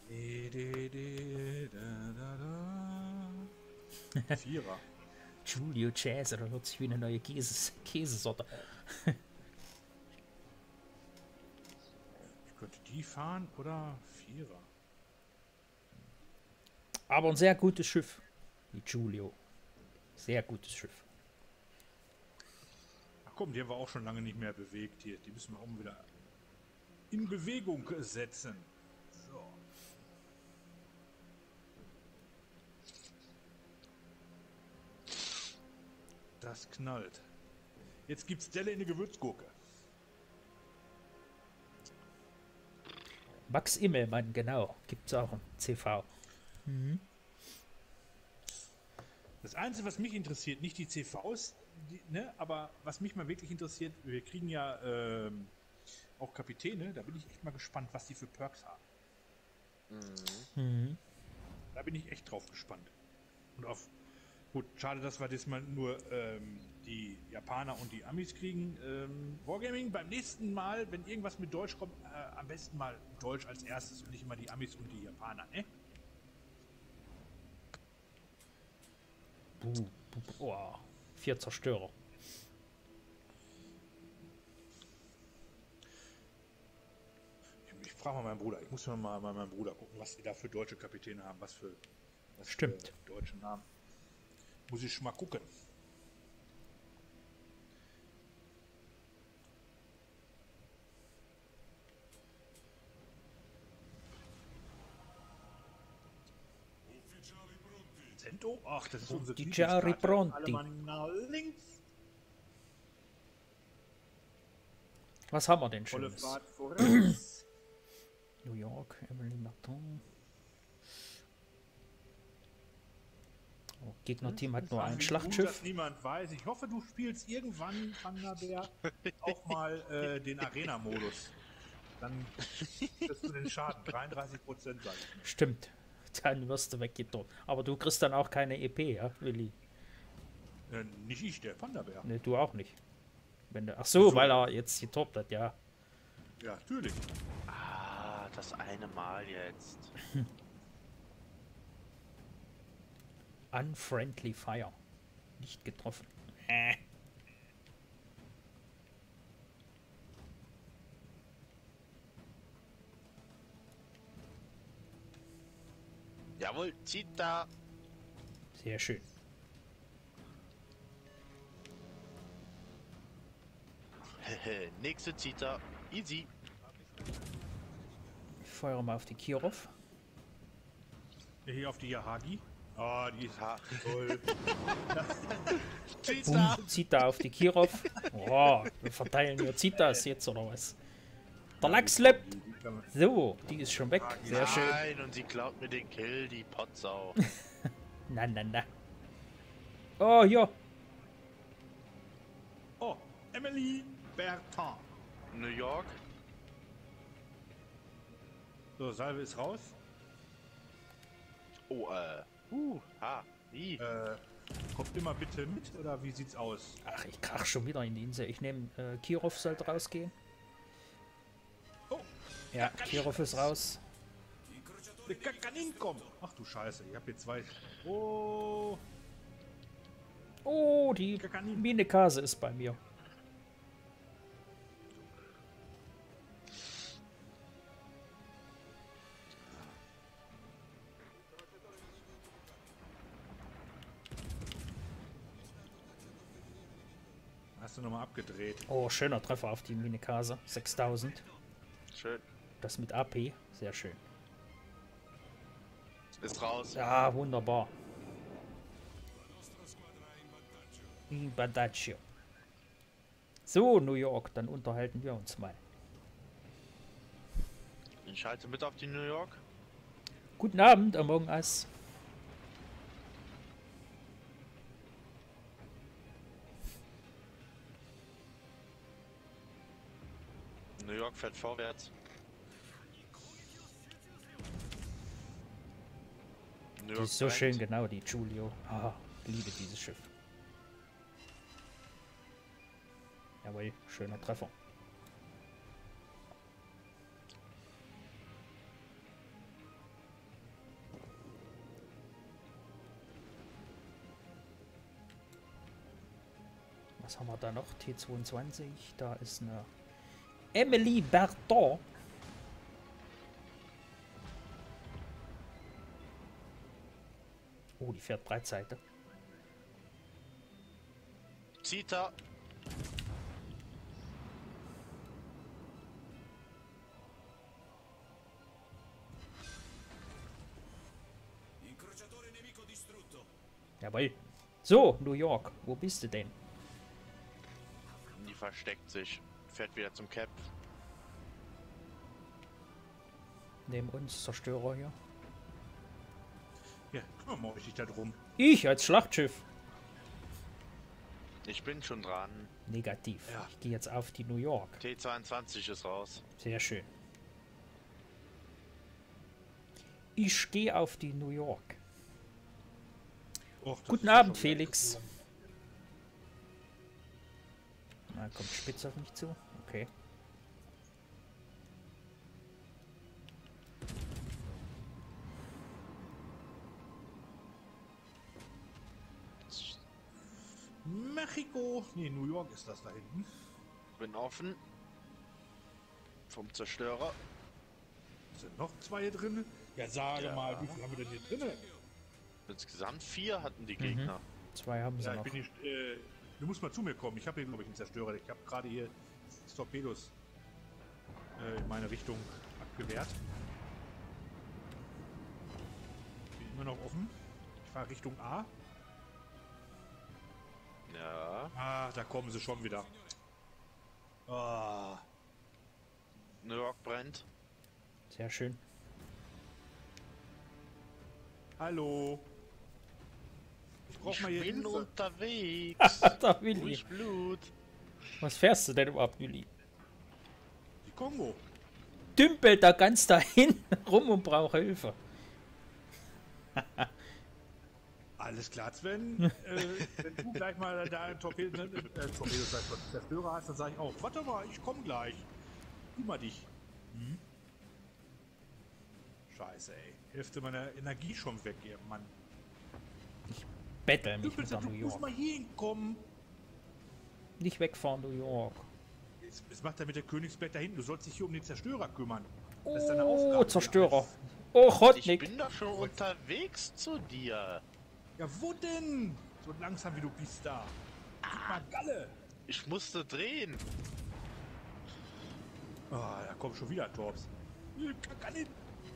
Vierer. Julio Cesar, da hört sich wie eine neue Käses Käsesorte. Ich könnte die fahren oder Vierer. Aber ein sehr gutes Schiff. Die Julio. Sehr gutes Schiff. Ach komm, die haben wir auch schon lange nicht mehr bewegt hier. Die müssen wir auch mal wieder in Bewegung setzen. So. Das knallt. Jetzt gibt's Delle in eine Gewürzgurke. Max Immelmann, genau. Gibt's auch ein C V. Das Einzige, was mich interessiert, nicht die C Vs, die, ne, aber was mich mal wirklich interessiert, wir kriegen ja ähm, auch Kapitäne, da bin ich echt mal gespannt, was die für Perks haben. Mhm. Da bin ich echt drauf gespannt. Und auf, gut, schade, dass wir diesmal nur ähm, die Japaner und die Amis kriegen. Ähm, Wargaming beim nächsten Mal, wenn irgendwas mit Deutsch kommt, äh, am besten mal Deutsch als erstes und nicht immer die Amis und die Japaner, ne? Buh, buh, buh. Oh, vier Zerstörer. Ich, ich frage mal meinen Bruder, ich muss mal, mal, mal meinen Bruder gucken, was die da für deutsche Kapitäne haben, was für, was Stimmt. für deutsche Namen. Muss ich schon mal gucken. Cento? Ach, das ist unsere Ufficiali Lieblingskarte. pronti. Alle mal nach links. Was haben wir denn Volle Schönes? Fahrt voraus. New York, Emily Martin. Oh, Gegnerteam hat nur ein Gut, Schlachtschiff. dass niemand weiß. Ich hoffe, du spielst irgendwann, Thunderbär, auch mal äh, den Arena-Modus. Dann kriegst du den Schaden. dreiunddreißig Prozent, sag ich. Stimmt. Dann wirst du weggetan. Aber du kriegst dann auch keine E P, ja, Willi? Äh, nicht ich, der Thunderbär. Ne, du auch nicht. Wenn du, ach so, Ach so. weil er jetzt getoppt hat, ja. Ja, natürlich. Ah, das eine Mal jetzt. Unfriendly Fire. Nicht getroffen. Äh. Jawohl, zieht da. Sehr schön. Nächste zieht da. Easy. Ich feuere mal auf die Kirov. Hier auf die Yahagi. Ah, die ist Ha. toll. Zieht da. Boom, zieht da auf die Kirov. Oh, wir verteilen hier Zitas jetzt oder was? Der Lachs lebt. So, die ist schon weg. Sehr schön. Nein, und sie klaut mir den Kill, die Potsau. Na, na, na. Oh, hier. Oh, Emily Bertin. New York. So, Salve ist raus. Oh, äh. Uh, ha, wie? Äh, kommt immer bitte mit, oder wie sieht's aus? Ach, ich krach schon wieder in die Insel. Ich nehme, äh, Kirov sollte rausgehen. Oh, Ja, Kirov ist raus. der Kakanin kommt. Ach du Scheiße, ich hab hier zwei. Oh, Oh, die Kakanin. Minekase ist bei mir. Hast du nochmal abgedreht? Oh, schöner Treffer auf die Minekase. sechstausend. Schön. Das mit A P. Sehr schön. Ist raus. Ja, wunderbar. In Badaccio. So, New York, dann unterhalten wir uns mal. Ich schalte mit auf die New York. Guten Abend, Among Us. New York fährt vorwärts. New Die York ist so brennt. schön, genau, die Giulio. Ah, ich liebe dieses Schiff. Jawohl, schöner Treffer. Was haben wir da noch? T zweiundzwanzig, da ist eine Emily Berton. Oh, die fährt Breitseite. Zita. Jawohl. So, New York, wo bist du denn? Die versteckt sich. Fährt wieder zum Cap. Neben uns Zerstörer hier. Ja, kümmern wir euch da drum. Ich als Schlachtschiff. Ich bin schon dran. Negativ. Ja. Ich gehe jetzt auf die New York. T zweiundzwanzig ist raus. Sehr schön. Ich gehe auf die New York. Och, das Guten ist ja Abend, schon wieder Felix. geflogen. Na, kommt spitz auf mich zu. Okay. Mexiko. Nee, New York ist das da hinten. Bin offen. Vom Zerstörer. Sind noch zwei drin? Ja, sage Ja. mal, wie viel haben wir denn hier drin? Insgesamt vier hatten die Gegner. Zwei haben sie Ja, ich noch. bin nicht, äh, du musst mal zu mir kommen. Ich habe hier, glaube ich, einen Zerstörer. Ich habe gerade hier Torpedos äh, in meine Richtung abgewehrt. Bin immer noch offen. Ich fahre Richtung A. Ja. Ah, da kommen sie schon wieder. Ah, New York brennt. Sehr schön. hallo. Ich brauche Ich mal hier bin Hilfe. unterwegs. Da Willi. Durch Blut. Was fährst du denn überhaupt, Willi? Die Kongo. Dümpelt da ganz dahin rum und braucht Hilfe. Alles klar, Sven. äh, wenn du gleich mal da ein Torpedo, äh, Torpedo das heißt, Zerstörer hast, dann sage ich auch, warte mal, ich komme gleich. Kümmer dich. Hm? Scheiße, ey. Hälfte meiner Energie schon weg, ihr Mann. Bettel Du, mich mit bitte, der du New musst York. mal hier hinkommen. Nicht wegfahren, New York. Jetzt, jetzt macht er mit der Königsberg da hinten. Du sollst dich hier um den Zerstörer kümmern. Das ist deine Aufgabe. Oh, hier. Zerstörer. Oh, Ich Hotnik. bin doch schon unterwegs zu dir. Ja, wo denn? So langsam wie du bist da. Gib mal Galle. Ich musste drehen. Ah, da kommt schon wieder Torps. Hier, kann ich-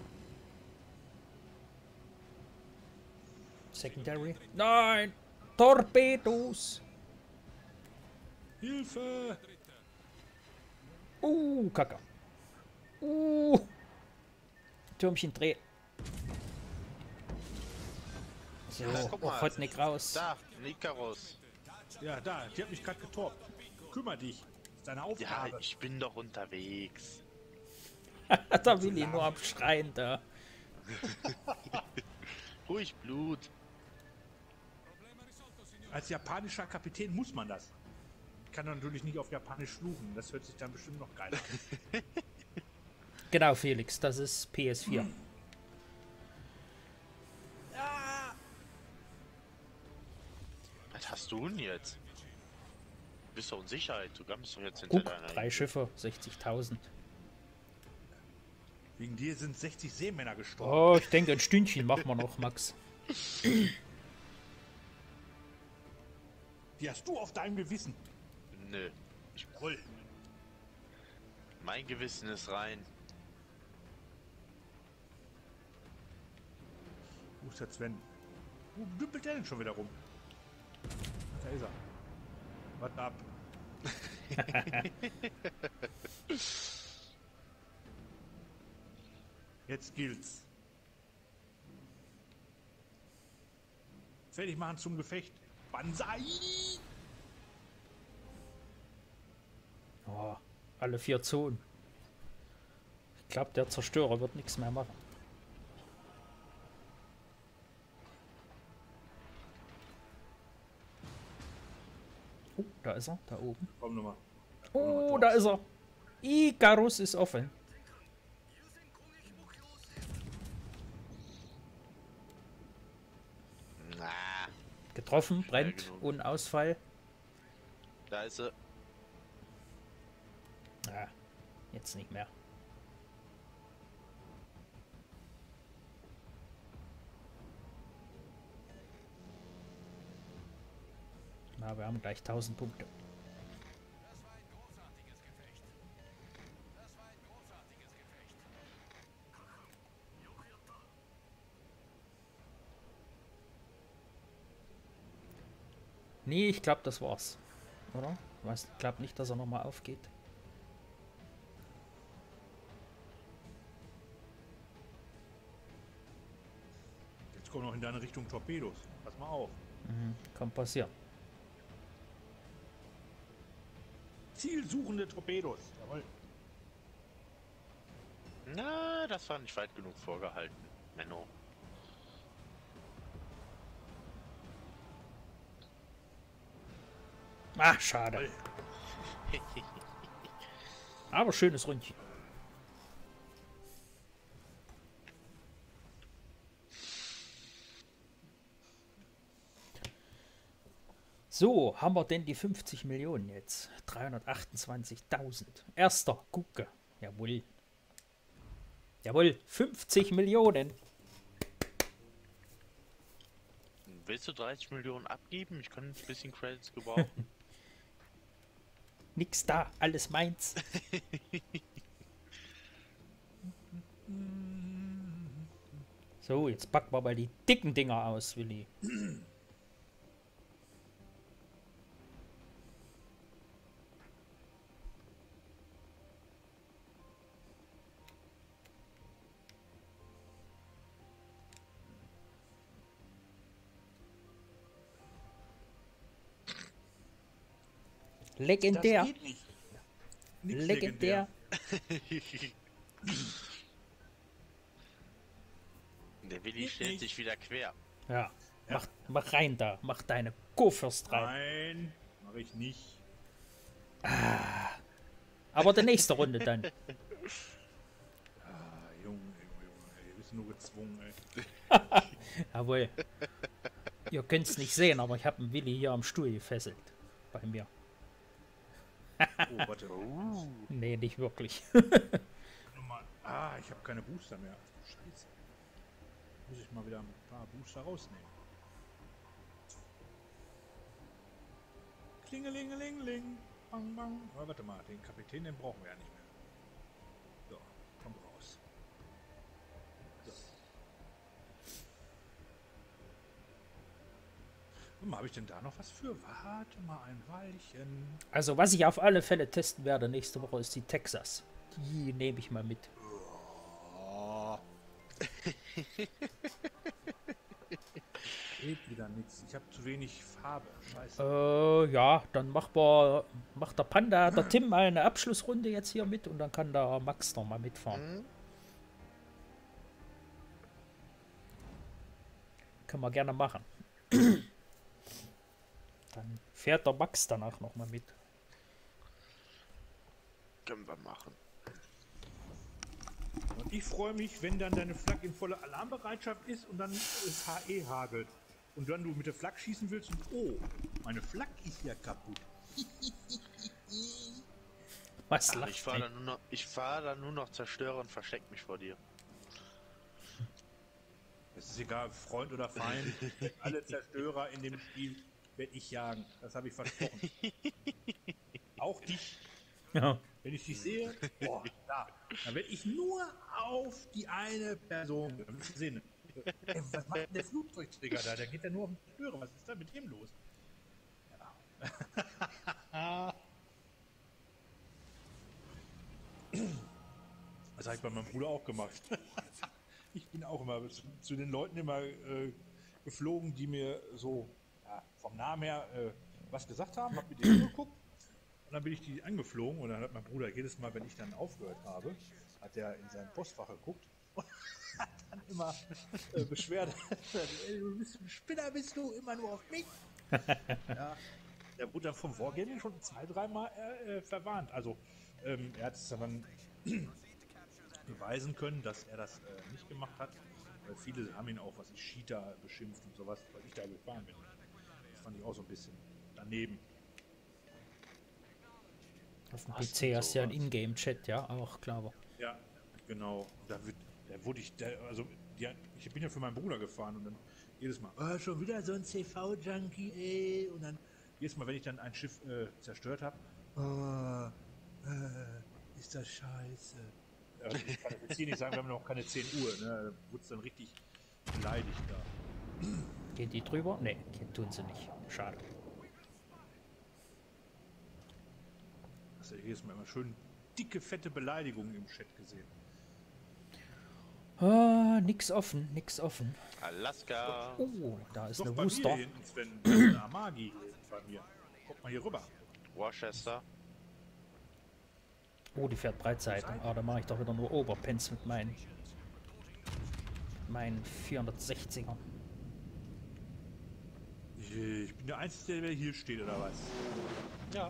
Secondary. Nein! Torpedos! Hilfe! Uh, Kacke. Uh. Türmchen dreh. So, Ja, guck mal. Ochotnik raus. Da, Nikaros. Ja, da, die hat mich gerade getorbt. Kümmer dich. Das ist deine Ja, Aufgabe. ich bin doch unterwegs. Da will ich nur am Schreien da. Ruhig Blut. Als japanischer Kapitän muss man das. Ich kann natürlich nicht auf Japanisch fluchen. Das hört sich dann bestimmt noch geil an. Genau, Felix, das ist P S vier. Was hast du denn jetzt? Du bist doch in Sicherheit. Du kommst doch jetzt hinter Guck, deiner... drei Schiffe, sechzigtausend. Wegen dir sind sechzig Seemänner gestorben. Oh, ich denke, ein Stündchen machen wir noch, Max. Die hast du auf deinem Gewissen. Nö. Jawohl. Mein Gewissen ist rein. Wo ist der Sven? Wo dümpelt der denn schon wieder rum? Da ist er. Warte ab. Jetzt gilt's. Fertig machen zum Gefecht. Banzai! Oh, alle vier Zonen. Ich glaube, der Zerstörer wird nichts mehr machen. Oh, da ist er, da oben. Komm nochmal. Oh, da ist er. Icarus ist offen. Na, Getroffen, Schnell brennt, genug. und Ausfall. da ist sie. Ah, jetzt nicht mehr. Na, wir haben gleich tausend Punkte. Nee, ich glaube, das war's. Oder? Ich glaube nicht, dass er nochmal aufgeht. Jetzt kommen noch in deine Richtung Torpedos. Pass mal auf. Mhm, kann passieren. Zielsuchende Torpedos. Jawohl. Na, das war nicht weit genug vorgehalten. Menno. Ah, schade. Aber schönes Ründchen. So, haben wir denn die fünfzig Millionen jetzt? dreihundertachtundzwanzigtausend. Erster, gucke. Jawohl. Jawohl, fünfzig Millionen. Willst du dreißig Millionen abgeben? Ich kann ein bisschen Credits gebrauchen. Nix da, alles meins. So, jetzt packen wir mal die dicken Dinger aus, Willi. Legendär. Das geht nicht. Nix Legendär. Der Willi Geht stellt nicht. sich wieder quer. Ja, mach, mach rein da. Mach deine Kurfürst rein. Nein, mache ich nicht. Aber die nächste Runde dann. Ah, Junge, Junge, Junge, ihr bist nur gezwungen, ey. Jawohl. Ihr könnt es nicht sehen, aber ich habe einen Willi hier am Stuhl gefesselt. Bei mir. Oh, warte. Uh, Nee, nicht wirklich. Nochmal. Ah, ich habe keine Booster mehr. Scheiße. Muss ich mal wieder ein paar Booster rausnehmen. Klingelingelingeling. Bang, bang. Aber warte mal, den Kapitän, den brauchen wir ja nicht mehr. So, komm raus. So. Warum habe ich denn da noch was für? Warte mal ein Weilchen. Also, was ich auf alle Fälle testen werde nächste Woche, ist die Texas. Die nehme ich mal mit. Oh. Geht wieder nichts. Ich habe zu wenig Farbe. Scheiße. Äh, ja, dann macht, wir, macht der Panda, der Tim mal eine Abschlussrunde jetzt hier mit und dann kann der Max noch mal mitfahren. Mhm. Können wir gerne machen. Dann fährt der Max danach noch mal mit. Können wir machen. Und ich freue mich, wenn dann deine Flak in voller Alarmbereitschaft ist und dann es H E hagelt. Und dann du mit der Flak schießen willst und oh, meine Flak ist ja kaputt. Was Ach, lacht ich fahre ey? dann, nur noch- ich fahr dann nur noch Zerstörer und versteck mich vor dir. Es ist egal, Freund oder Feind. Alle Zerstörer in dem Spiel werde ich jagen. Das habe ich versprochen. Auch dich. Ja. Wenn ich dich sehe, boah, da, dann werde ich nur auf die eine Person sehen. Ey, was macht denn der Flugzeugträger da? Der geht ja nur auf den Zerstörer. Was ist da mit dem los? Ja. Das habe ich bei meinem Bruder auch gemacht. Ich bin auch immer zu, zu den Leuten immer äh, geflogen, die mir so ja, vom Namen her äh, was gesagt haben, hab mit denen geguckt und dann bin ich die angeflogen und dann hat mein Bruder jedes Mal, wenn ich dann aufgehört habe, hat er in sein Postfach geguckt und hat dann immer äh, beschwert, ey, du bist ein Spinner, bist du immer nur auf mich. Ja, der wurde dann vom Wargaming schon zwei, dreimal äh, äh, verwarnt. Also ähm, er hat es dann beweisen können, dass er das äh, nicht gemacht hat. Weil viele haben ihn auch, was ich Cheater beschimpft und sowas, weil ich da gefahren bin. Das fand ich auch so ein bisschen daneben. Auf dem Was P C denn hast du ja einen sowas? Ingame-Chat, ja, auch klar. Ja, genau. Da wird, da wurde ich, da, also die, ich bin ja für meinen Bruder gefahren und dann jedes Mal, oh, schon wieder so ein C V-Junkie, ey. Und dann jedes Mal, wenn ich dann ein Schiff äh, zerstört habe, oh, äh, ist das scheiße. Ja, ich kann jetzt hier nicht sagen, wir haben noch keine zehn Uhr, ne? Da wurde es dann richtig beleidigt da. Gehen die drüber? Ne, tun sie nicht. Schade. Hast du jedes Mal immer schön dicke, fette Beleidigungen im Chat gesehen. Ah, nix offen, nix offen. Alaska. Oh, da ist Doch eine bei Booster. mir hinten, Sven, da ist eine Amagi bei mir. Guck mal hier rüber. Worcester. Oh, die fährt Breitseite. Ah, da mache ich doch wieder nur Oberpens mit meinen, meinen vierhundertsechziger. Ich bin der Einzige, der hier steht, oder was? Ja.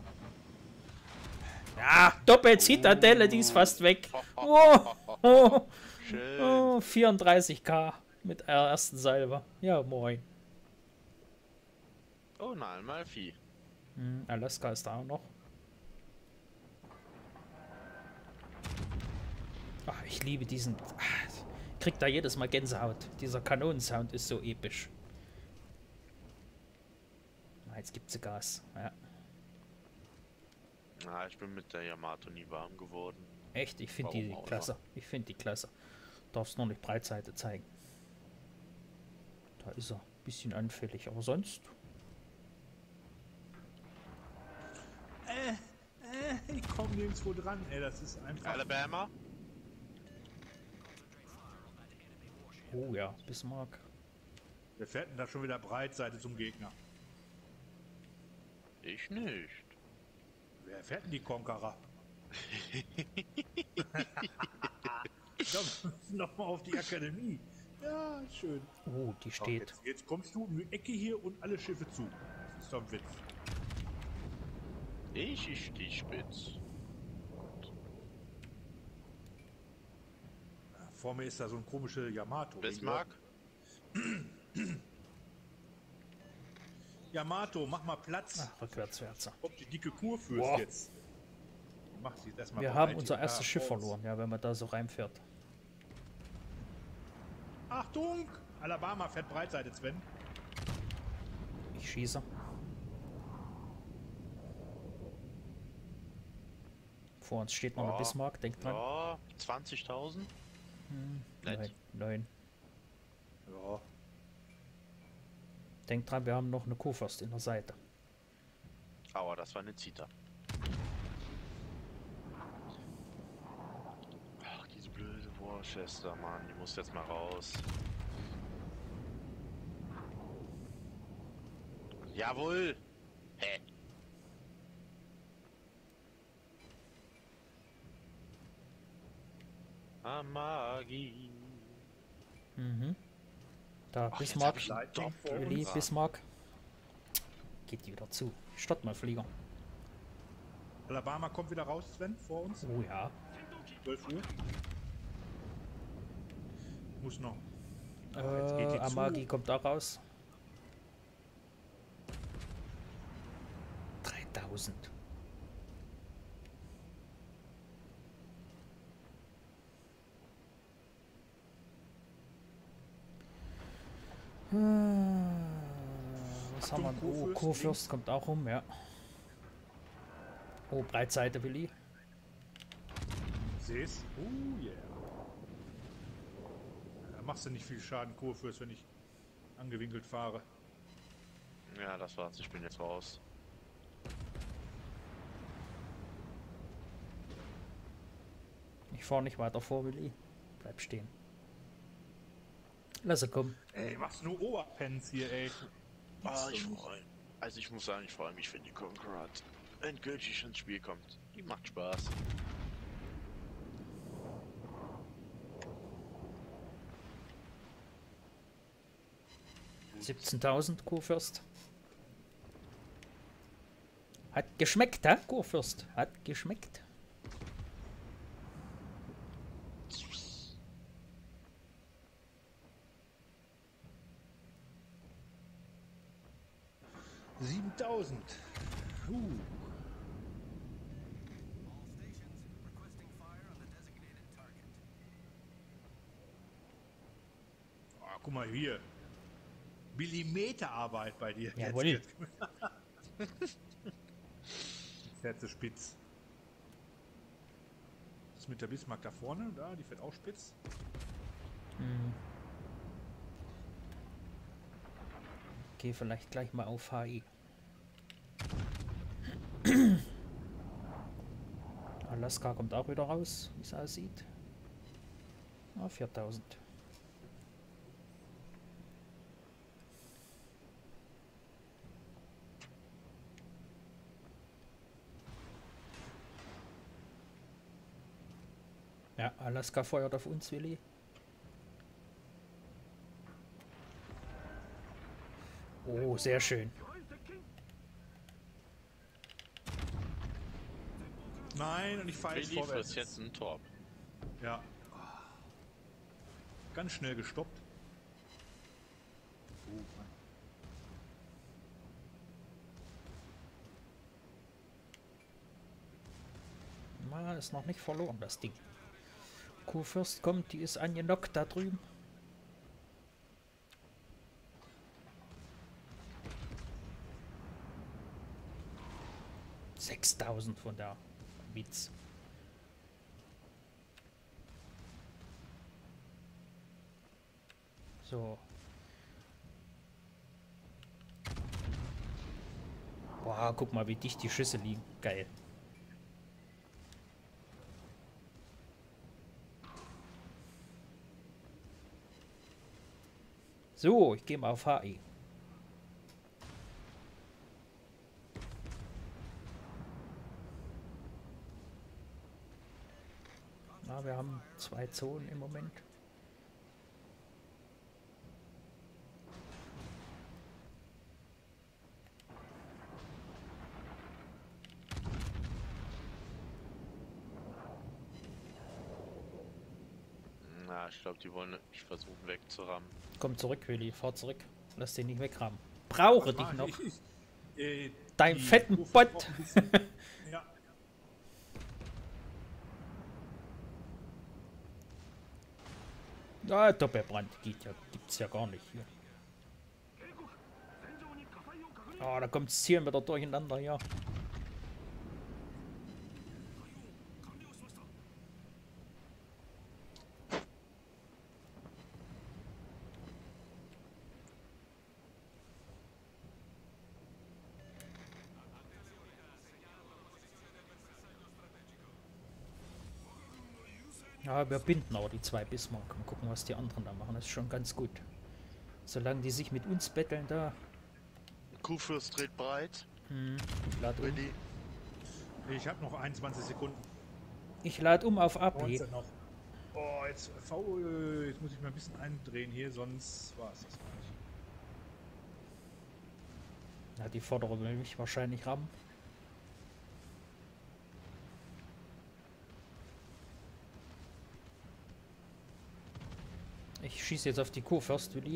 Ja, Doppel-Zitadelle, die ist fast weg. Oh, oh, Schön. oh, vierunddreißig K mit der ersten Salve. Ja, moin. Oh nein, Malfi. Hm, Alaska ist da auch noch. Ach, ich liebe diesen. Ach, ich krieg da jedes Mal Gänsehaut. Dieser Kanonensound ist so episch. Ah, jetzt gibt sie Gas. Ja. Na, ich bin mit der Yamato nie warm geworden. Echt, ich finde Warum die auch klasse. Ich finde die klasse. Darfst nur nicht Breitseite zeigen. Da ist er. Bisschen anfällig, aber sonst. Äh, äh, ich komme nirgendwo dran, ey, das ist einfach. Alabama. Oh ja, Bismarck. Wir fährt denn da schon wieder Breitseite zum Gegner. Ich nicht. Wer fährt denn die Conqueror? Nochmal auf die Akademie. Ja, schön. Oh, die So, steht. jetzt, jetzt kommst du in die Ecke hier und alle Schiffe zu. Das ist doch ein Witz. Ich, ich, die Spitz. Vor mir ist da so ein komischer Yamato. Bismarck. Yamato, mach mal Platz. Ach, rückwärts fährt sie. Ob die dicke Kurfürst Boah. jetzt. Macht sie erstmal Wir bereit haben hier. unser Da, erstes Schiff vorwärts. verloren, ja, wenn man da so reinfährt. Achtung! Alabama fährt Breitseite, Sven. Ich schieße. Vor uns steht noch eine Ja. Bismarck, denkt dran. Ja, zwanzigtausend. Nett. Nein, nein. Ja. Denkt dran, wir haben noch eine Kurfürst in der Seite. Aber das war eine Zita. Worcester, Mann, die muss jetzt mal raus. Jawohl! Hä? Amagi. Mhm. Da, Ach, jetzt Bismarck. hab ich einen Doppel- Willi, Ah. Bismarck. Geht wieder zu. Statt mal Flieger. Alabama kommt wieder raus, Sven, vor uns. Oh ja. zwölf Uhr. Muss noch. Ah, jetzt geht Äh, die zu. Amagi kommt da raus. dreitausend. Hm, Was haben wir? Achtung, Oh, Kurfürst, Kurfürst kommt auch rum, ja. Oh, Breitseite, Willi. Seh's. Oh yeah. Da machst du nicht viel Schaden, Kurfürst, wenn ich angewinkelt fahre. Ja, das war's, ich bin jetzt raus. Ich fahre nicht weiter vor, Willi. Bleib stehen. Lass er kommen. Ey, was nur Oberpens hier, ey. Ah, ich freue Also ich muss sagen, ich freue mich, wenn die Conqueror endgültig ins Spiel kommt. Die macht Spaß. siebzehntausend, Kurfürst. Hat geschmeckt, hä? Kurfürst. Hat geschmeckt. siebentausend. Uh. Ah, guck mal hier. Millimeterarbeit bei dir. Jawohl. Jetzt, jetzt. Fährt sie spitz. Was ist mit der Bismarck da vorne? Da, die fährt auch spitz. Hm. Geh vielleicht gleich mal auf H I. Alaska kommt auch wieder raus, wie es aussieht. Ah, viertausend. Ja, Alaska feuert auf uns, Willi. Oh, sehr schön. Nein, und ich fahre jetzt Willi vorwärts. frisst jetzt ein Tor. Ja. Ganz schnell gestoppt. Oh, Mann. Na, ist noch nicht verloren, das Ding. Kurfürst kommt, die ist angenockt da drüben. sechstausend von der Witz. So. Boah, guck mal, wie dicht die Schüsse liegen. Geil. So, ich gehe mal auf H I. Na, wir haben zwei Zonen im Moment. Na, ich glaube, die wollen mich versuchen wegzurammen. Komm zurück, Willi, fahr zurück. Lass den nicht wegrammen. Brauche Was dich mach noch. ich? Ich, äh, Dein die fetten Kurve Bot. braucht ein bisschen- Ja. Ah, Doppelbrand geht ja, gibt's ja gar nicht hier. Ah, da kommt das Ziel wieder durcheinander, ja. Ja, wir binden aber die zwei Bismarck. Mal gucken, was die anderen da machen. Das ist schon ganz gut. Solange die sich mit uns betteln da. Kuhfürst dreht breit. Hm, ich lade um. Ready. Ich habe noch einundzwanzig Sekunden. Ich lade um auf A P. neunzehn noch. Oh, jetzt, V, jetzt muss ich mal ein bisschen eindrehen hier, sonst war es das gar nicht. Ja, die vordere will mich wahrscheinlich rammen. Ich schieße jetzt auf die Kurfürst, Willi.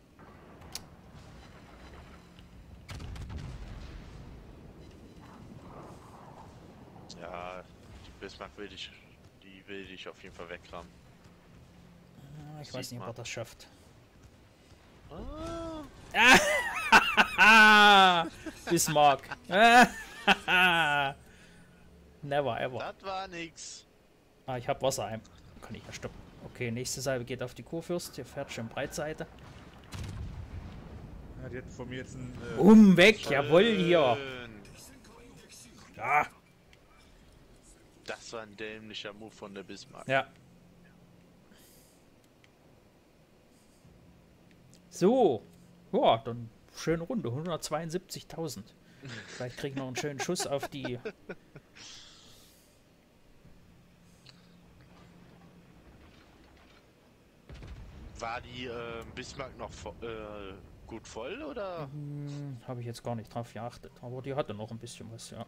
Ja, die Bismarck will dich, die will dich auf jeden Fall wegrammen. Ah, Ich Sieht weiß nicht, ob man. er das schafft. Ah, Bismarck. Never ever. das war nix. Ah, ich hab Wasser ein. Kann ich ja stoppen. Okay, nächste Salve geht auf die Kurfürst. Hier fährt schon Breitseite. Ja, die hat von mir jetzt ein. Äh, Um, weg, jawohl, hier. Schön. Ja, Das war ein dämlicher Move von der Bismarck. ja. So. Ja, dann schöne Runde. hundertzweiundsiebzigtausend. Vielleicht krieg ich noch einen schönen Schuss auf die. War die äh, Bismarck noch vo äh, gut voll oder? Hm, habe ich jetzt gar nicht drauf geachtet. Aber die hatte noch ein bisschen was, ja.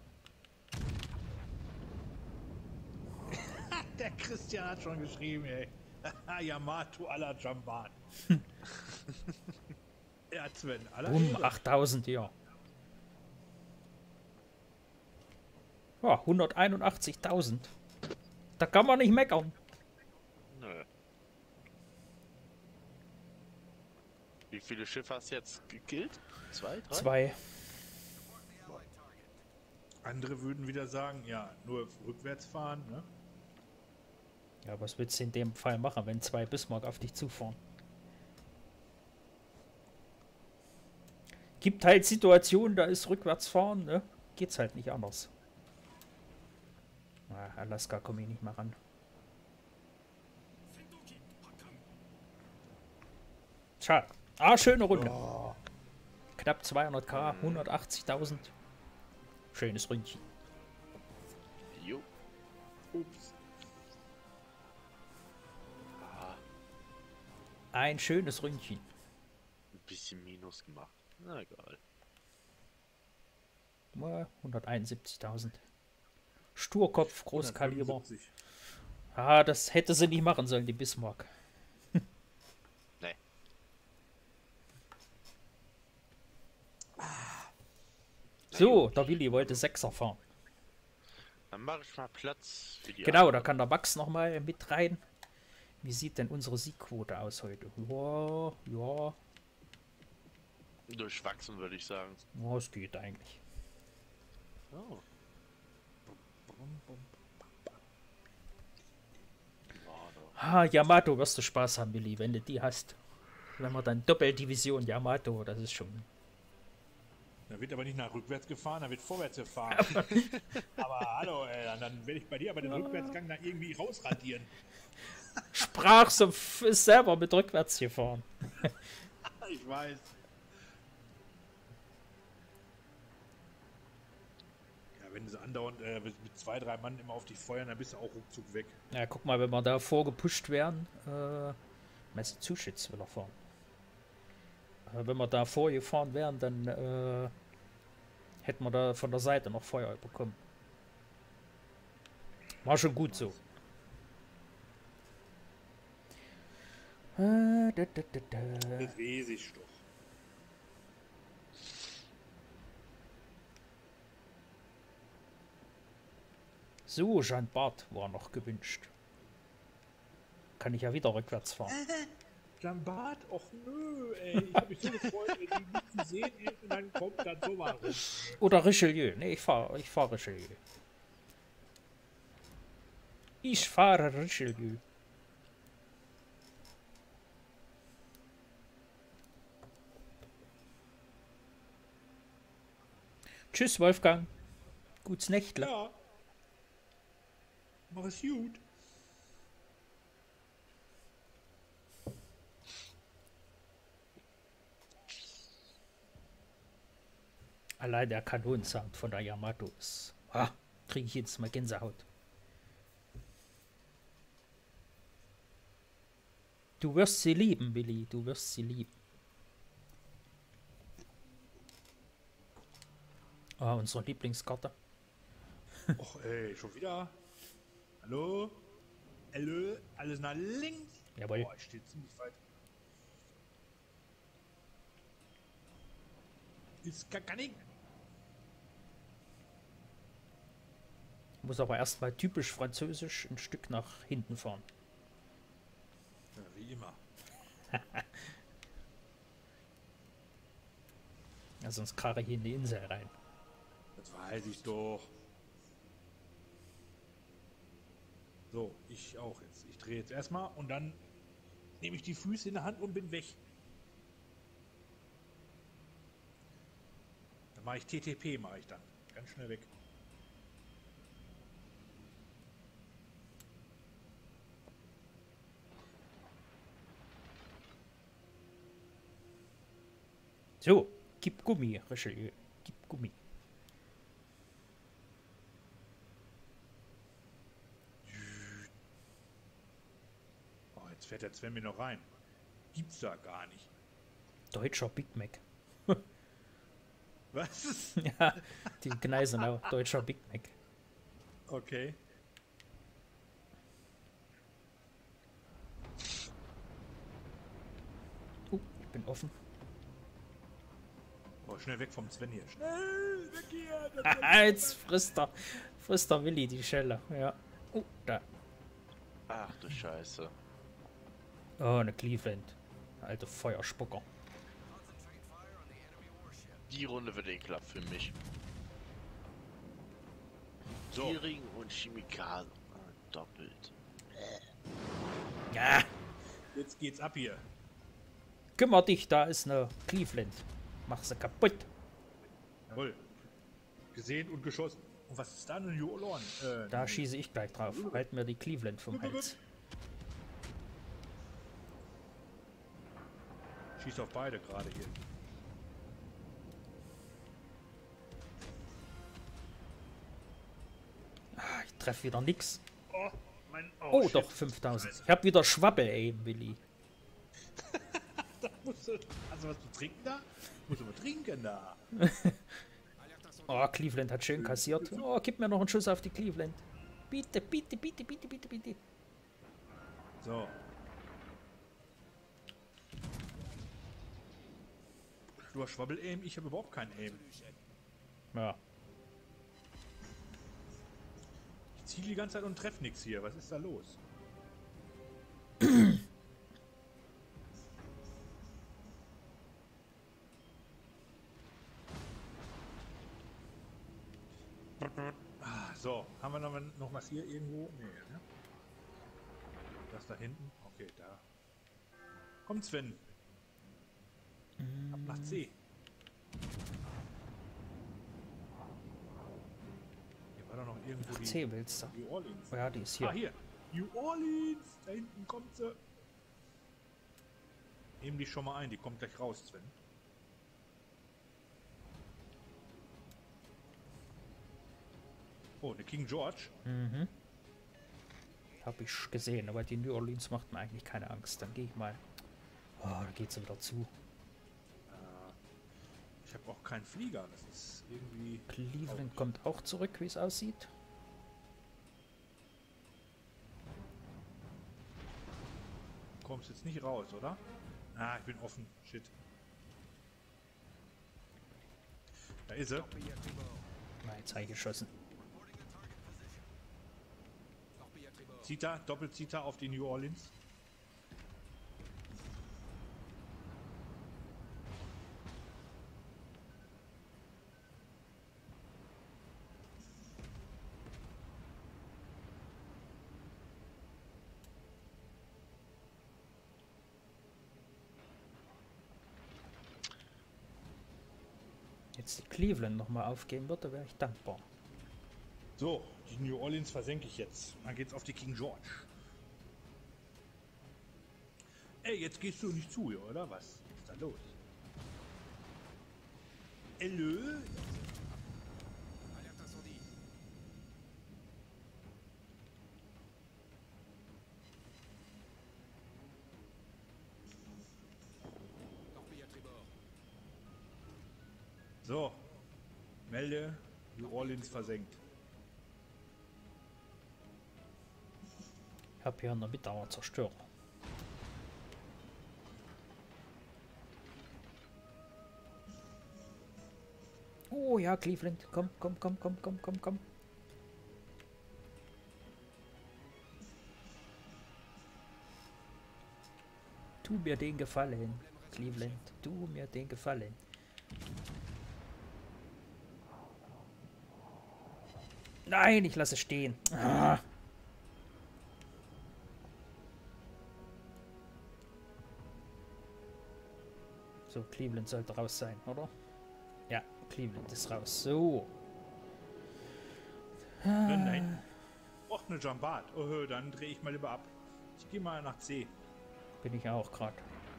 Der Christian hat schon geschrieben, ey. Yamato à la Jamban. Ja, Sven, aller Um, Ehre. achttausend, ja. Ja, hunderteinundachtzigtausend. Da kann man nicht meckern. Nö. Wie viele Schiffe hast du jetzt gekillt? Zwei, drei? Zwei. Andere würden wieder sagen, ja, nur rückwärts fahren, ne? Ja, was willst du in dem Fall machen, wenn zwei Bismarck auf dich zufahren? Gibt halt Situationen, da ist rückwärts fahren, ne? Geht's halt nicht anders. Ah, Alaska komme ich nicht mehr ran. Schade. Ah, schöne Runde. Knapp zweihunderttausend, hundertachtzigtausend. Schönes Ründchen. Jo. Ups. Ein schönes Ründchen. Ein bisschen Minus gemacht. Na egal. Ja, hunderteinundsiebzigtausend. Sturkopf, Großkaliber. hundertfünfundsiebzig. Ah, das hätte sie nicht machen sollen, die Bismarck. Nee. So, der Willi wollte Sechser fahren. Dann mache ich mal Platz für die Genau, da anderen. kann der Max noch mal mit rein. Wie sieht denn unsere Siegquote aus heute? Ja, ja, Durchwachsen, würde ich sagen. ja, es geht eigentlich. Oh. Ah, Yamato wirst du Spaß haben, Willi, wenn du die hast. Wenn wir dann Doppeldivision Yamato, das ist schon... Da wird aber nicht nach rückwärts gefahren, da wird vorwärts gefahren. Aber hallo, ey, dann, dann werde ich bei dir aber den Rückwärtsgang da irgendwie rausradieren. Sprach so f- ist selber mit rückwärts gefahren. Ich weiß. Ja, wenn du so andauernd äh, mit mit zwei, drei Mann immer auf dich feuern, dann bist du auch ruckzuck weg. Ja, guck mal, wenn wir da vorgepusht wären, äh, Massachusetts will er fahren. Äh, wenn wir da vorgefahren wären, dann äh, hätten wir da von der Seite noch Feuer bekommen. War schon gut so. Äh, da, da, da, da. Das weiß ich doch. So, Jean Bart war noch gewünscht. Kann ich ja wieder rückwärts fahren. Jambat? Och nö, ey. Ich hab mich so gefreut, ey, die nicht zu sehen, ey, und dann kommt dann so was rum. Oder Richelieu. Ne, ich fahre ich fahr Richelieu. Ich fahre Richelieu. Tschüss, Wolfgang. Guts Nächtle. Ja. Mach es gut. Allein der Kanonensound von der Yamato ist. Ah, kriege ich jetzt mal Gänsehaut. Du wirst sie lieben, Willi. Du wirst sie lieben. Ah, unsere Lieblingskarte. Och, ey, schon wieder. Hallo? Hallo? Alles nach links? Jawohl. Boah, ich stehe ziemlich weit. Ist gar gar nicht. Muss aber erstmal typisch französisch ein Stück nach hinten fahren. Ja, wie immer. Ja, sonst krare ich hier in die Insel rein. Das weiß ich doch. So, ich auch jetzt. Ich drehe jetzt erstmal und dann nehme ich die Füße in der Hand und bin weg. Dann mache ich T T P, mache ich dann. Ganz schnell weg. So, gib Gummi, Richelieu. Gib Gummi. Oh, jetzt fährt der Sven mir noch rein. Gibt's da gar nicht. Deutscher Big Mac. Was? Ja, die Gneisenau. Deutscher Big Mac. Okay. Uh, ich bin offen. Oh, schnell weg vom Sven hier. Schnell weg hier. Das Haha, jetzt frisst er, frisst der Willi die Schelle. Ja. Oh, da. Ach du Scheiße. Oh, eine Cleveland. Alte Feuerspucker. Die Runde wird ekelhaft für mich. So. Tiering und Chemikalien. Ah, doppelt. Ja. Jetzt geht's ab hier. Kümmer dich, da ist eine Cleveland. Mach sie kaputt. Jawohl. Gesehen und geschossen. Und was ist da eine New Orleans? Äh, Da schieße ich gleich drauf. Halt mir die Cleveland vom Hals. Schießt auf beide gerade hier. Ah, ich treffe wieder nix. Oh, mein, Oh, shit. doch, fünftausend. Ich hab wieder Schwabbel, ey, Willi. Da musst du, hast du was zu trinken da? Musst du was trinken da? Oh, Cleveland hat schön kassiert. Oh, gib mir noch einen Schuss auf die Cleveland. Bitte, bitte, bitte, bitte, bitte, bitte. So. Du hast Schwabbel-Aim, ich habe überhaupt kein Aim. Ja. Ich ziele die ganze Zeit und treffe nichts hier. Was ist da los? Ah, so, haben wir noch, mal- noch was hier irgendwo? Nee, ne? Das da hinten? Okay, da. Kommt Sven. Ab nach C. Hier war doch noch irgendwo Ach, die C willst du. New Orleans. Oh ja, die ist Ah, hier. hier. New Orleans. Da hinten kommt sie. Nehmen die schon mal ein. Die kommt gleich raus, Sven. Oh, eine King George. Mhm. Hab ich gesehen, aber die New Orleans macht mir eigentlich keine Angst. Dann gehe ich mal. Oh, da geht sie wieder zu. Ich habe auch keinen Flieger. Das ist irgendwie... Cleveland kommt auch zurück, wie es aussieht. Du kommst jetzt nicht raus, oder? Ah, ich bin offen. Shit. Da ist sie. Na, jetzt habe ich geschossen. Zita, Doppel-Zita auf die New Orleans. Jetzt die Cleveland nochmal aufgeben würde, wäre ich dankbar. So, die New Orleans versenke ich jetzt. Dann geht's auf die King George. Ey, jetzt gehst du nicht zu, oder was? Was ist da los? Elö. So. Melde. New Orleans versenkt. Ich habe hier einen Mitdauerzerstörer. Oh ja, Cleveland. Komm, komm, komm, komm, komm, komm, komm. Tu mir den Gefallen, Cleveland. Tu mir den Gefallen. Nein, ich lasse stehen. Ah. So, Cleveland sollte raus sein, oder? Ja, Cleveland ist raus. So. Nein, nein. Och, eine Jambat. Oh, dann drehe ich mal lieber ab. Ich gehe mal nach C. Bin ich auch gerade.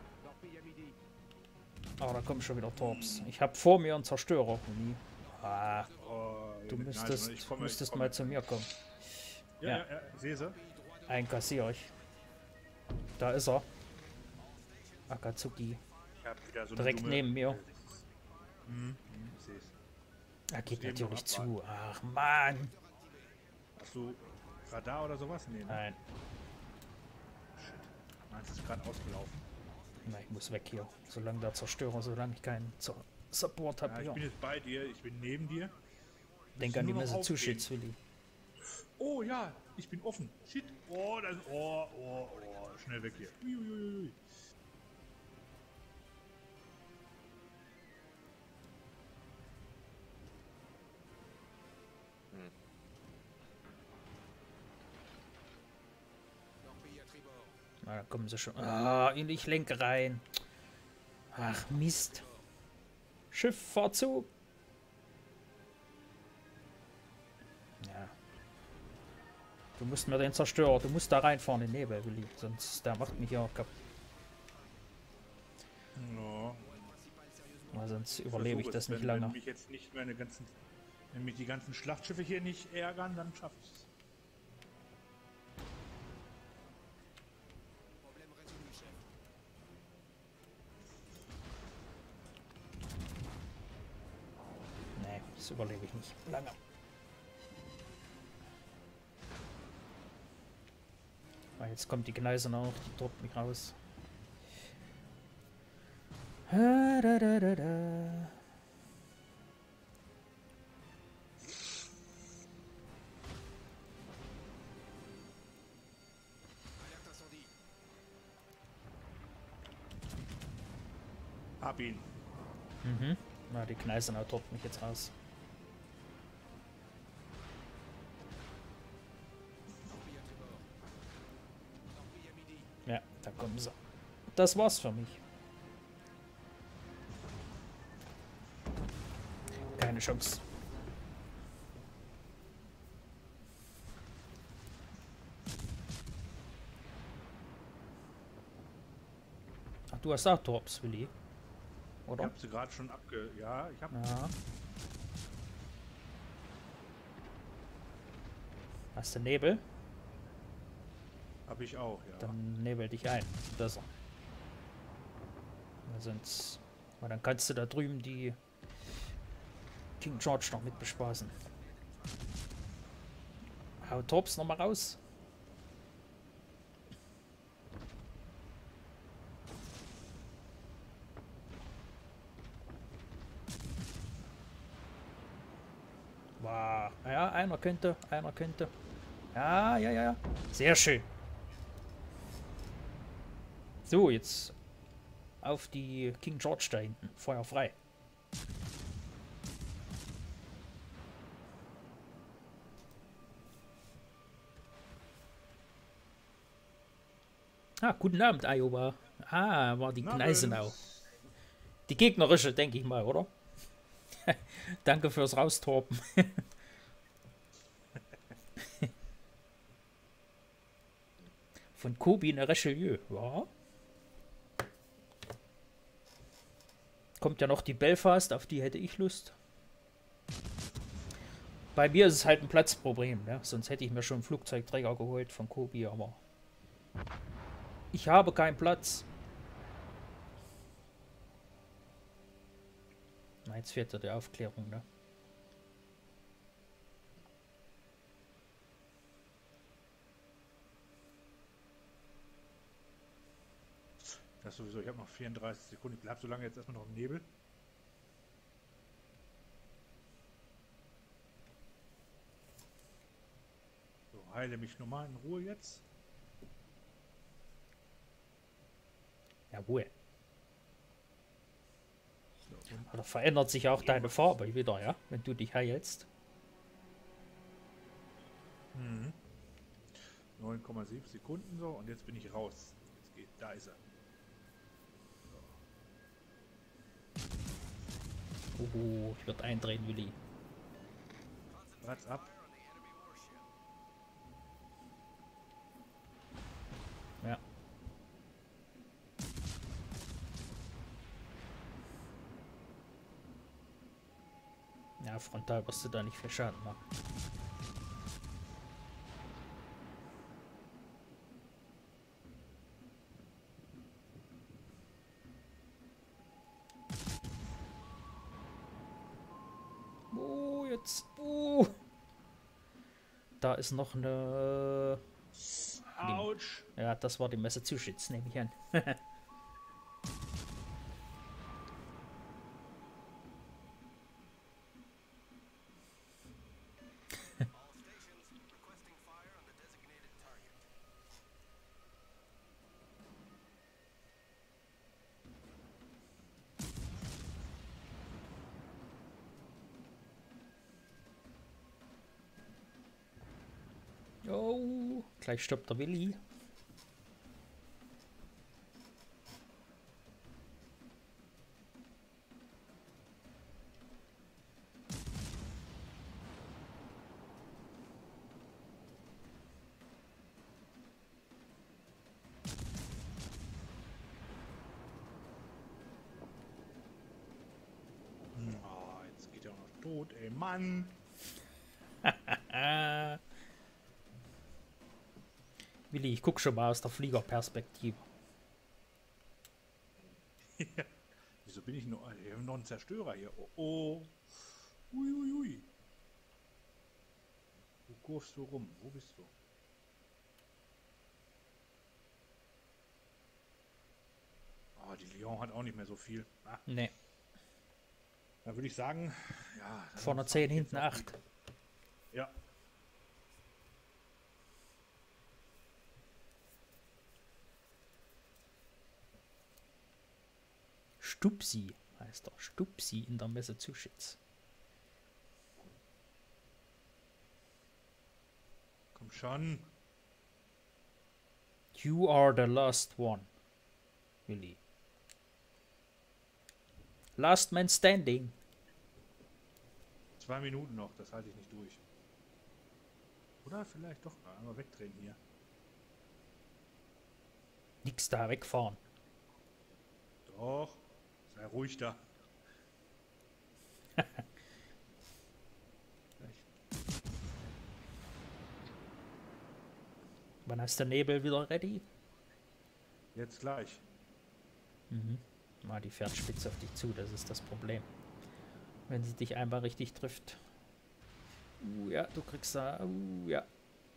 Aber da kommen schon wieder Torps. Ich habe vor mir einen Zerstörer. Ah, Oh, du nein, müsstest, ich komme, müsstest ich komme. mal zu mir kommen. Ja, Ja. ja, ja, sehe sie. Einkassiere ich. Da ist er. Akatsuki. Ich habe wieder so Direkt dumme- neben mir. Hm, hm, ich sehe es. Er geht Eben natürlich noch zu. Ach Mann. Hast du Radar oder sowas? Nee, ne? Nein. Shit. Meins ist gerade ausgelaufen. Na, ich muss weg hier. Solange der Zerstörer, solange ich keinen Zu- Support Ja, habe. ich Ja, bin jetzt bei dir, ich bin neben dir. denk Müssen an die nur noch Messe zu, aufgehen. Willi. Oh ja, ich bin offen. Shit. Oh, das, oh, oh, oh. Schnell weg hier. Uiuiui. Na, da kommen sie schon. Ah, ich lenke rein. Ach, Mist. Schiff, fahr zu. Ja. Du musst mir den Zerstörer, du musst da reinfahren in den Nebel, Willi. Sonst, der macht mich ja auch kaputt. Ja. Aber sonst überlebe ich Versuch das es. nicht wenn, lange. Wenn mich jetzt nicht meine ganzen, wenn mich die ganzen Schlachtschiffe hier nicht ärgern, dann schaff ich es. Nee, das überlebe ich nicht lange. Ah, jetzt kommt die Gneise noch, die drückt mich raus. Ha, da, da, da, da. Hab ihn. Mhm. Na, die Gneisenau drückt mich jetzt raus. Ja, da kommen sie. Das war's für mich. Keine Chance. Ach, du hast auch Torps, Willi. Ich Oder? hab sie gerade schon abge... Ja, ich hab... Ja. Hast du Nebel? Hab ich auch, ja. Dann nebel dich ein. Besser. Weil sonst. Weil dann kannst du da drüben die King George noch mit bespaßen. Hau Torps noch mal raus. Wow. Ja, einer könnte, einer könnte. Ja, ja, ja, ja. Sehr schön. So, jetzt auf die King George da hinten. Feuer frei. Ah, guten Abend, Iowa. Ah, war die Na, Gneisenau. Die gegnerische, denke ich mal, oder? Danke fürs Raustorpen. Von Kobi eine Richelieu, ja. kommt ja noch die Belfast, auf die hätte ich Lust. Bei mir ist es halt ein Platzproblem, ja? Sonst hätte ich mir schon einen Flugzeugträger geholt von Kobi, aber ich habe keinen Platz. Na, jetzt fehlt ja die Aufklärung, ne? Das sowieso, ich habe noch vierunddreißig Sekunden. Ich bleibe so lange jetzt erstmal noch im Nebel. So, heile mich nochmal in Ruhe jetzt. Jawohl. So, und Da verändert sich auch deine Farbe wieder, ja? Wenn du dich heilst. Mhm. neun Komma sieben Sekunden so und jetzt bin ich raus. Jetzt geht, da ist er. Oh, ich würde eindrehen, Willi. Platz ab. Ja. Ja, frontal wirst du da nicht viel Schaden machen. Oh, jetzt. Oh. Da ist noch eine. Autsch. Ja, das war die Massachusetts, nehme ich an. Oh, gleich stoppt der Willi. Oh, jetzt geht er auch noch tot, ey Mann. Äh. Willi, ich guck schon mal aus der Fliegerperspektive. Ja. Wieso bin ich noch, ich habe noch einen Zerstörer hier? Oh, oh. Ui, ui, ui. Wo kurvst du rum? Wo bist du? Oh, die Lyon hat auch nicht mehr so viel. Ah, Ne, da würde ich sagen, ja. dann vorne fahr zehn, ich jetzt hinten auf die- acht. Ja. Stupsi heißt er. Stupsi in der Massachusetts. Komm schon. You are the last one, Willi. Last man standing. Zwei Minuten noch, das halte ich nicht durch. Oder vielleicht doch mal einmal wegdrehen hier. Nix da wegfahren. Doch. Sei ruhig da. Wann hast du Nebel wieder ready? Jetzt gleich. Mhm. Mal die fährt spitz auf dich zu, das ist das Problem. Wenn sie dich einmal richtig trifft. Uh, ja, du kriegst da. Uh, ja.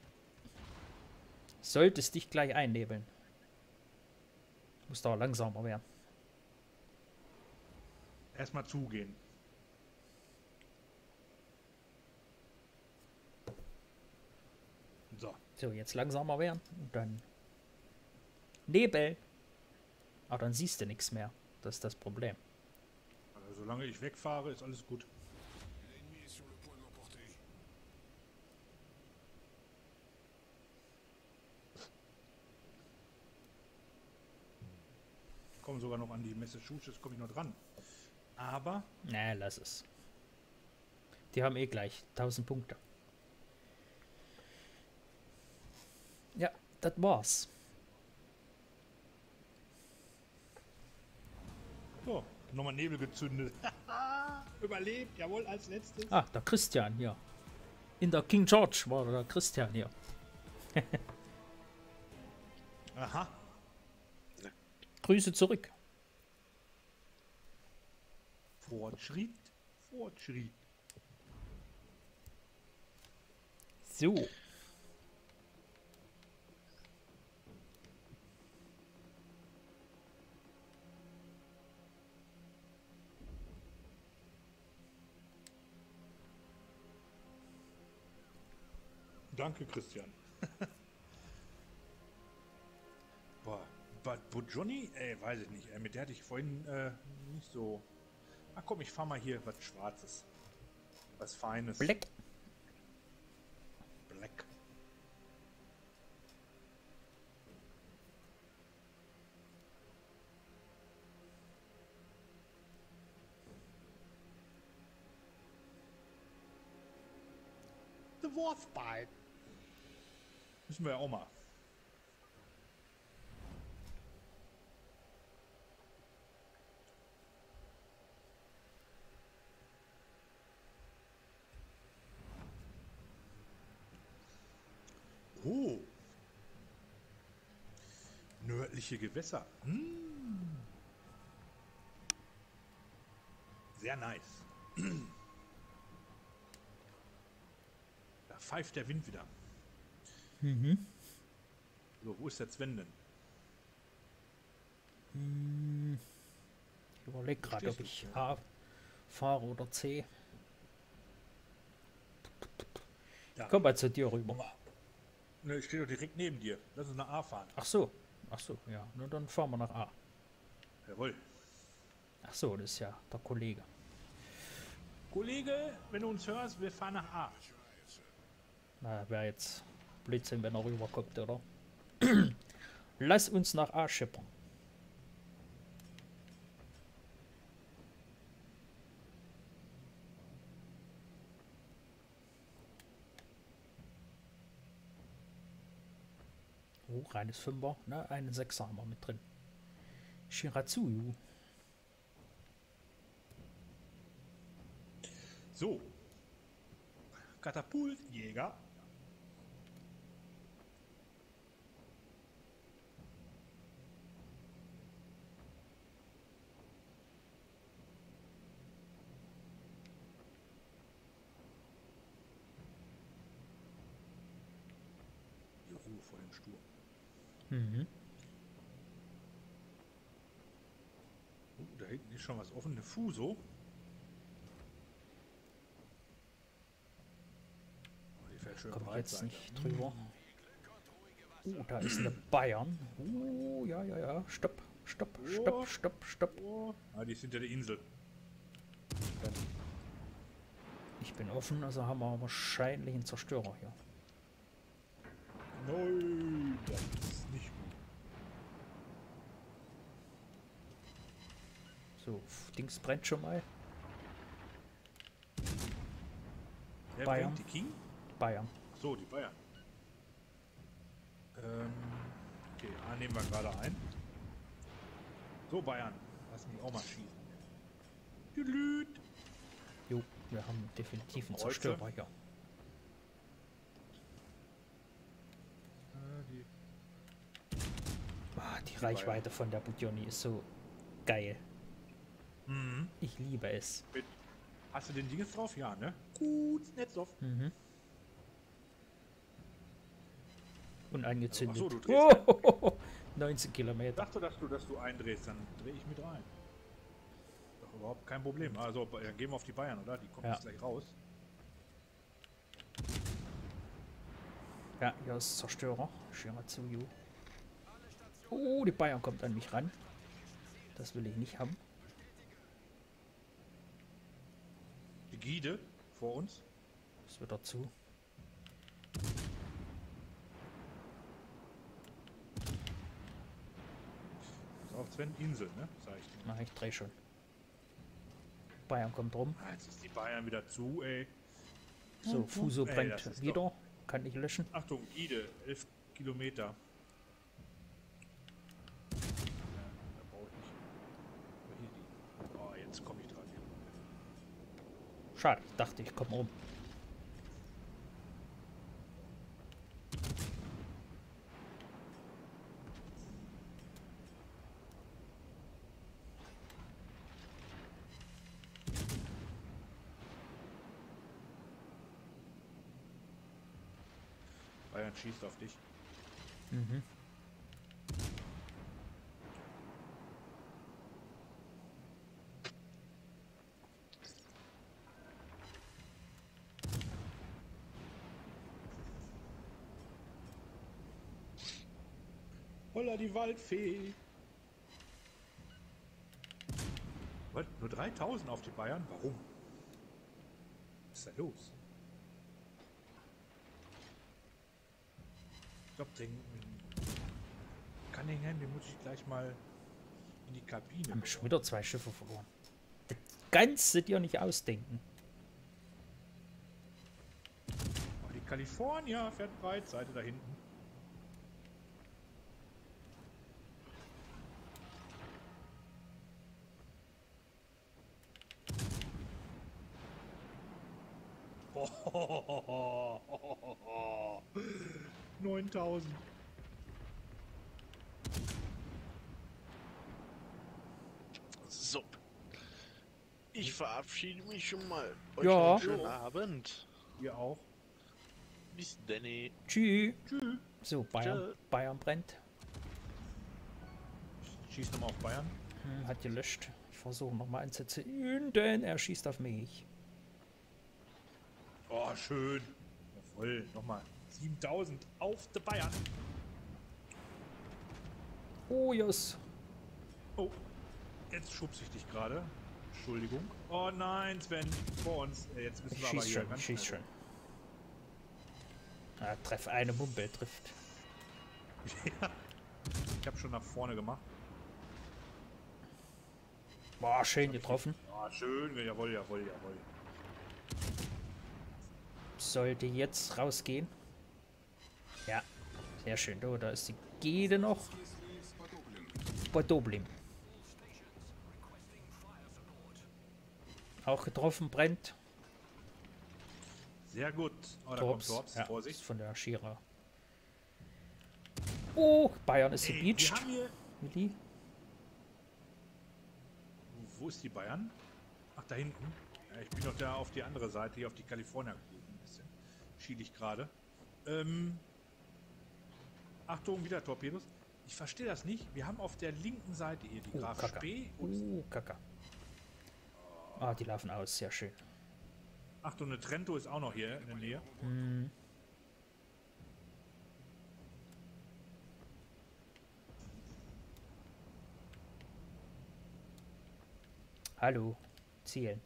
Solltest dich gleich einnebeln. Musst aber langsamer werden. Erstmal zugehen. So. So, jetzt langsamer werden und dann Nebel. Aber dann siehst du nichts mehr. Das ist das Problem. Also solange ich wegfahre, ist alles gut. Ich komme sogar noch an die Massachusetts, komme ich noch dran. Aber Na, lass es. Die haben eh gleich tausend Punkte. Ja, das war's. so, Nochmal Nebel gezündet. Überlebt, jawohl, als letztes. Ah, der Christian hier. In der King George war der Christian hier. Aha. Grüße zurück. Fortschritt, Fortschritt. So. Danke, Christian. Boah, was, wo Johnny? Ey, weiß ich nicht. Ey, mit der hatte ich vorhin äh, nicht so. Ach komm, ich fahr mal hier was Schwarzes. Was Feines. Black. Black. The Wolfbite. Müssen wir ja auch mal. Oh. Nördliche Gewässer. Hm. Sehr nice. Da pfeift der Wind wieder. Mhm. So, wo ist der Sven denn? Ich überlege gerade, ob Stehst ich du? A fahre oder C. Da. Komm mal zu dir rüber. Ne, ich stehe doch direkt neben dir. Lass uns nach A fahren. Ach so. Ach so, ja. Nur dann fahren wir nach A. Jawohl. Ach so, das ist ja der Kollege. Kollege, wenn du uns hörst, wir fahren nach A. Na, wäre jetzt Blödsinn, wenn er rüberkommt, oder? Lass uns nach A schippern. Oh, reines Fünfer, ne? Einen Sechser haben wir mit drin. Shiratsuyu. So. Katapultjäger. Die Ruhe vor dem Sturm. Mhm. Oh, da hinten ist schon was offen. Eine Fuso. Oh, die fährt schön Kommen wir Breitseite. jetzt nicht drüber. Oh, da ist eine Bayern. Oh, ja, ja, ja. Stopp, stopp, stopp, stopp, stopp. Oh. Ah, die ist hinter der Insel. Ich bin offen, also haben wir wahrscheinlich einen Zerstörer hier. Nein, das ist nicht gut. So, Dings brennt schon mal. Wer Bayern. bringt die King? Bayern. So, die Bayern. Ähm, okay, A nehmen wir gerade ein. So, Bayern. Lass mich auch mal schießen. Tüdelüt. Jo, wir haben definitiv einen Kreuze. Zerstörer hier. Äh, die Ah, die Reichweite von der Budjoni ist so geil. mhm. Ich liebe es. Mit, hast du den Dinges drauf? Ja, ne? Gut, Netz drauf. Mhm. Und angezündet. Ach so, du drehst Oh, neunzehn Ich Kilometer. dachte, dass du, dass du eindrehst, dann drehe ich mit rein. Doch überhaupt kein Problem. Also, dann gehen wir auf die Bayern, oder? Die kommen Ja. jetzt gleich raus. Ja, hier ist Zerstörer. Shiratsuyu. Oh, die Bayern kommt an mich ran. Das will ich nicht haben. Die Gide vor uns. Das wird dazu. Ist auf Sven Insel, ne? Sag ich dir. Na, ich dreh schon. Bayern kommt rum. Ah, jetzt ist die Bayern wieder zu, ey. So, Fuso Ey, brennt das ist wieder. Kann ich löschen. Achtung, Gide, elf Kilometer. Ja, da brauche ich nicht. Aber hier die. Oh, Jetzt komme ich dran. Schade, ich dachte, ich komme um. Bayern schießt auf dich. Mhm. Holla, die Waldfee. Was? Nur dreitausend auf die Bayern? Warum? Was ist da los? Ich glaube, den Cunningham, den muss ich gleich mal in die Kabine. Haben schon wieder zwei Schiffe verloren. Das kannst du dir nicht ausdenken. Oh, die California fährt Breitseite da hinten. neuntausend. So. Ich verabschiede mich schon mal. Euch Ja. einen schönen Abend. Ihr auch. Bis Danny. Tschüss. So, Bayern, Tschö. Bayern brennt. Schießt nochmal auf Bayern. Hm, hat gelöscht. Ich versuche nochmal anzuzünden. Er schießt auf mich. Oh, schön. Jawohl, nochmal. siebentausend auf die Bayern. Oh, yes. Oh, jetzt schubse ich dich gerade. Entschuldigung. Oh nein, Sven, vor uns. Äh, Jetzt müssen Ich wir aber schieß hier schon, ganz ich schieß schnell- schon. Ah, treff eine Mumpe, trifft. Ja. Ich habe schon nach vorne gemacht. Boah, schön getroffen. Ah, schön. Jawohl, jawohl, jawohl. Sollte jetzt rausgehen. Ja, sehr schön. Oh, da ist die Gede noch. Podoblim. Auch getroffen, brennt. Sehr gut. Oh, da Torps. kommt Torps. Ja, ist Vorsicht. von der Schira. Oh, Bayern ist Ey, wir gebeacht. haben hier... Willi. Wo ist die Bayern? Ach, da hinten. Ja, ich bin doch da auf die andere Seite, hier auf die California. Ein bisschen schiel ich gerade. Ähm... Achtung, wieder Torpedos. Ich verstehe das nicht. Wir haben auf der linken Seite hier die Oh, Graf Kacke. Spee. Und Oh, Kacke. Ah, die laufen aus. Sehr schön. Achtung, eine Trento ist auch noch hier in der Nähe. Hm. Hallo. Zielen.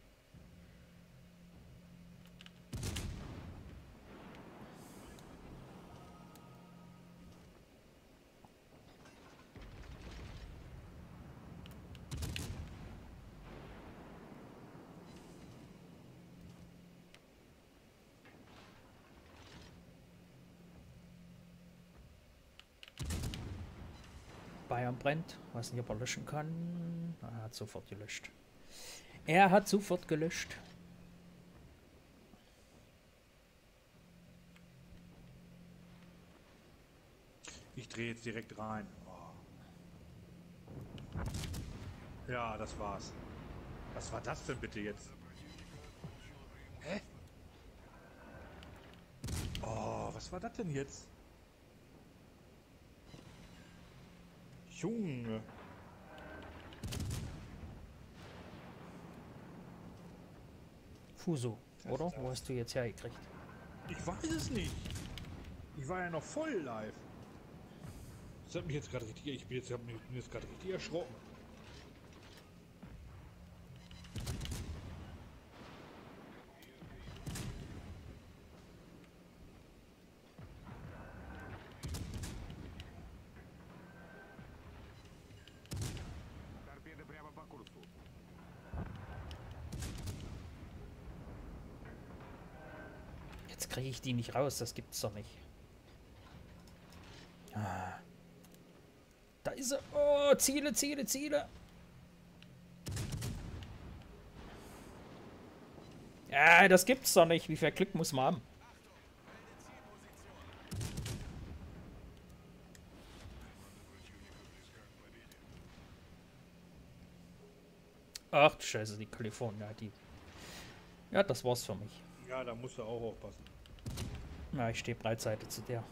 Bayern brennt. Weiß nicht, ob er löschen kann. Er hat sofort gelöscht. Er hat sofort gelöscht. Ich drehe jetzt direkt rein. Oh. Ja, das war's. Was war das denn bitte jetzt? Hä? Oh, was war das denn jetzt? Junge. Fuso, oder? Wo hast du jetzt hergekriegt? Ich weiß es nicht. Ich war ja noch voll live. Das hat mich jetzt gerade richtig. Ich bin jetzt, ich bin jetzt gerade richtig erschrocken. Jetzt kriege ich die nicht raus, das gibt's doch nicht. Ah. Da ist er. Oh, Ziele, Ziele, Ziele. Ja, das gibt's doch nicht. Wie viel Glück muss man haben? Ach, scheiße, die Kalifornier, die... Ja, das war's für mich. Ja, da musst du auch aufpassen. Na, ich stehe Breitseite zu der.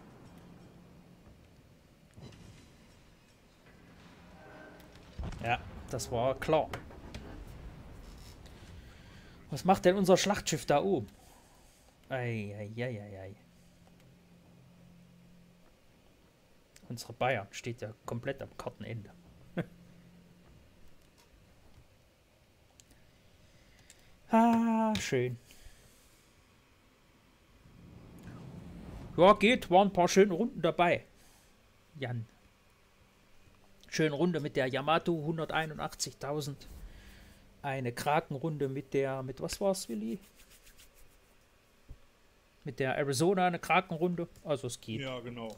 Ja, das war klar. Was macht denn unser Schlachtschiff da oben? Eieieiei. Unsere Bayern steht ja komplett am Kartenende. Ah, schön. Ja, geht. Waren ein paar schöne Runden dabei. Jan. Schöne Runde mit der Yamato, hunderteinundachtzigtausend. Eine Krakenrunde mit der, mit was war's, Willi? Mit der Arizona eine Krakenrunde. Also es geht. Ja, genau.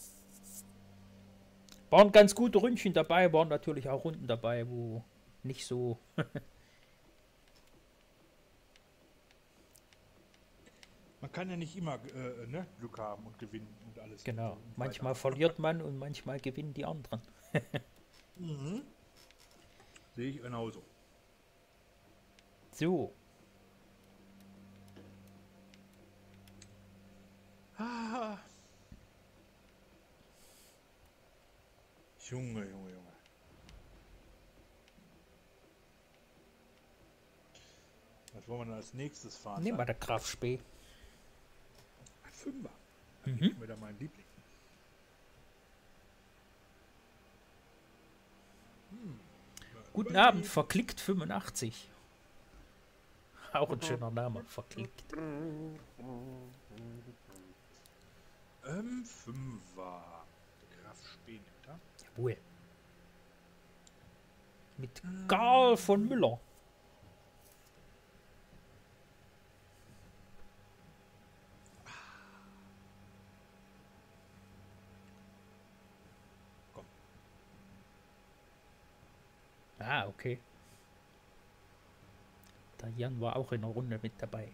Waren ganz gute Ründchen dabei, waren natürlich auch Runden dabei, wo nicht so... Man kann ja nicht immer äh, ne, Glück haben und gewinnen und alles. Genau. Und Manchmal weiter. verliert man und manchmal gewinnen die anderen. Mhm. Sehe ich genauso. So. Ah. Junge, Junge, Junge. Was wollen wir denn als nächstes fahren? Nehmen wir der Graf Spee. Ein Fünfer. Dann Mhm. gebe ich mir da meinen Liebling. Hm. Guten Überlegen. Abend, verklickt fünfundachtzig. Auch ein schöner Name, verklickt. Ähm, Fünfer. Der Graf Spee nimmt er. Jawohl. Mit Karl von Müller. Komm. Ah, okay. Der Jan war auch in der Runde mit dabei.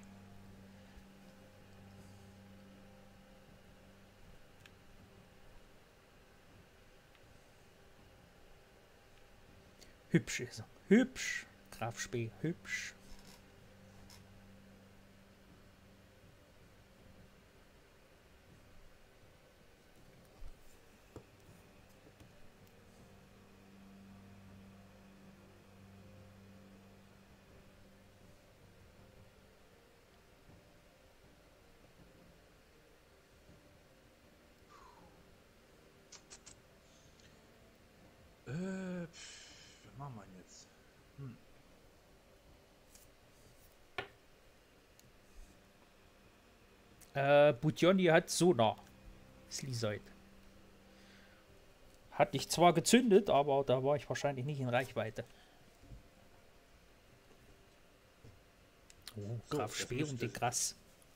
Hübsch ist er. Hübsch. Graf Spee, hübsch. Äh, pff, was machen wir denn jetzt? Hm. Äh, Butjoni hat Sonar. Slisoid. Hat ich zwar gezündet, aber da war ich wahrscheinlich nicht in Reichweite. Oh, So, Graf das Spee müsste- und die Grass.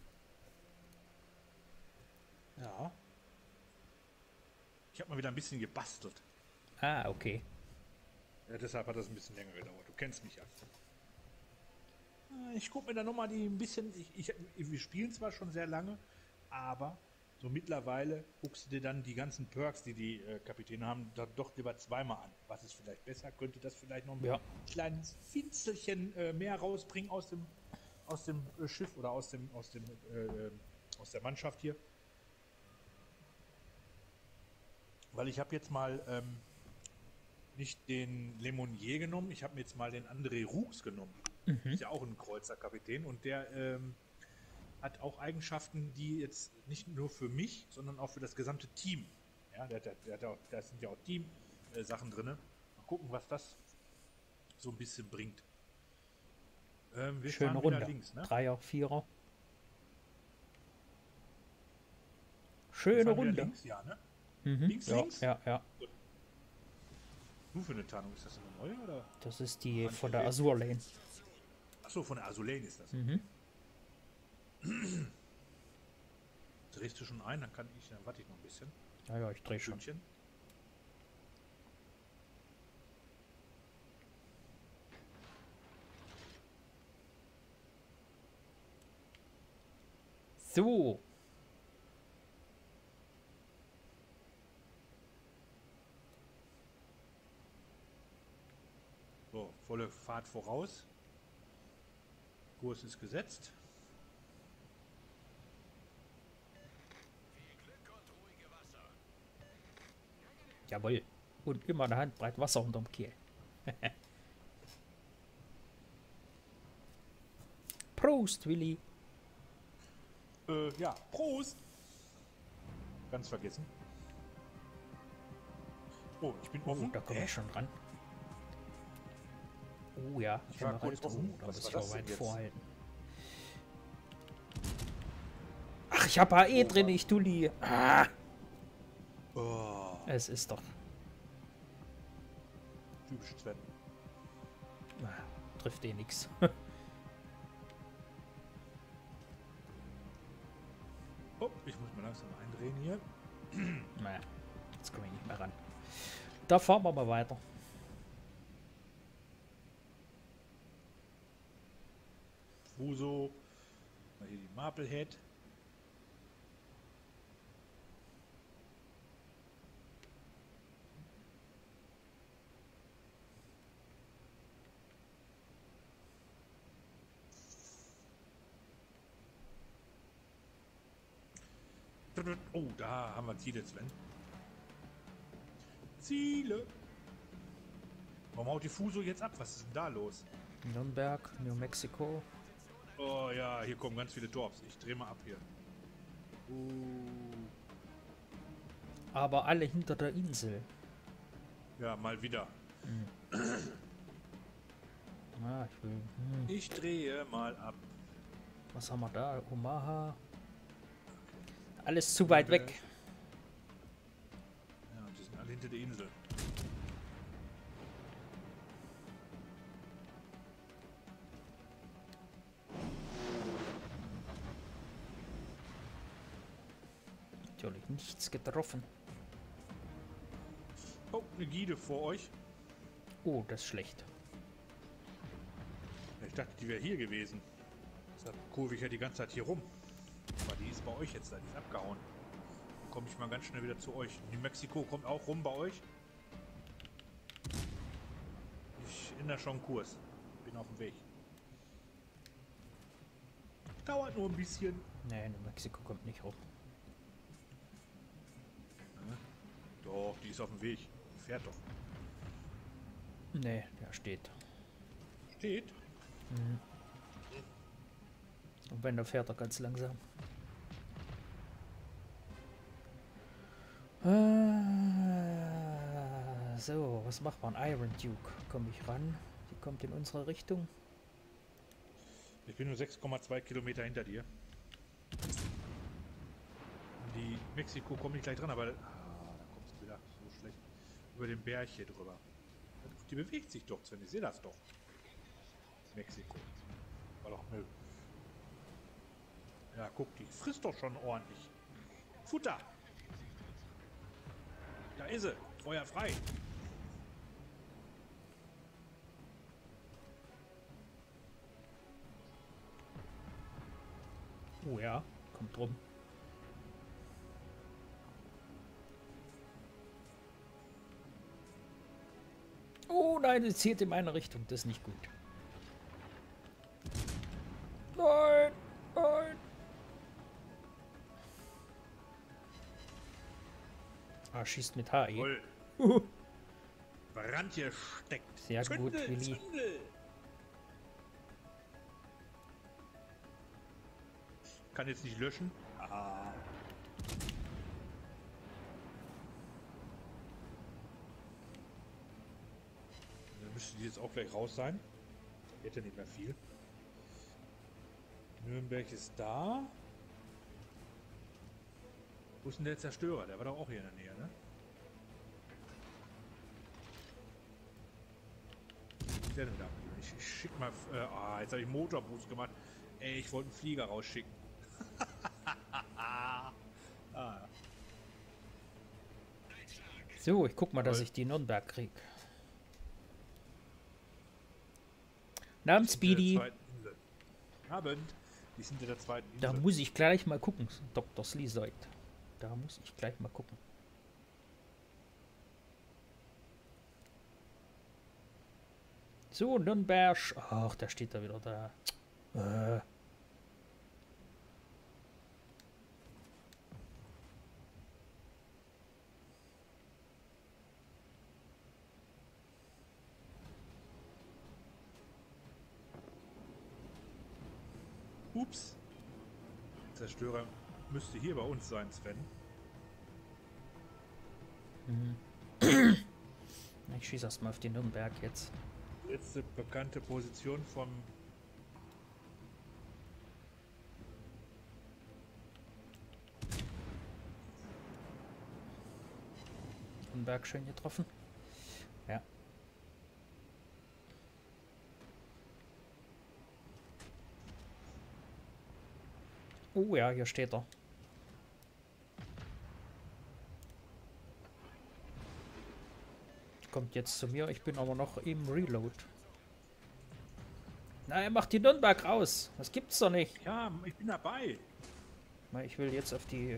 Ja. Ich habe mal wieder ein bisschen gebastelt. Ah, okay. Ja, deshalb hat das ein bisschen länger gedauert. Du kennst mich ja. Äh, Ich gucke mir da nochmal die ein bisschen. Ich, ich, wir spielen zwar schon sehr lange, aber so mittlerweile guckst du dir dann die ganzen Perks, die die äh, Kapitäne haben, da doch lieber zweimal an. Was ist vielleicht besser? Könnte das vielleicht noch ein Ja. kleines Finzelchen äh, mehr rausbringen aus dem, aus dem äh, Schiff oder aus dem, aus dem, äh, äh, aus der Mannschaft hier? Weil ich habe jetzt mal ähm, nicht den Lemonnier genommen, ich habe mir jetzt mal den André Roux genommen. Ist ja auch ein Kreuzerkapitän und der ähm, hat auch Eigenschaften, die jetzt nicht nur für mich, sondern auch für das gesamte Team. Ja, der, der, der, der, da sind ja auch Team-Sachen drin. Mal gucken, was das so ein bisschen bringt. Ähm, wir Schöne fahren wieder Runde. links, ne? Dreier, Vierer. Wir Schöne fahren wieder Runde. links, ja, ne? Mhm. Links, ja, links? ja, ja. Nur für eine Tarnung, ist das eine neue oder? Das ist die Manche von der sehen- Azur Lane. Achso, von der Azulane ist das. Mhm. Drehst du schon ein, dann kann ich, dann warte ich noch ein bisschen. Ja, ja, ich drehe schon. Stündchen. So. So, volle Fahrt voraus. Kurs ist gesetzt. Jawohl. Und immer eine Handbreit Wasser unterm Kiel. Prost, Willi. Äh, ja, Prost! Ganz vergessen. Oh, ich bin Oh, offen. da komme Hä? ich schon ran. Oh ja, Ich war Emerald. kurz offen. Oh, da Was muss war ich auch das denn weit jetzt? vorhalten. Ach, ich habe eh Oh, drin, Mann. ich Dulli. Ah, Oh, es ist doch. typisch Sven. Ah, trifft eh nix. Oh, ich muss mal langsam eindrehen hier. Na, jetzt komme ich nicht mehr ran. Da fahren wir mal weiter. Fuso. Mal hier die Maplehead. Oh, da haben wir Ziele, Sven. Ziele. Warum haut die Fuso jetzt ab? Was ist denn da los? Nürnberg, New Mexico. Oh ja, hier kommen ganz viele Torps. Ich drehe mal ab hier. Uh, Aber alle hinter der Insel. ja, mal wieder. Ah, ich will, hm, Ich drehe mal ab. was haben wir da? Omaha. Alles zu weit weg. Ja, und die sind alle hinter der Insel. Natürlich nichts getroffen. Oh, eine Gide vor euch. Oh, das ist schlecht. Ich dachte, die wäre hier gewesen. Deshalb kurve ich ja die ganze Zeit hier rum. Aber die ist bei euch jetzt da, die ist abgehauen. Dann komme ich mal ganz schnell wieder zu euch. New Mexico kommt auch rum bei euch. Ich ändere schon Kurs. Bin auf dem Weg. Dauert nur ein bisschen. Nee, New Mexico kommt nicht hoch. Doch, die ist auf dem Weg. Die fährt doch. Nee, der steht. Steht. Und wenn, der fährt er ganz langsam. Ah, so, was macht man? Iron Duke. Komme ich ran? Die kommt in unsere Richtung. Ich bin nur sechs Komma zwei Kilometer hinter dir. Die Mexiko kommt nicht gleich dran, aber ah, da kommt sie wieder so schlecht über den Berg hier drüber. Die bewegt sich doch, Sven, ich sehe das doch. Mexiko. War doch Müll. Ja, guck, die frisst doch schon ordentlich. Futter! Da ist sie. Feuer frei. Oh ja, kommt rum. Oh nein, es zielt in meine Richtung. Das ist nicht gut. Nein, nein. Ah, schießt mit H E. Voll. Uh, Brand hier steckt. Sehr gut, Willi. Zündel. Kann jetzt nicht löschen. Ah. Dann müsste die jetzt auch gleich raus sein. Hätte nicht mehr viel. Nürnberg ist da. Wo ist denn der Zerstörer? Der war doch auch hier in der Nähe, ne? Was der denn da? Ich, ich schick mal. Äh, ah, jetzt habe ich Motorboost gemacht. Ey, ich wollte einen Flieger rausschicken. ah. So, ich guck mal, dass Jawohl. ich die Nürnberg krieg. Namens Sind wir in der Speedy. zweiten Insel. Abend. Die sind in der zweiten Da Insel. muss ich gleich mal gucken, Doktor Slisoid. Da muss ich gleich mal gucken. So, Nürnberg. Ach, da steht er wieder da. Äh. Ups. Zerstörer müsste hier bei uns sein, Sven. Ich schieße erstmal auf die Nürnberg jetzt. Letzte bekannte Position vom... Nürnberg schön getroffen. Ja. Oh ja, hier steht er. Kommt jetzt zu mir, ich bin aber noch im Reload. Na, er macht die Nürnberg raus. Das gibt's doch nicht. Ja, ich bin dabei. Na, ich will jetzt auf die...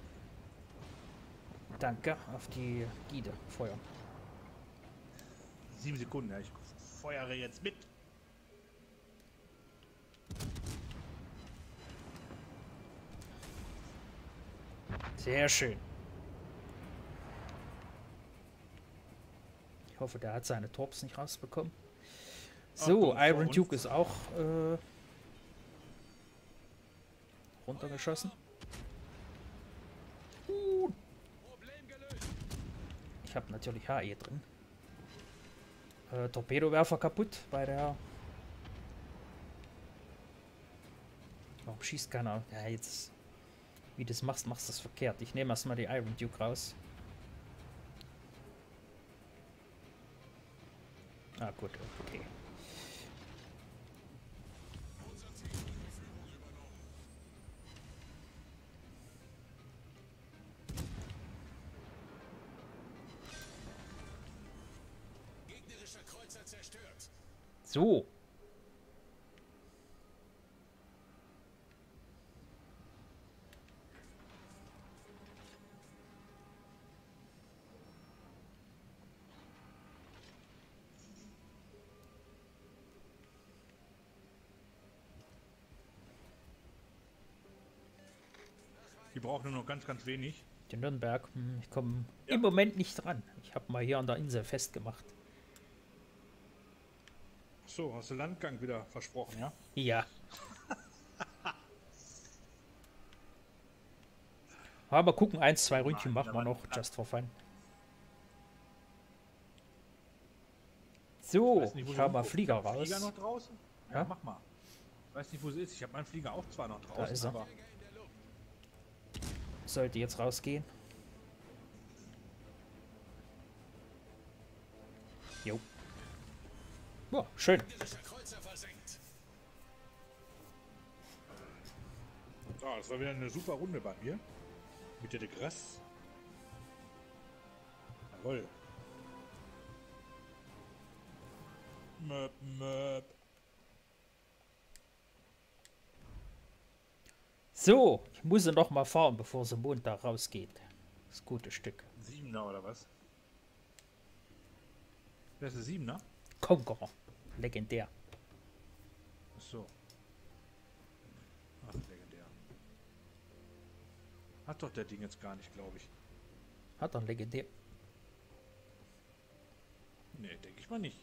Danke, auf die Gide feuern. Sieben Sekunden, ja. Ich feuere jetzt mit. Sehr schön. Ich hoffe, der hat seine Torps nicht rausbekommen. So, Achtung, vor Iron uns. Duke ist auch äh, runtergeschossen. Uh. Ich habe natürlich H E drin. Äh, Torpedowerfer kaputt bei der... Warum schießt keiner? Ja, jetzt... Wie du das machst, machst du das verkehrt. Ich nehme erstmal die Iron Duke raus. Ah, gut, okay. Gegnerischer Kreuzer zerstört. So. Die brauchen nur noch ganz, ganz wenig. Die Nürnberg, hm, ich komme Ja. im Moment nicht dran. Ich habe mal hier an der Insel festgemacht. So, hast du Landgang wieder versprochen, ja? Ja. Aber gucken, eins, zwei Ründchen Nein, machen wir aber- noch, just for fun. Ich So, weiß nicht, wo ich sie hau mal rumguckt. Flieger Ist der raus. Flieger noch draußen? Ja, Ja? mach mal. Ich weiß nicht, wo sie ist. Ich habe meinen Flieger auch zwar noch draußen, ist er. aber Sollte jetzt rausgehen. Jo. Ja, schön. Gegnerischer Kreuzer versenkt. ah, das war wieder eine super Runde bei mir. Mit der de Grasse. Jawohl. Möp, möp. So, ich muss sie noch mal fahren, bevor sie Montag rausgeht. Das gute Stück. Siebener oder was? Wer ist der Siebener? Conqueror. Legendär. Ach so. Ach, legendär. Hat doch der Ding jetzt gar nicht, glaube ich. Hat er ein Legendär. Nee, denke ich mal nicht.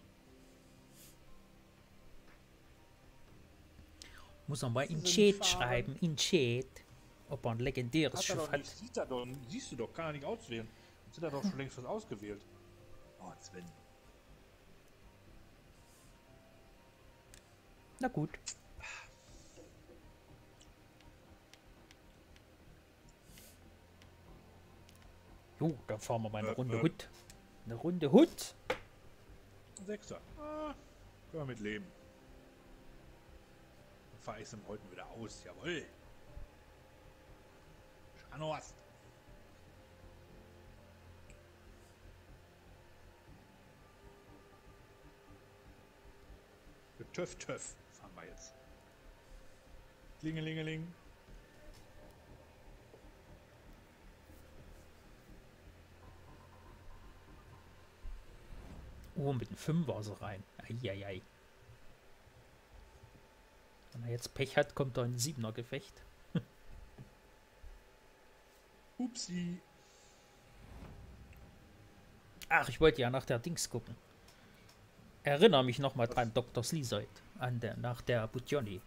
Muss er mal in Sie sind Chat fahren. schreiben. In Chat. Ob er ein legendäres Hat er Schiff doch hat. nicht. Sieht er doch, siehst du doch, kann er nicht auswählen. Jetzt hat er doch schon längst was ausgewählt. Oh, Sven. Na gut. Jo, dann fahren wir mal eine Äh, Runde äh. Hut. Eine Runde Hut. Sechser. Ah, können wir mit leben. Dann fahre ich es heute wieder aus. Jawohl. Schanost. Für Töff Töff fahren wir jetzt. Klingelingeling. Oh, mit dem Fünfer ist er rein. Eieiei. Wenn er jetzt Pech hat, kommt er in ein Siebener-Gefecht. Upsi. Ach, ich wollte ja nach der Dings gucken. Erinnere mich nochmal dran, Doktor Sleazoid. An der, nach der Butjoni.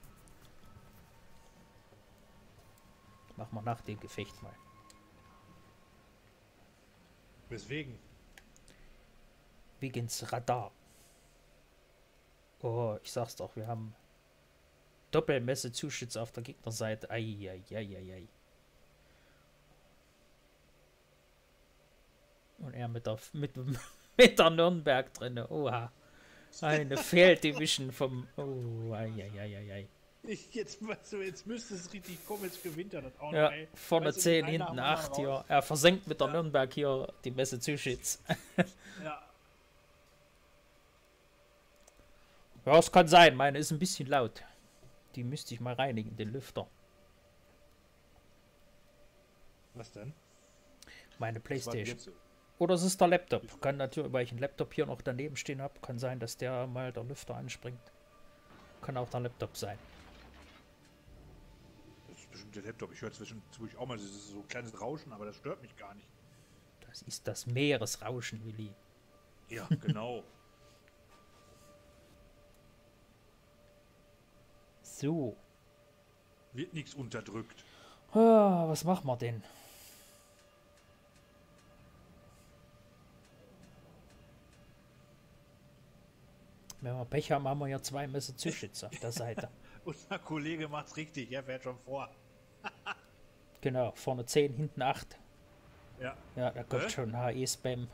Machen wir nach dem Gefecht mal. Weswegen? Wegens Radar. Oh, ich sag's doch, wir haben Doppelmesse-Zuschütze auf der Gegnerseite. Eieieiei. Und er mit der, mit, mit der Nürnberg drin. Oha. Eine Fail-Division vom... Oh, eieieiei. Ich jetzt, weißt du, jetzt müsste es richtig kommen, jetzt gewinnt er das auch Ja, noch, ey. vorne Weißt du, zehn, einer hinten haben wir acht raus. hier. Er versenkt mit der Ja. Nürnberg hier die Messe Zuschütze. Ja. Ja, es kann sein. Meine ist ein bisschen laut. Die müsste ich mal reinigen, den Lüfter. Was denn? Meine Das war Playstation. jetzt so. Oder es ist der Laptop. Kann natürlich, weil ich einen Laptop hier noch daneben stehen habe, kann sein, dass der mal der Lüfter anspringt. Kann auch der Laptop sein. Das ist bestimmt der Laptop. Ich höre zwischendurch auch mal das ist so ein kleines Rauschen, aber das stört mich gar nicht. Das ist das Meeresrauschen, Willi. Ja, genau. So. Wird nichts unterdrückt. Ah, was machen wir denn? Wenn wir Pech haben, haben wir ja zwei Messer Zuschütze auf der Seite. Unser Kollege macht's richtig, er fährt schon vor. Genau, vorne zehn, hinten acht. Ja. Ja, da kommt Hä? schon H E-Spam.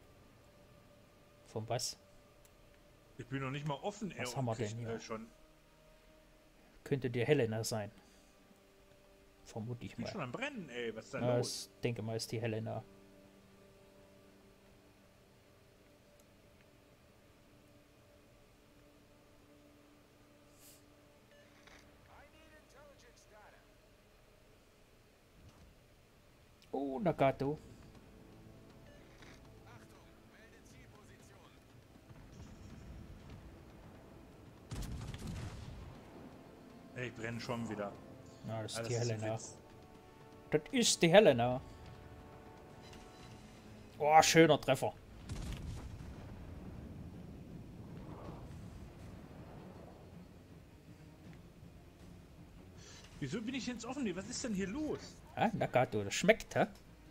Von was? Ich bin noch nicht mal offen, Was ey, haben wir und krieg, denn hier? äh, schon. Könnte die Helena sein. Vermute ich Ich bin mal. schon am Brennen, ey. Was ist da Ja, los? ich denke mal, ist die Helena. Oh, Nagato. Ey, ich brenne schon wieder. Ja, das ist Ah, das die ist ein Helena. Witz. Das ist die Helena. Oh, schöner Treffer. Wieso bin ich jetzt offen? Was ist denn hier los? Ah, Nagato, das schmeckt, hä?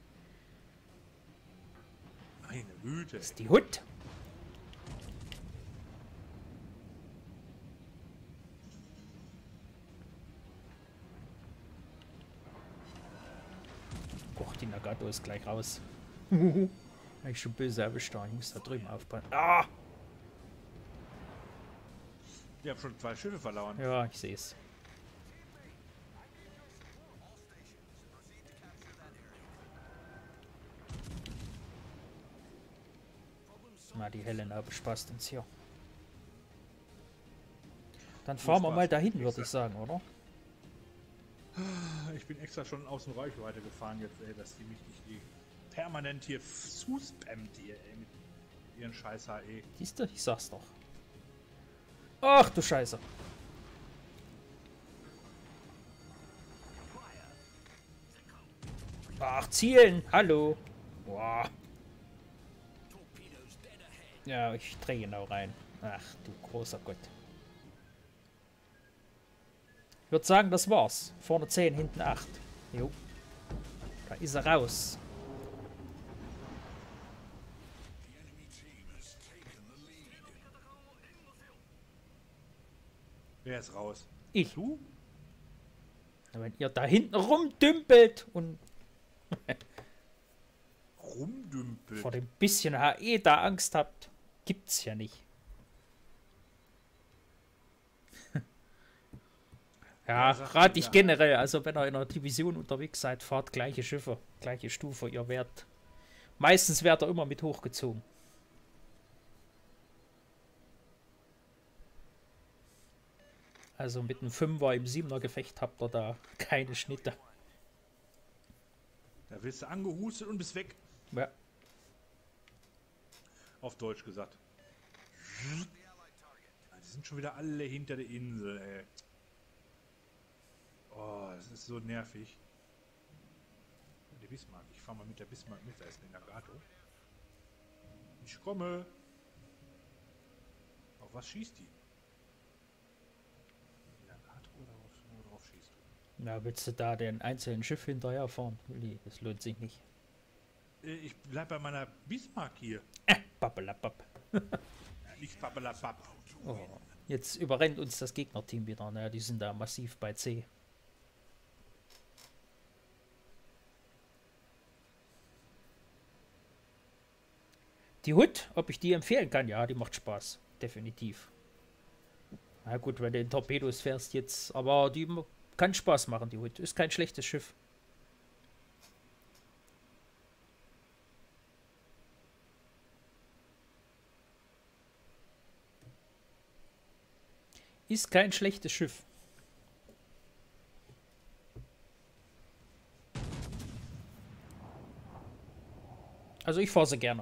Meine Güte. Das ist die Hut. Och, die Nagato ist gleich raus. Hab ich schon böse erwischt, da. Ich muss da drüben aufpassen. Ah! Ich habe schon zwei Schiffe verloren. Ja, ich sehe es. Na, die Helena bespaßt uns hier. Dann fahren wir Spaß, mal dahin, wie würde ich gesagt. sagen, oder? Ich bin extra schon außen Reichweite gefahren jetzt, ey, dass die mich nicht die permanent hier zuspammt, ihr, ey, mit ihren scheiß H E. Siehst du? Ich sag's doch. Ach du Scheiße. Ach, zielen. Hallo. Boah. Ja, ich drehe genau rein. Ach du großer Gott. Ich würde sagen, das war's. Vorne zehn, hinten acht. Jo. Da ist er raus. Wer ist raus? Ich. Du? Wenn ihr da hinten rumdümpelt und Rumdümpel. vor dem bisschen H E da Angst habt, gibt's ja nicht. Ja, Ja, sagt rate jeder. ich generell, also wenn ihr in einer Division unterwegs seid, fahrt gleiche Schiffe, gleiche Stufe, ihr werdet, meistens werdet ihr immer mit hochgezogen. Also mit einem Fünfer im Siebener Gefecht habt ihr da keine Schnitte. Da wirst du angehustet und bist weg. Ja. Auf Deutsch gesagt. Die sind schon wieder alle hinter der Insel, ey. Oh, das ist so nervig. Der Bismarck. Ich fahre mal mit der Bismarck mit. Da ist ein Nagato. Ich komme. Auf was schießt die? Nagato oder auf, worauf schießt du? Na, willst du da den einzelnen Schiff hinterher fahren? Willi, das lohnt sich nicht. Äh, Ich bleib bei meiner Bismarck hier. Äh, babbelababb. Ja, nicht pappelapapp. Oh. Jetzt überrennt uns das Gegnerteam wieder. Naja, die sind da massiv bei C. Die Hood, ob ich die empfehlen kann? Ja, die macht Spaß. Definitiv. Na gut, wenn du in Torpedos fährst jetzt. Aber die m- kann Spaß machen, die Hood. Ist kein schlechtes Schiff. Ist kein schlechtes Schiff. Also ich fahre sie gerne.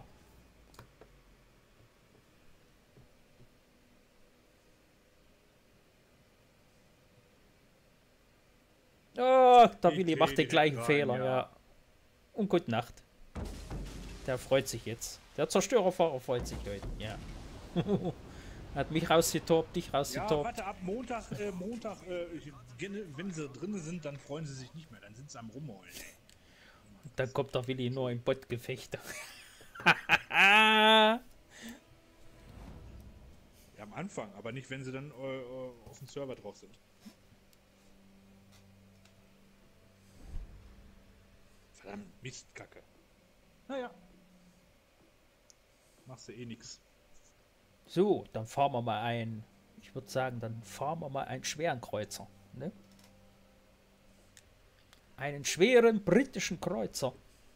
Oh, der Ich Willi dreh macht den direkt gleichen rein, Fehler, ja. ja. Und gute Nacht. Der freut sich jetzt. Der Zerstörerfahrer freut sich heute, ja. Hat mich rausgetobt, dich Ja, rausgetobt. warte ab Montag, äh, Montag, äh, ich- wenn sie drin sind, dann freuen sie sich nicht mehr. Dann sind sie am Rumheulen. Dann kommt der Willi nur im Bottgefecht. Ja, Ja, am Anfang, aber nicht, wenn sie dann äh, äh, auf dem Server drauf sind. Verdammt, Mistkacke. Naja. Machst du eh nix. so, dann fahren wir mal ein. Ich würde sagen, dann fahren wir mal einen schweren Kreuzer. Ne? Einen schweren britischen Kreuzer.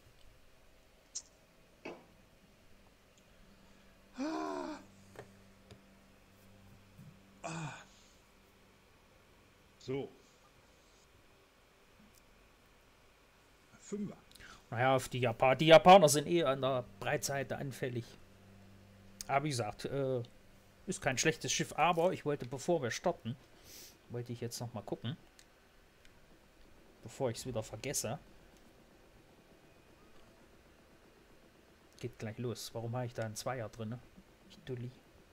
So. Fünfer. Naja, auf die Japaner. Die Japaner sind eh an der Breitseite anfällig. Aber wie gesagt, äh, ist kein schlechtes Schiff, aber ich wollte, bevor wir starten, wollte ich jetzt noch mal gucken. Bevor ich es wieder vergesse. Geht gleich los. Warum habe ich da einen Zweier drin? Ne? Ich Dulli.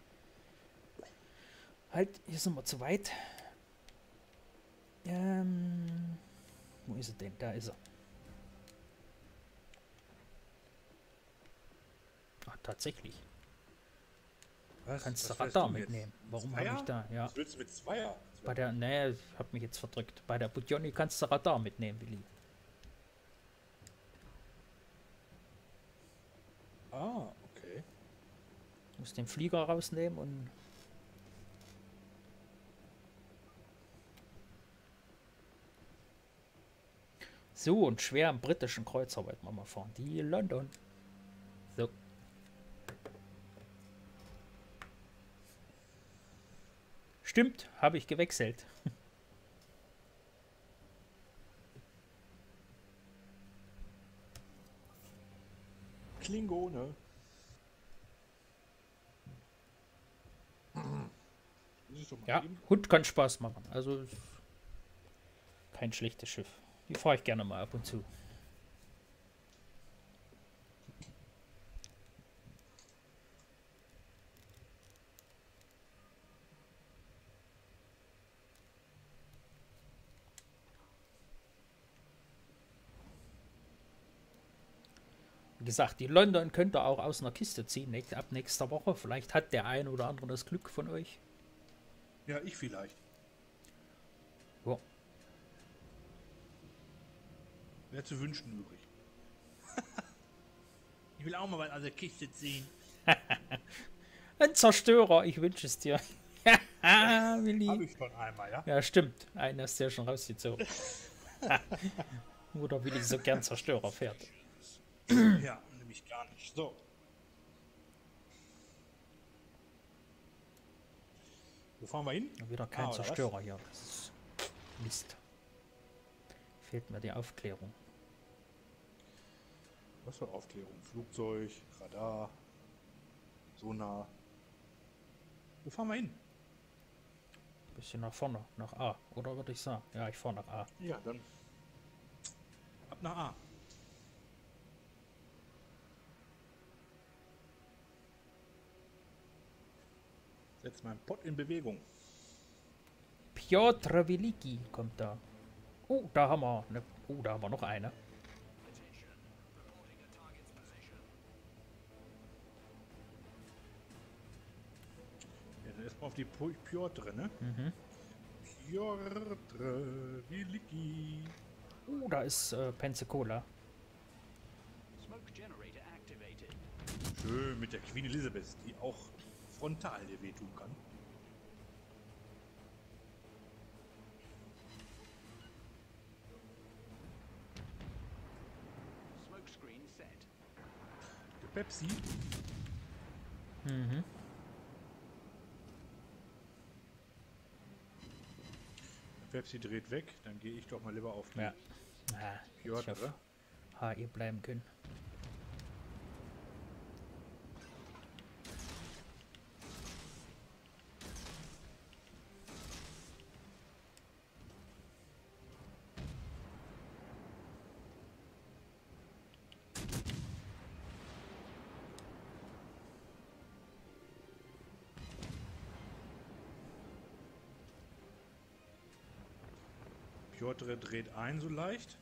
Halt, hier sind wir zu weit. Ähm, wo ist er denn? Da ist er. Ach, tatsächlich. Was? Kannst du Was fährst Radar du jetzt? mitnehmen. Warum Zweier? habe ich da? Ja. Was willst du mit Zweier? Bei der, nee, ich habe mich jetzt verdrückt. Bei der Budjoni kannst du Radar mitnehmen, Willi. Ah, okay. Du musst den Flieger rausnehmen und... So, einen schweren britischen Kreuzer wollten wir mal fahren. Die London. So. Stimmt, habe ich gewechselt. Klingone. Muss ich doch mal Ja, eben- Hund kann Spaß machen. Also ist kein schlechtes Schiff. Die fahre ich gerne mal ab und zu. Wie gesagt, die London könnt ihr auch aus einer Kiste ziehen, näch- ab nächster Woche. Vielleicht hat der eine oder andere das Glück von euch. Ja, ich vielleicht. Ja. Wäre zu wünschen übrig. Ich will auch mal was aus der Kiste ziehen. Ein Zerstörer, ich wünsche es dir. Ja, Willi. Habe ich schon einmal, ja? Ja, stimmt. Einen hast du ja schon rausgezogen. Oder Willi so gern Zerstörer fährt. Ja, nämlich gar nicht. So. Wo fahren wir hin? Wieder kein Ah, oder was? Zerstörer hier. Das ist Mist. Fehlt mir die Aufklärung. Was für Aufklärung? Flugzeug, Radar, Sonar. Wo fahren wir hin? Bisschen nach vorne, nach A. Oder würde ich sagen? Ja, ich fahre nach A. Ja, dann ab nach A. Setz meinen Pott in Bewegung. Piotr Weliki kommt da. Oh, da haben wir eine. Oh, da haben wir noch eine. Ja, dann erstmal auf die Pu- Piotr, ne? Mhm. Piotr Weliki. Oh, da ist äh, Pensacola. Smoke generator activated. Schön mit der Queen Elizabeth, die auch frontal dir wehtun kann. Smoke screen set. Der Pepsi. Mhm. Der Pepsi dreht weg, dann gehe ich doch mal lieber auf die Ja. Ah, ich Piotr. auf H E bleiben können. Piotr dreht ein so leicht.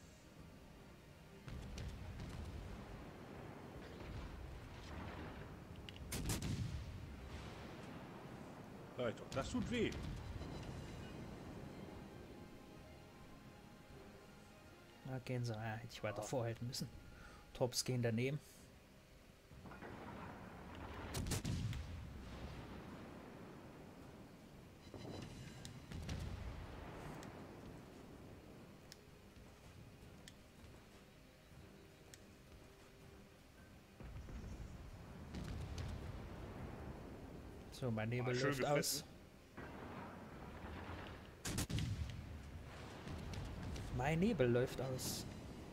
Sag doch, das tut weh. Na, gehen sie. Ah, hätte ich weiter vorhalten müssen. Tops gehen daneben. So, mein Nebel Ah, schön läuft aus. gefressen. Mein Nebel läuft aus.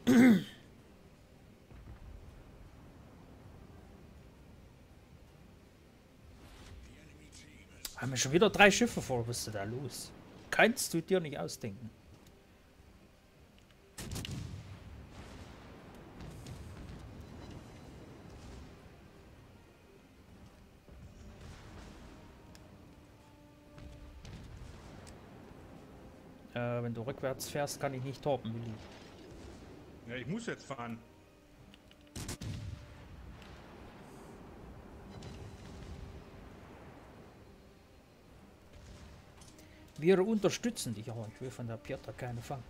Haben wir schon wieder drei Schiffe vor? Was ist denn da los? Kannst du dir nicht ausdenken. Äh, wenn du rückwärts fährst, kann ich nicht torpen, Willi. Ja, ich muss jetzt fahren. Wir unterstützen dich, aber ich will von der Piotr keine fangen.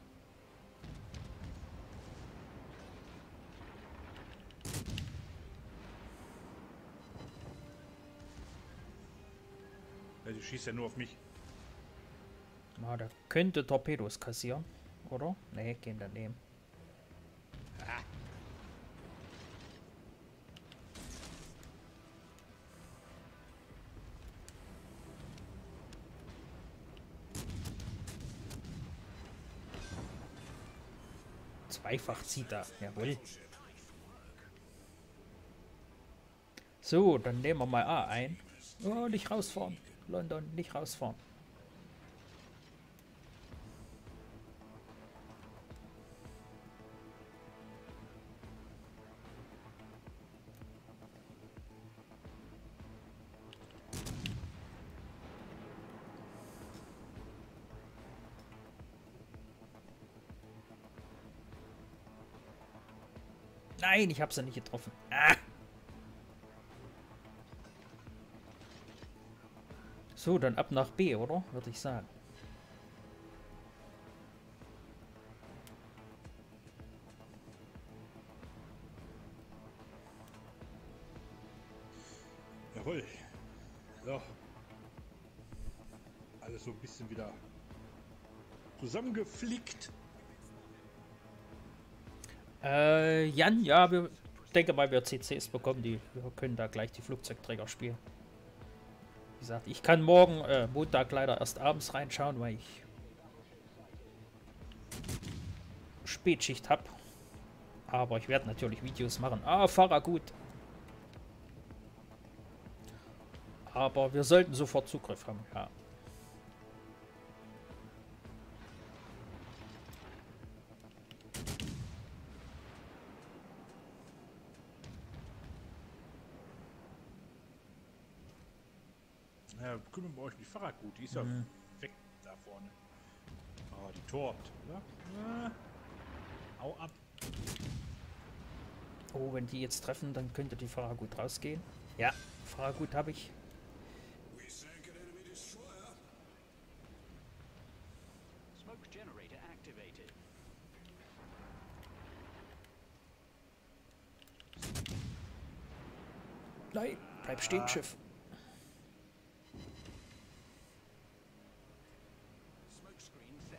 Ja, die schießt ja nur auf mich. Na, der könnte Torpedos kassieren, oder? Ne, gehen daneben. Zweifach zieht er, jawohl. So, dann nehmen wir mal A ein. Oh, nicht rausfahren. London, nicht rausfahren. Nein, ich habe sie nicht getroffen. Ah. So, dann ab nach B, oder? Würde ich sagen. Jawohl. So. Alles so ein bisschen wieder zusammengeflickt. Äh, Jan, ja, wir denke mal, wir C Cs bekommen die. Wir können da gleich die Flugzeugträger spielen. gesagt, ich kann morgen, äh, Montag leider erst abends reinschauen, weil ich Spätschicht habe. Aber ich werde natürlich Videos machen. Ah, Fahrer gut. Aber wir sollten sofort Zugriff haben, ja. Ja, kümmern wir euch um die Fahrradgut. Die ist ja Mhm. weg da vorne. Oh, die torbt, oder? Ah. Hau ab. Oh, wenn die jetzt treffen, dann könnte die Fahrer gut rausgehen. Ja, Fahrer gut habe ich. Smoke generator activated. Nein, bleib stehen, Schiff. Smoke screen set.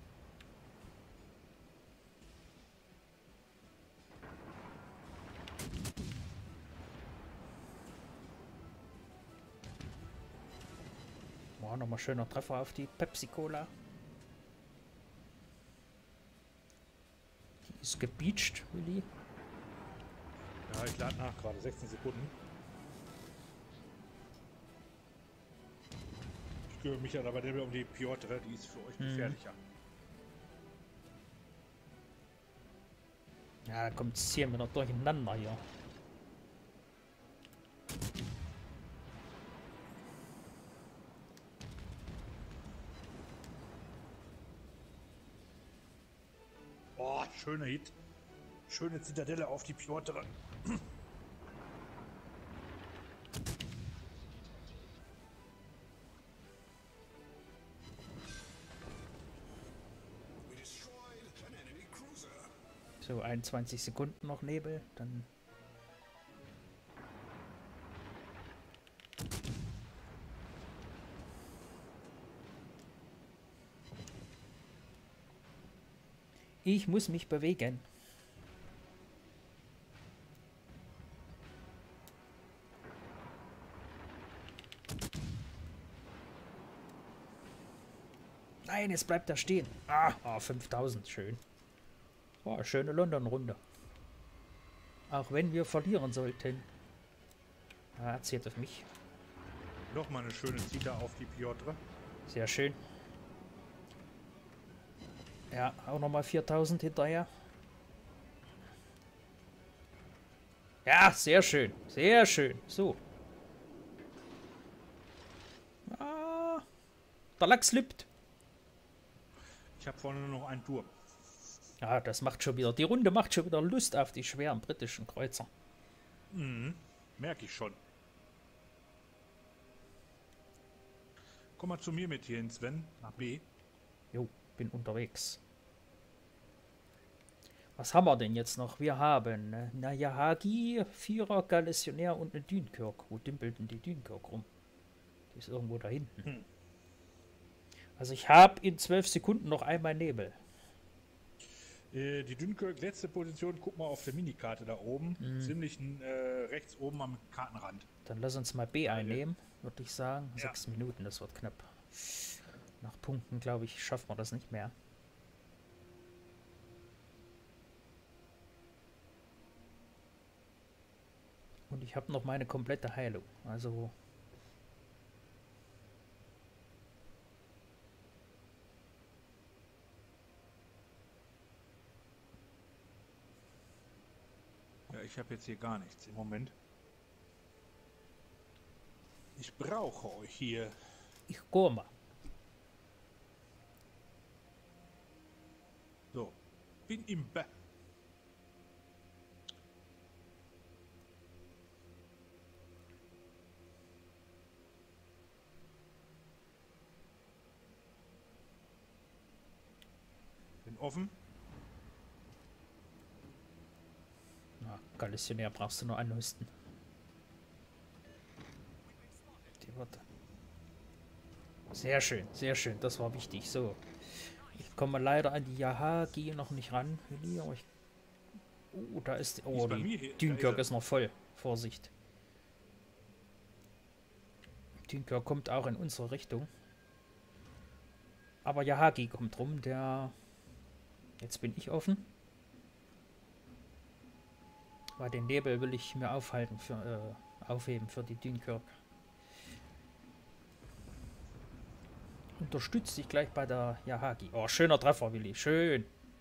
Boah, nochmal schöner Treffer auf die Pepsi-Cola. Die ist gebeacht, Willi. Ja, ich lade nach gerade. sechzehn Sekunden. Ich kümmere mich dann aber nicht mehr um die Piotr. Die ist für euch gefährlicher. Ja, da kommt es hier wieder durcheinander hier. Oh, schöner Hit. Schöne Zitadelle auf die Piotr. So, einundzwanzig Sekunden noch Nebel, dann... Ich muss mich bewegen. Nein, jetzt bleibt er stehen. Ah, oh, fünftausend, schön. Oh, schöne London-Runde. Auch wenn wir verlieren sollten. Ah, zählt auf mich. Nochmal eine schöne Zita auf die Piotr. Sehr schön. Ja, auch nochmal viertausend hinterher. Ja, sehr schön. Sehr schön. So. Ah, der Lachs lippt. Ich habe vorne nur noch einen Turm. Ja, das macht schon wieder. Die Runde macht schon wieder Lust auf die schweren britischen Kreuzer. Mhm. Merke ich schon. Komm mal zu mir mit hier in Sven, nach B. Jo, bin unterwegs. Was haben wir denn jetzt noch? Wir haben äh, Nayahagi, Vierer, Galessionär und eine Dünkirk. Wo dümpelt denn die Dünkirk rum? Die ist irgendwo da hinten. Hm. Also ich habe in zwölf Sekunden noch einmal Nebel. Äh, die Dünkirk, letzte Position, guck mal auf der Minikarte da oben. Mhm. Ziemlich äh, rechts oben am Kartenrand. Dann lass uns mal B einnehmen, würde ich sagen. Ja. Sechs Minuten, das wird knapp. Nach Punkten, glaube ich, schaffen wir das nicht mehr. Und ich habe noch meine komplette Heilung. Also... Ja, ich habe jetzt hier gar nichts im Moment. Ich brauche euch hier. Ich komme. So, bin im B. Bin offen. Na, Galessionär brauchst du nur anhusten. Die Worte. Sehr schön, sehr schön. Das war wichtig. So. Ich komme leider an die Yahagi noch nicht ran. Willi, aber ich... Oh, da ist... Oh, Ist bei die mir hier- da Dünkirk ist er. ist noch voll. Vorsicht. Dünkirk kommt auch in unsere Richtung. Aber Yahagi kommt rum, der... Jetzt bin ich offen. Weil den Nebel will ich mir aufhalten für, äh, aufheben für die Dünkirk. Unterstützt dich gleich bei der Yahagi. Oh, schöner Treffer, Willi. Schön.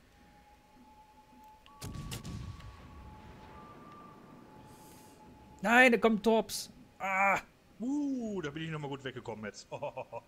Nein, da kommt Torps. Ah. Uh, da bin ich nochmal gut weggekommen jetzt. Oh.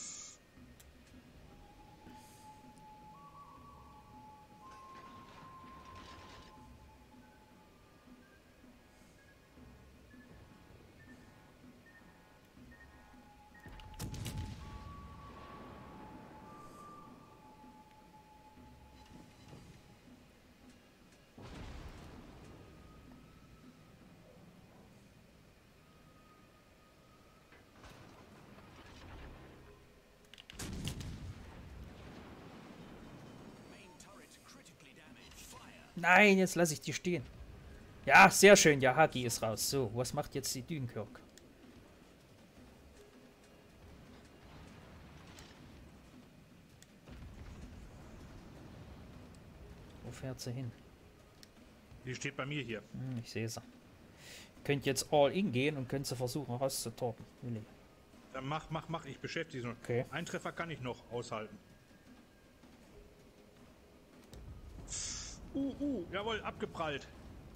Nein, jetzt lasse ich die stehen. Ja, sehr schön. Yahagi ist raus. So, was macht jetzt die Dünkirk? Wo fährt sie hin? Die steht bei mir hier. Hm, ich sehe sie. Könnt jetzt all in gehen und könnt sie versuchen rauszutorpen. Willi. Dann mach, mach, mach. Ich beschäftige sie noch. Okay. Einen Treffer kann ich noch aushalten. Uh, uh, jawohl, abgeprallt.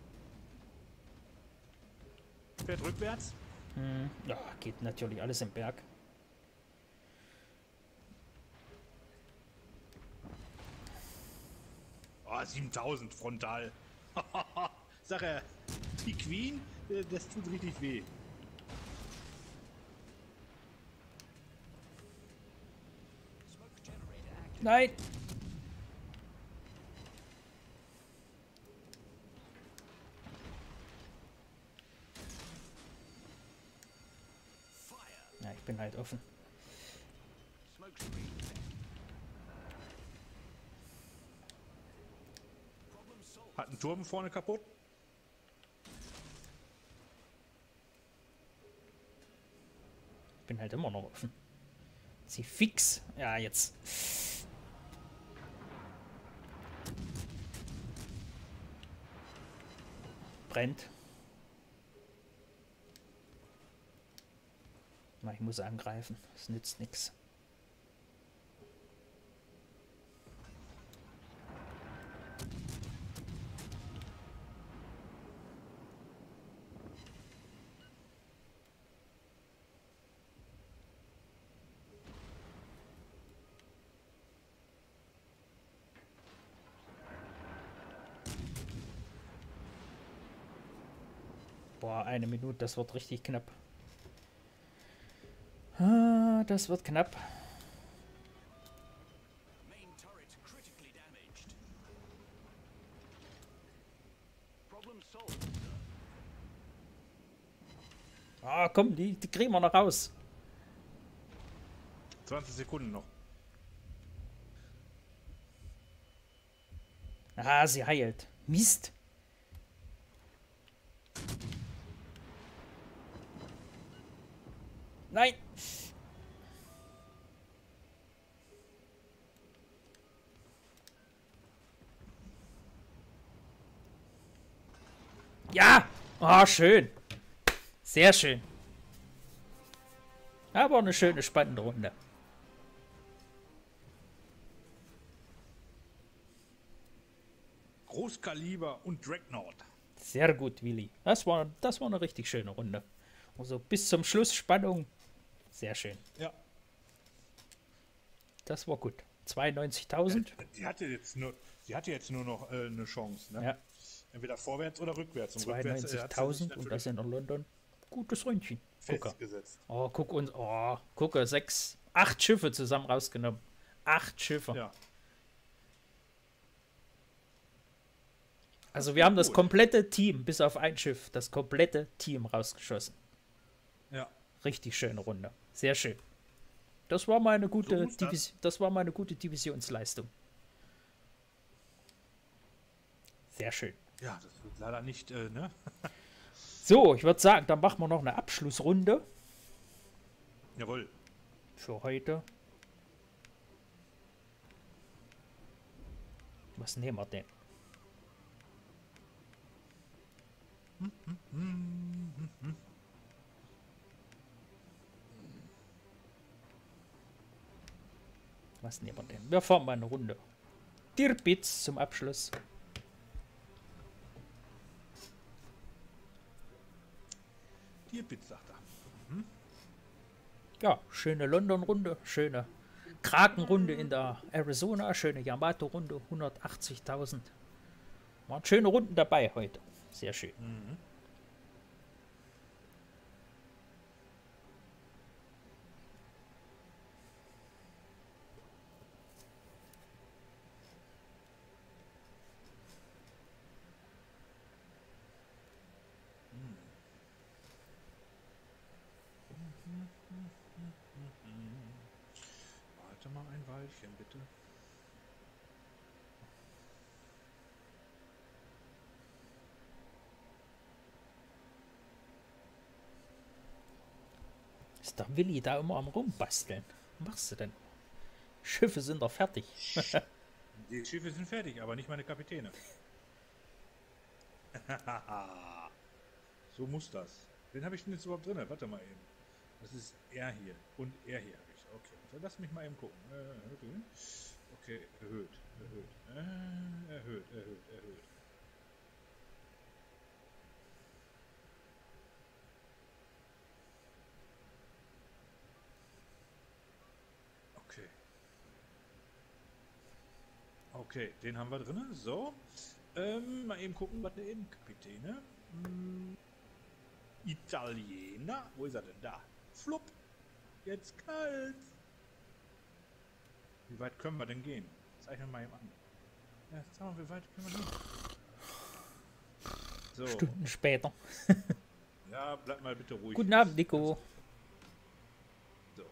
Fährt rückwärts. Hm, ja, geht natürlich alles im Berg. Oh, siebentausend frontal. Sag er, die Queen, äh, das tut richtig weh. Nein! Ja, ich bin halt offen. Smoke screen set. Problem solved. Hat einen Turm vorne kaputt. Ich bin halt immer noch offen. Sie fix. Ja, jetzt. Brennt. Na, ich muss angreifen. Es nützt nichts. Boah, eine Minute, das wird richtig knapp. Ah, das wird knapp. Main turret critically damaged. Problem solved. Ah, komm, die, die kriegen wir noch raus. zwanzig Sekunden noch. Ah, sie heilt. Mist. Nein. Ja. Ah, schön. Sehr schön. Aber eine schöne, spannende Runde. Großkaliber und Dreadnought. Sehr gut, Willi. Das war, das war eine richtig schöne Runde. Also bis zum Schluss Spannung. Sehr schön. Ja. Das war gut. zweiundneunzigtausend. Die hatte jetzt nur, die hatte jetzt nur noch äh, eine Chance. Ne? Ja. Entweder vorwärts oder rückwärts. Und rückwärts, äh, hat sie sich zweiundneunzigtausend und das in London. Gutes Ründchen. Gucke. festgesetzt. Oh, guck uns. Oh, gucke. Sechs, acht Schiffe zusammen rausgenommen. Acht Schiffe. Ja. Also wir haben das Gut. komplette Team, bis auf ein Schiff, das komplette Team rausgeschossen. Ja. Richtig schöne Runde. Sehr schön. Das war meine gute, So muss das. Divis das war meine gute Divisionsleistung. Sehr schön. Ja, das wird leider nicht, äh, ne? So, ich würde sagen, dann machen wir noch eine Abschlussrunde. Jawohl. Für heute. Was nehmen wir denn? Was nehmen wir denn? Wir fahren mal eine Runde. Tirpitz zum Abschluss. Tirpitz, sagt er. Ja, schöne London-Runde, schöne Kraken-Runde in der Arizona, schöne Yamato-Runde, hundertachtzigtausend. Waren schöne Runden dabei heute. Sehr schön. Mhm. Warte mal ein Weilchen, bitte. Ist der Willi da immer am Rumbasteln? Was machst du denn? Schiffe sind doch fertig. Die Schiffe sind fertig, aber nicht meine Kapitäne. So muss das. Wen habe ich denn jetzt überhaupt drin? Warte mal eben. Das ist er hier und er hier habe ich. Okay, so, lass mich mal eben gucken. Äh, okay. Okay, erhöht, erhöht, äh, erhöht, erhöht, erhöht. Okay. Okay, den haben wir drin. So. Ähm, mal eben gucken, was der eben Kapitäne. Hm, Italiener. Wo ist er denn da? Flupp. Jetzt kalt. Wie weit können wir denn gehen? Zeichnen wir mal eben an. Ja, sag mal, wie weit können wir gehen? So. Stunden später. Ja, bleib mal bitte ruhig. Guten Abend, Nico. So.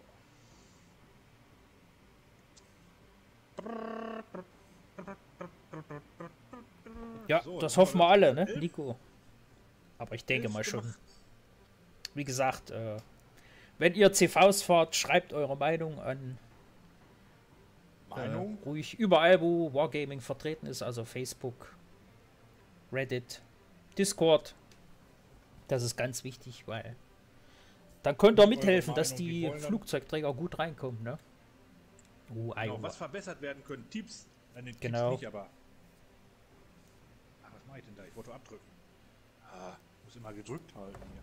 Ja, So, das dann hoffen wir haben alle, ne, elf. Nico? Aber ich denke Elf mal schon. gemacht. Wie gesagt, äh, wenn ihr C Vs fahrt, schreibt eure Meinung an. Meinung? Äh, ruhig überall, wo Wargaming vertreten ist, also Facebook, Reddit, Discord. Das ist ganz wichtig, weil dann könnt ihr Eure mithelfen, dass Meinung, die die wollen dann- Flugzeugträger gut reinkommen, ne? Oh, Genau, Iowa. was verbessert werden können. Tipps. Nein, den Genau. Tipps nicht, aber. Ah, was mache ich denn da? Ich wollte abdrücken. Ah, muss immer gedrückt halten hier.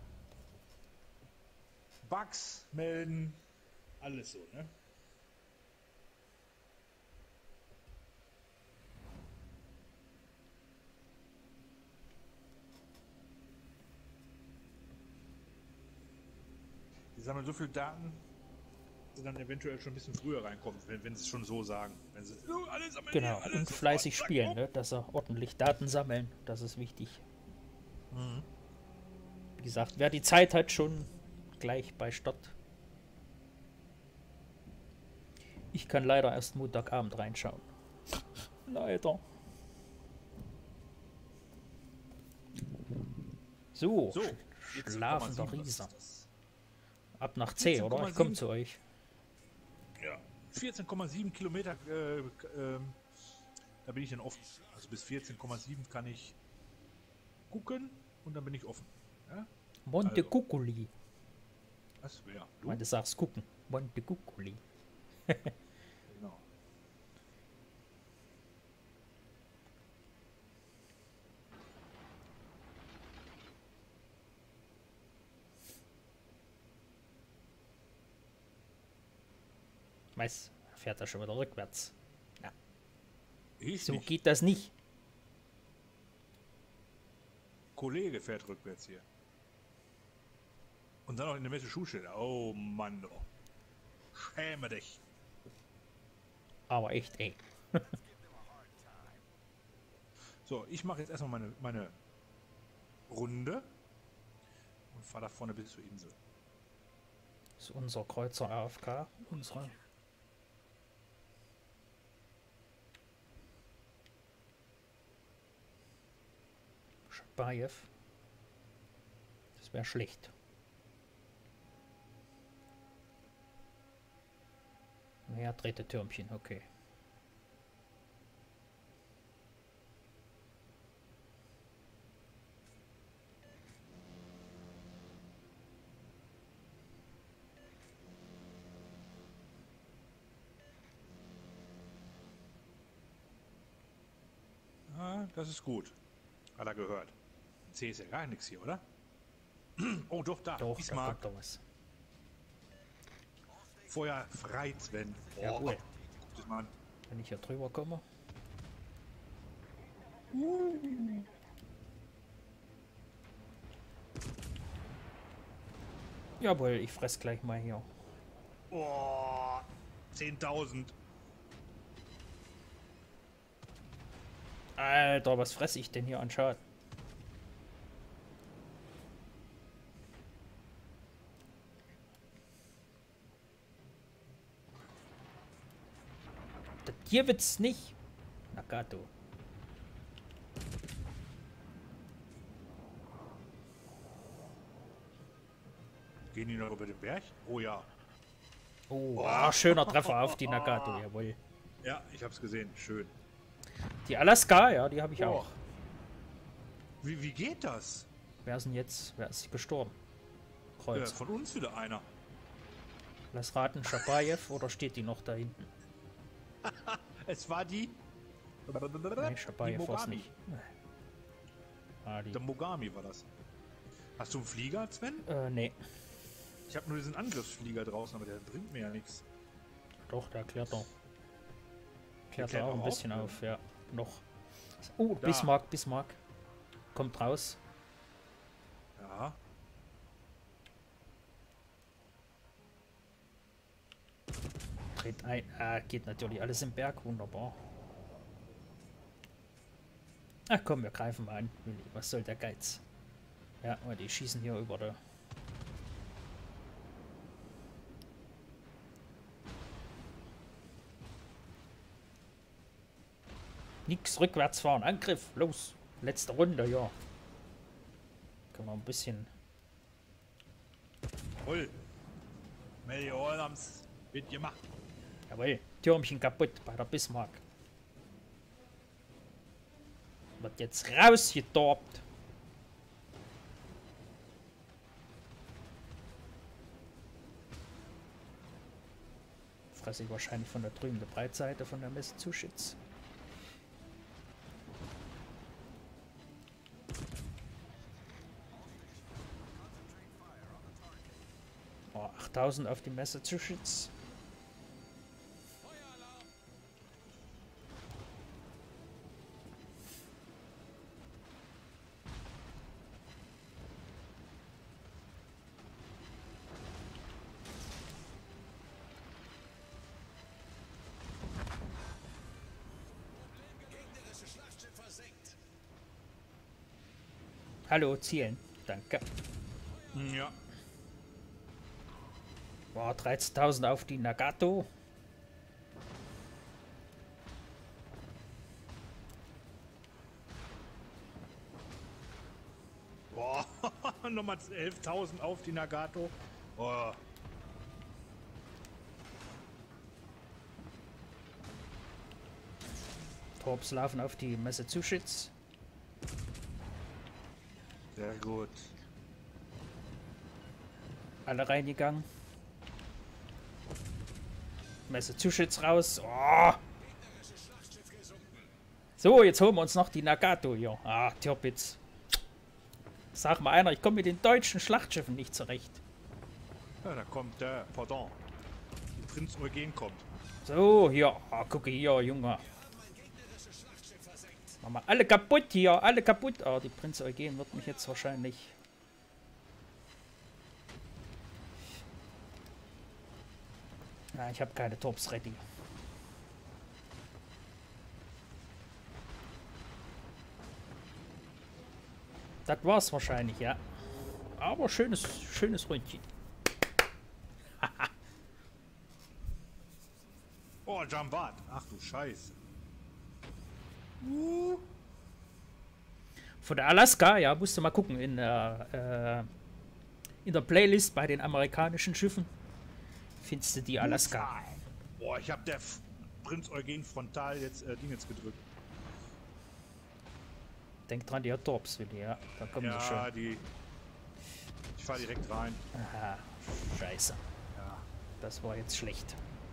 Bugs melden. Alles so, ne? Die sammeln so viel Daten, dass sie dann eventuell schon ein bisschen früher reinkommen, wenn, wenn sie es schon so sagen. Wenn sie, "Oh, alle sammeln Genau, hier, alle und sofort, fleißig zack, spielen, bumm." ne? Dass sie ordentlich Daten sammeln, das ist wichtig. Mhm. Wie gesagt, wer die Zeit hat, schon gleich bei Start. Ich kann leider erst Montagabend reinschauen. Leider. So, So, schlafender vierzehn Komma sieben, was Riese. ist das? Ab nach C, oder? Ich komme vierzehn Komma sieben. zu euch. Ja, vierzehn Komma sieben Kilometer, äh, k- ähm, da bin ich dann offen. Also bis vierzehn Komma sieben kann ich gucken und dann bin ich offen. Ja? Monte Also. Cuccoli. Was? Ja, Ich du? meine, du sagst gucken. Monte Cuccoli. Genau. Weiß, fährt er schon wieder rückwärts. Ich So nicht. geht das nicht. Kollege fährt rückwärts hier. Und dann noch in der Messe Schuhschilder. Oh Mann, doch. Schäme dich. Aber echt, ey. So, ich mache jetzt erstmal meine, meine Runde und fahre da vorne bis zur Insel. Das ist unser Kreuzer A F K. Unsere. Schabayev. Das wäre schlecht. Ja, dritte Türmchen, okay. Ah, das ist gut. Hat er gehört. C ist ja gar nichts hier, oder? Oh, doch, da. Doch, da Bismarck. kommt doch was. Feuer frei, Sven. Oh, Jawohl. guck das mal an. Wenn ich hier drüber komme. Jawohl, ich fress gleich mal hier. Oh, zehntausend. Alter, was fress ich denn hier an Schaden? Das hier wird's nicht. Nagato. Gehen die noch über den Berg? Oh ja. Oh, ah, schöner Treffer auf die Nagato, jawohl. Ja, ich hab's gesehen. Schön. Die Alaska, ja, die habe ich Oh. auch. Wie, wie geht das? Wer ist denn jetzt? Wer ist gestorben? Äh, Kreuz. von uns wieder einer. Lass raten, Schabayev oder steht die noch da hinten? Es war die. Nee, die Schabayev war es Mogami. nicht. Ah, die. Der Mogami war das. Hast du einen Flieger, Sven? Äh, nee. Ich habe nur diesen Angriffsflieger draußen, aber der bringt mir ja nichts. Doch, der klettert. Klettert klettert auch ein auch bisschen auf, auf, ja. Noch. Oh, Da. Bismarck, Bismarck. Kommt raus. Ja. Dreht ein. Ah, geht natürlich alles im Berg. Wunderbar. Ach komm, wir greifen mal an. Willi, was soll der Geiz? Ja, und die schießen hier über der. Nix, rückwärts fahren. Angriff, los. Letzte Runde, ja. Können wir ein bisschen. Voll. Millionen haben's mitgemacht. Jawohl, Türmchen kaputt bei der Bismarck. Wird jetzt rausgedorbt. Fresse ich wahrscheinlich von der drüben der Breitseite von der Messe Zuschütz. Oh, achttausend auf die Messe Zuschütz. Hallo, zielen. Danke. Ja. Boah, dreizehntausend auf die Nagato. Boah, nochmal elftausend auf die Nagato. Boah. Torps laufen auf die Messe Zuschütz. Sehr gut. Alle reingegangen. Messe Zuschütz raus. Oh. So, jetzt holen wir uns noch die Nagato hier. Ah, Tirpitz. Sag mal einer, ich komme mit den deutschen Schlachtschiffen nicht zurecht. Ja, da kommt der, pardon. Prinz Eugen kommt. So, hier. Ah, gucke hier, Junge. Mach mal alle kaputt hier, alle kaputt. Ah, die Prinz Eugen wird mich jetzt wahrscheinlich... Ja, ich habe keine Torps ready. Das war's wahrscheinlich, ja. Aber schönes, schönes Rundchen. Oh, Jambat. Ach du Scheiße. Von der Alaska, ja, musst du mal gucken in der, äh, in der Playlist bei den amerikanischen Schiffen. Findest du die Alaska. Boah, ich habe der F Prinz Eugen frontal jetzt äh, Ding jetzt gedrückt. Denk dran, die hat Torps, Willi, ja. Da kommen sie Ja, schon. die. Ich fahre direkt rein. Aha, scheiße. Ja. Das war jetzt schlecht.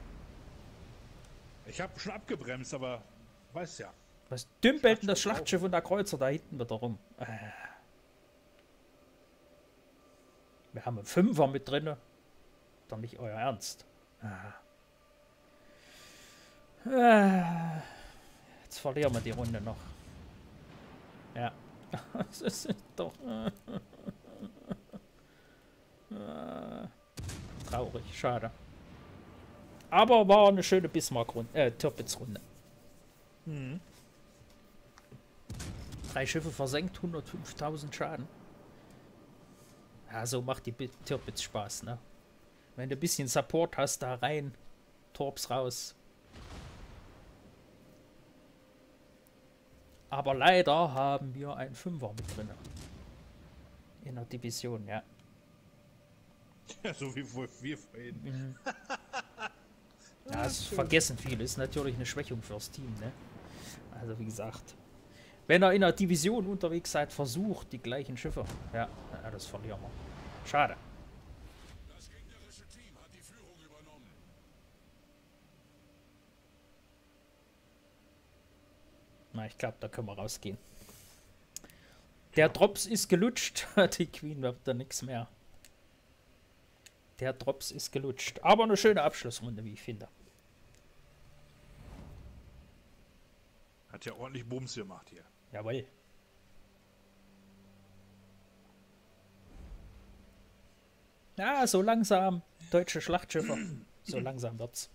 Ich habe schon abgebremst, aber weiß ja. Was dümpelt denn das Schlachtschiff Schlachtschiff und der Kreuzer da hinten wieder rum? Äh. Wir haben einen Fünfer mit drin. Doch nicht euer Ernst. Ah. Ah. Jetzt verlieren wir die Runde noch. Ja. Das ist doch... Ah. Traurig, schade. Aber war eine schöne Bismarck-Runde, äh, Tirpitz-Runde. Mhm. Drei Schiffe versenkt, hundertfünftausend Schaden. Ja, so macht die Bi- Tirpitz Spaß, ne? Wenn du ein bisschen Support hast, da rein, Torps raus. Aber leider haben wir einen Fünfer mit drin. In der Division, ja. Ja, so wie wohl wir vorhin. Ja, das vergessen viele. Ist natürlich eine Schwächung fürs Team, ne? Also wie gesagt, wenn ihr in der Division unterwegs seid, versucht die gleichen Schiffe. Ja, ja, das verlieren wir. Schade. Das gegnerische Team hat die Führung übernommen. Na, ich glaube, da können wir rausgehen. Der Drops ist gelutscht. Die Queen wird da nichts mehr. Der Drops ist gelutscht. Aber eine schöne Abschlussrunde, wie ich finde. Hat ja ordentlich Bums gemacht hier. Jawohl. Ja, so langsam. Deutsche Schlachtschiffe. So langsam wird's.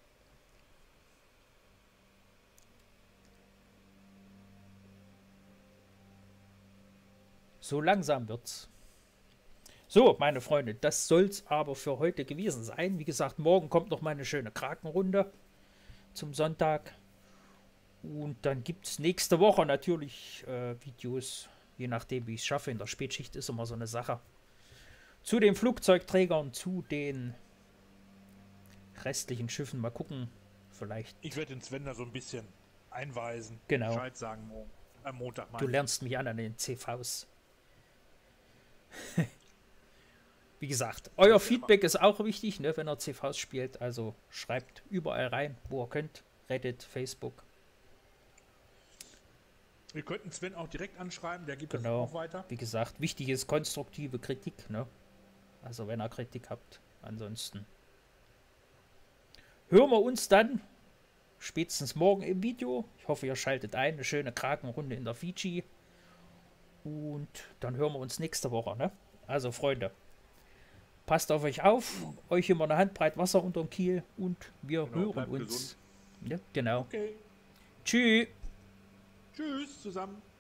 So langsam wird's. So, meine Freunde, das soll's aber für heute gewesen sein. Wie gesagt, morgen kommt noch mal eine schöne Krakenrunde zum Sonntag. Und dann gibt es nächste Woche natürlich äh, Videos, je nachdem, wie ich es schaffe. In der Spätschicht ist immer so eine Sache. Zu den Flugzeugträgern, zu den restlichen Schiffen. Mal gucken, vielleicht. Ich werde den Sven da so ein bisschen einweisen. Genau. Bescheid sagen morgen. Am Montag Du mein lernst mich an an den C Vs. Wie gesagt, euer Feedback ist auch wichtig, ne, wenn ihr C Vs spielt. Also schreibt überall rein, wo ihr könnt. Reddit, Facebook. Wir könnten Sven auch direkt anschreiben, der gibt Genau. das auch weiter. Wie gesagt, wichtig ist konstruktive Kritik, ne? Also wenn ihr Kritik habt. Ansonsten hören wir uns dann spätestens morgen im Video. Ich hoffe, ihr schaltet ein. Eine schöne Krakenrunde in der Fiji. Und dann hören wir uns nächste Woche, ne? Also Freunde, passt auf euch auf. Euch immer eine Handbreit Wasser unterm Kiel. Und wir Genau, hören bleibt uns. gesund. Ja, genau. Okay. Tschüss. Tschüss zusammen.